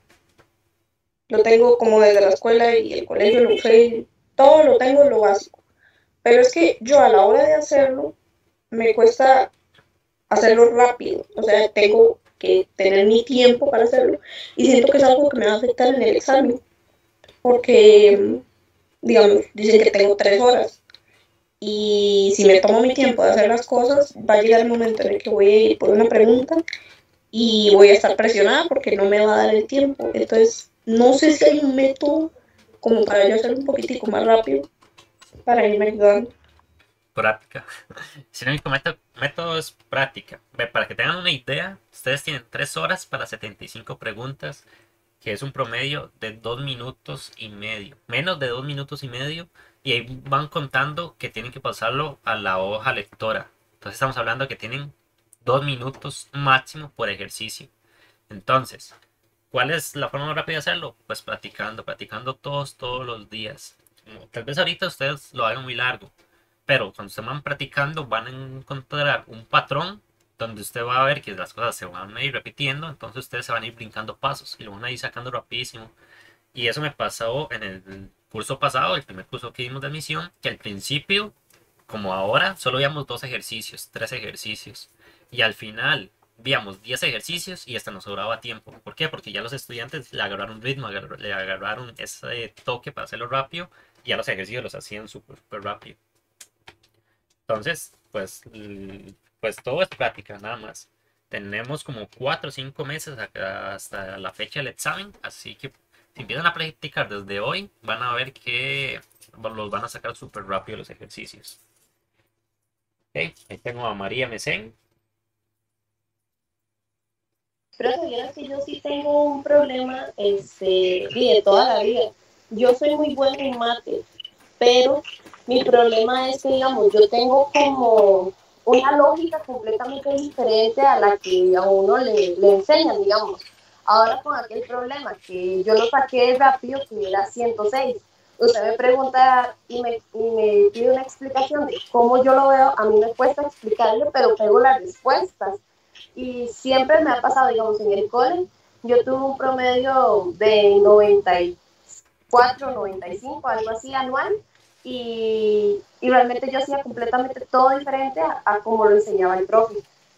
Lo tengo como desde la escuela y el colegio, lo sé, todo lo tengo lo básico. Pero es que yo a la hora de hacerlo, me cuesta hacerlo rápido. O sea, tengo que tener mi tiempo para hacerlo. Y siento que es algo que me va a afectar en el examen. Porque, digamos, dicen que tengo 3 horas. Y si me tomo mi tiempo de hacer las cosas, va a llegar el momento en el que voy a ir por una pregunta y voy a estar presionada porque no me va a dar el tiempo. Entonces, no sé si hay un método como para yo hacer un poquitico más rápido para irme ayudando. Práctica. Si el único método es práctica. Para que tengan una idea, ustedes tienen 3 horas para 75 preguntas, que es un promedio de 2 minutos y medio. Menos de 2 minutos y medio. Y ahí van contando que tienen que pasarlo a la hoja lectora. Entonces estamos hablando que tienen 2 minutos máximo por ejercicio. Entonces, ¿cuál es la forma más rápida de hacerlo? Pues practicando todos los días. Tal vez ahorita ustedes lo hagan muy largo, pero cuando se van practicando van a encontrar un patrón donde usted va a ver que las cosas se van a ir repitiendo, entonces ustedes se van a ir brincando pasos y lo van a ir sacando rapidísimo. Y eso me pasó en el curso pasado, el primer curso que dimos de admisión, que al principio, como ahora, solo veíamos 2 ejercicios, 3 ejercicios. Y al final veíamos 10 ejercicios y hasta nos sobraba tiempo. ¿Por qué? Porque ya los estudiantes le agarraron ritmo, le agarraron ese toque para hacerlo rápido y ya los ejercicios los hacían súper rápido. Entonces, pues todo es práctica, nada más. Tenemos como 4 o 5 meses hasta la fecha del examen, así que si empiezan a practicar desde hoy, van a ver que los van a sacar súper rápido los ejercicios. Okay, ahí tengo a María Mesén. Pero si vieras que yo sí tengo un problema de toda la vida. Yo soy muy buena en mate, pero mi problema es que, digamos, yo tengo como una lógica completamente diferente a la que a uno le enseñan, digamos. Ahora con aquel problema que yo lo saqué rápido, que era 106. Usted me pregunta y me pide una explicación de cómo yo lo veo, a mí me cuesta explicarle, pero pego las respuestas. Y siempre me ha pasado, digamos, en el cole, yo tuve un promedio de 94, 95, algo así anual, y realmente yo hacía completamente todo diferente a como lo enseñaba el profe.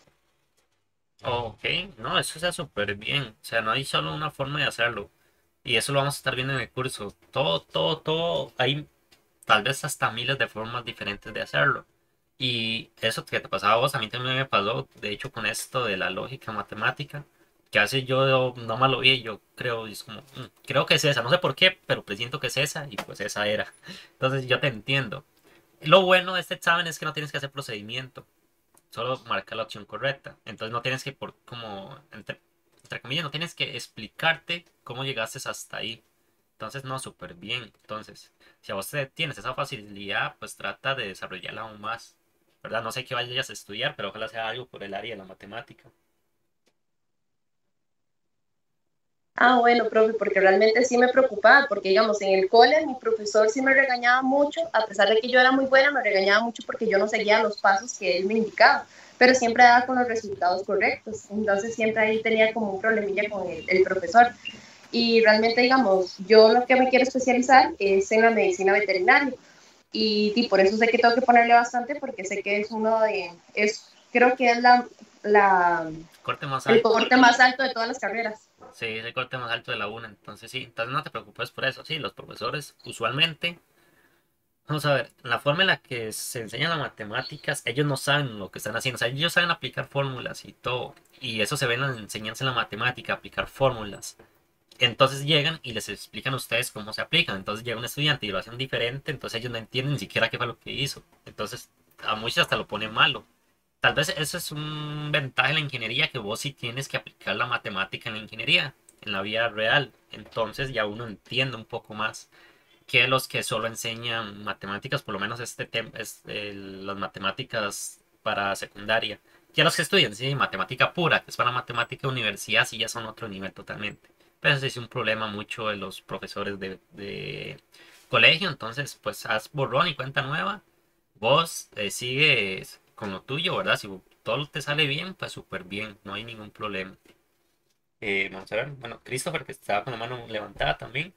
Ok, no, eso está súper bien. O sea, no hay solo una forma de hacerlo. Y eso lo vamos a estar viendo en el curso. Todo. Hay tal vez hasta miles de formas diferentes de hacerlo. Y eso que te pasaba a vos, a mí también me pasó, de hecho, con esto de la lógica matemática, que hace yo no me lo vi, yo creo, y es como, creo que es esa, no sé por qué, pero presiento que es esa, y pues esa era. Entonces yo te entiendo. Lo bueno de este examen es que no tienes que hacer procedimiento, solo marcar la opción correcta. Entonces no tienes que, como, entre comillas, no tienes que explicarte cómo llegaste hasta ahí. Entonces, no, súper bien. Entonces, si a vos tienes esa facilidad, pues trata de desarrollarla aún más. ¿Verdad? No sé qué vayas a estudiar, pero ojalá sea algo por el área de la matemática. Ah, bueno, profe, porque realmente sí me preocupaba, porque digamos, en el cole mi profesor sí me regañaba mucho, a pesar de que yo era muy buena, me regañaba mucho porque yo no seguía los pasos que él me indicaba, pero siempre daba con los resultados correctos, entonces siempre ahí tenía como un problemilla con el profesor. Y realmente, digamos, yo lo que me quiero especializar es en la medicina veterinaria, y por eso sé que tengo que ponerle bastante, porque sé que es creo que es Corte más el alto. corte más alto de todas las carreras. Sí, es el corte más alto de la UNA. Entonces, sí, entonces no te preocupes por eso. Sí, los profesores usualmente, vamos a ver, la forma en la que se enseñan las matemáticas, ellos no saben lo que están haciendo. O sea, ellos saben aplicar fórmulas y todo. Y eso se ve en la enseñanza en la matemática, aplicar fórmulas. Entonces llegan y les explican a ustedes cómo se aplican. Entonces llega un estudiante y lo hacen diferente, entonces ellos no entienden ni siquiera qué fue lo que hizo. Entonces a muchos hasta lo ponen malo. Tal vez eso es un ventaja en la ingeniería, que vos sí tienes que aplicar la matemática en la ingeniería, en la vida real. Entonces ya uno entiende un poco más que los que solo enseñan matemáticas, por lo menos este tema es las matemáticas para secundaria. Ya los que estudian, sí, matemática pura, que es para matemática de universidad, sí ya son otro nivel totalmente. Pero ese es un problema mucho de los profesores de colegio, entonces pues haz borrón y cuenta nueva. Vos sigues con lo tuyo, ¿verdad? Si todo te sale bien, pues súper bien, no hay ningún problema. Vamos a ver, bueno, Christopher, que estaba con la mano levantada también.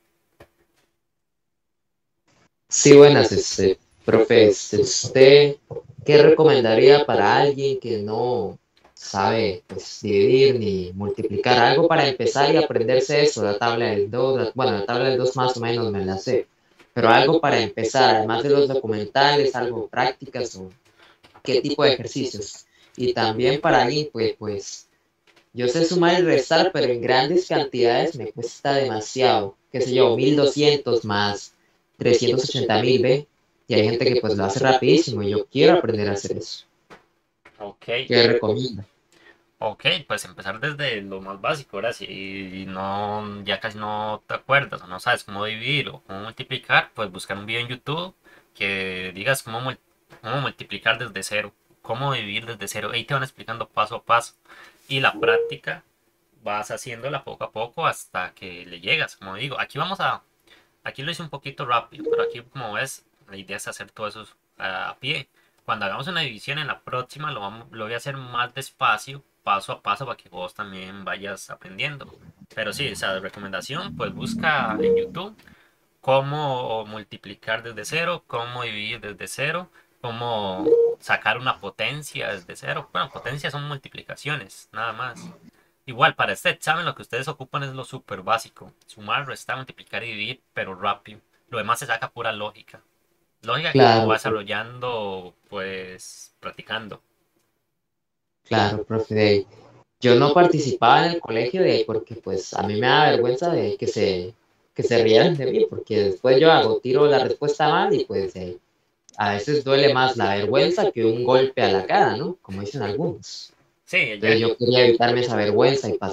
Sí, buenas, profe, ¿usted qué recomendaría para alguien que no sabe pues, dividir ni multiplicar? Algo para empezar y aprenderse eso, la tabla del 2, bueno, la tabla del 2 más o menos me la sé, pero algo para empezar, además de los documentales, algo prácticas o qué tipo de ejercicios. Y también para alguien, pues, yo sé sumar y restar, pero en grandes cantidades me cuesta demasiado, qué sé yo, 1200 más 380.000, ¿ve? Y hay gente que pues lo hace rapidísimo y yo quiero aprender a hacer eso. Ok. ¿Qué recomienda? Ok, pues empezar desde lo más básico, ahora si no, ya casi no te acuerdas o no sabes cómo dividir o cómo multiplicar, pues buscar un video en YouTube que digas cómo multiplicar desde cero. cómo dividir desde cero. Ahí te van explicando paso a paso. Y la práctica vas haciéndola poco a poco hasta que le llegas. Como digo, aquí lo hice un poquito rápido, pero aquí como ves, la idea es hacer todo eso a pie. Cuando hagamos una división en la próxima lo voy a hacer más despacio, paso a paso, para que vos también vayas aprendiendo. Pero sí, esa recomendación, pues busca en YouTube cómo multiplicar desde cero, cómo dividir desde cero, cómo sacar una potencia desde cero. Bueno, potencias son multiplicaciones, nada más. Igual, para este examen lo que ustedes ocupan es lo súper básico. Sumar, restar, multiplicar y dividir, pero rápido. Lo demás se saca pura lógica. Lógica que uno Claro, va desarrollando, pues, practicando. claro, profe. Yo no participaba en el colegio porque pues a mí me da vergüenza de que se rieran de mí, porque después yo tiro la respuesta mal y pues a veces duele más la vergüenza que un golpe a la cara, ¿no? Como dicen algunos. Sí, ya. Entonces yo quería evitarme esa vergüenza y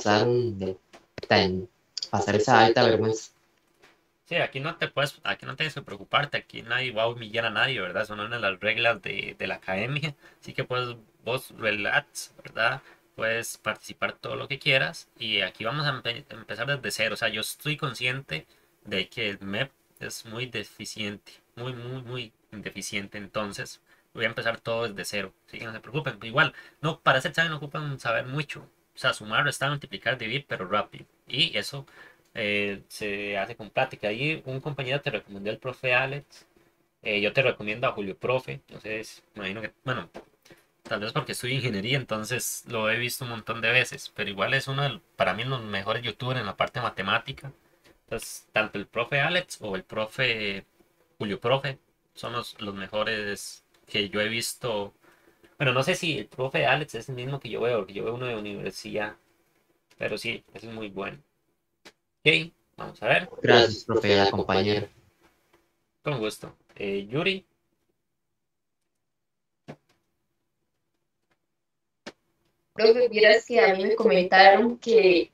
pasar esa alta vergüenza. Sí, aquí no tienes que preocuparte, aquí nadie va a humillar a nadie, ¿verdad? Son una de las reglas de la academia, así que pues vos relax, ¿verdad? Puedes participar todo lo que quieras y aquí vamos a empezar desde cero, o sea, yo estoy consciente de que el MEP es muy deficiente, muy deficiente, entonces voy a empezar todo desde cero, así que no se preocupen, igual, no, para ese examen no ocupan saber mucho, o sea, sumar, restar, multiplicar, dividir, pero rápido, y eso se hace con práctica. Ahí un compañero te recomendó el profe Alex. Yo te recomiendo a Julio Profe. Entonces, imagino que, bueno, tal vez porque estudio ingeniería, entonces lo he visto un montón de veces. Pero igual es para mí, los mejores youtubers en la parte matemática. Entonces, tanto el profe Alex o el profe Julio Profe son los mejores que yo he visto. Bueno, no sé si el profe Alex es el mismo que yo veo, porque yo veo uno de universidad. Pero sí, ese es muy bueno. Ok, vamos a ver. Gracias, profe, a la compañera. Con gusto. Yuri. Profe, vieras que a mí me comentaron que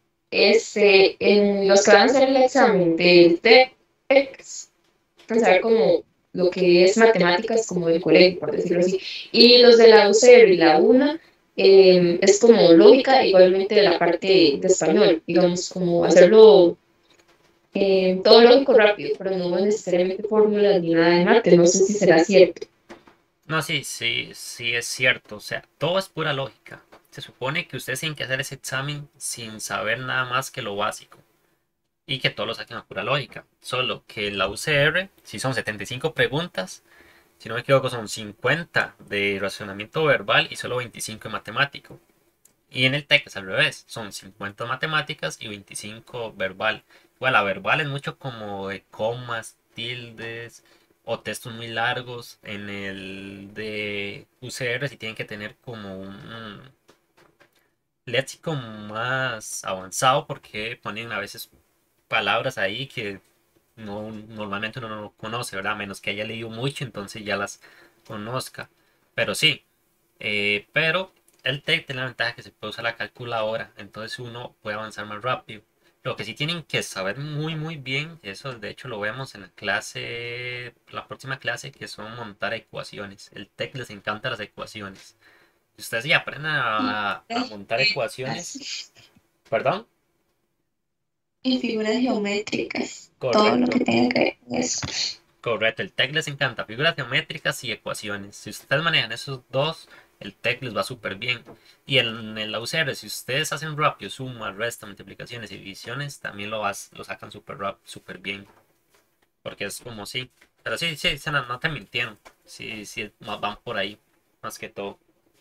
en los que van a hacer el examen del TEC, pensar como lo que es matemáticas como del colegio, por decirlo así, y los de la UCR y la UNA es como lógica, igualmente de la parte de español, digamos, como hacerlo todo lógico rápido, pero no necesariamente fórmulas ni nada de mate, no sé si será cierto. No, sí es cierto. O sea, todo es pura lógica. Se supone que ustedes tienen que hacer ese examen sin saber nada más que lo básico. Y que todos lo saquen a pura lógica. Solo que la UCR, si son 75 preguntas, si no me equivoco, son 50 de razonamiento verbal y solo 25 de matemático. Y en el TEC es al revés, son 50 matemáticas y 25 verbal. Igual la verbal es mucho como de comas, tildes o textos muy largos. En el de UCR sí tienen que tener como un léxico más avanzado porque ponen a veces palabras ahí que normalmente uno no conoce, ¿verdad? A menos que haya leído mucho, entonces ya las conozca. Pero sí, pero el TEC tiene la ventaja que se puede usar la calculadora, entonces uno puede avanzar más rápido. Lo que sí tienen que saber muy bien, eso de hecho lo vemos en la próxima clase, que son montar ecuaciones. El TEC les encanta las ecuaciones. Si ustedes ya aprenden a montar ecuaciones, perdón, Y figuras geométricas, todo lo correcto. que tenga que ver con eso. Correcto, el TEC les encanta figuras geométricas y ecuaciones. Si ustedes manejan esos dos, el TEC les va súper bien. Y en el UCR, si ustedes hacen rápido, suma, resta, multiplicaciones y divisiones, también lo sacan súper bien. Porque es como sí. Pero sí, no te mintieron. Sí, van por ahí, más que todo.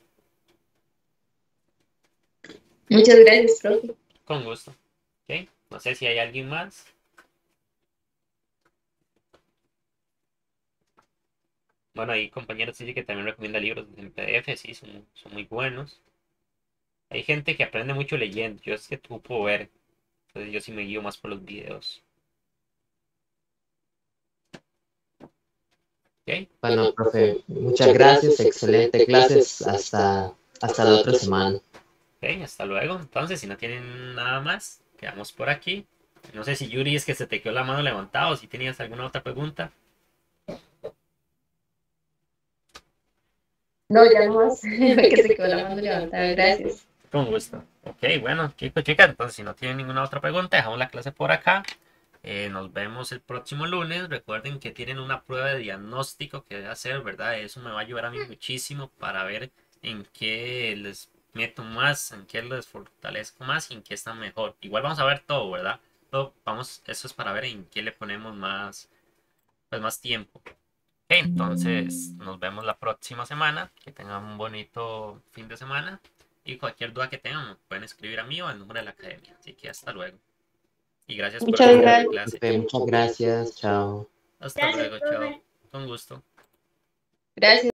Muchas gracias, profe. Con gusto. ¿Ok? No sé si hay alguien más. Bueno, hay compañeros sí que también recomienda libros en PDF, sí, son muy buenos. Hay gente que aprende mucho leyendo. Yo es que tú puedo ver. Entonces yo sí me guío más por los videos. ¿Ok? Bueno, profe, muchas gracias, excelente clases, hasta la otra semana. Ok, hasta luego. Entonces, si no tienen nada más, quedamos por aquí. No sé si Yuri es que se te quedó la mano levantada o si tenías alguna otra pregunta. No, ya no más. Que se quedó la mano levantada. Gracias. Con gusto. Ok, bueno, chicos, chicas, entonces si no tienen ninguna otra pregunta, dejamos la clase por acá. Nos vemos el próximo lunes. Recuerden que tienen una prueba de diagnóstico que debe hacer, ¿verdad? Eso me va a ayudar a mí muchísimo para ver en qué les meto más, en qué les fortalezco más y en qué están mejor. Igual vamos a ver todo, ¿verdad? Todo, vamos, eso es para ver en qué le ponemos más, pues más tiempo. Ok, entonces nos vemos la próxima semana. Que tengan un bonito fin de semana. Y cualquier duda que tengan, me pueden escribir a mí o al número de la academia. Así que hasta luego. Y gracias por Muchas asistir a la gracias. clase. Profe, muchas gracias, chao. Hasta Gracias, luego, profe. chao. Con gusto. Gracias.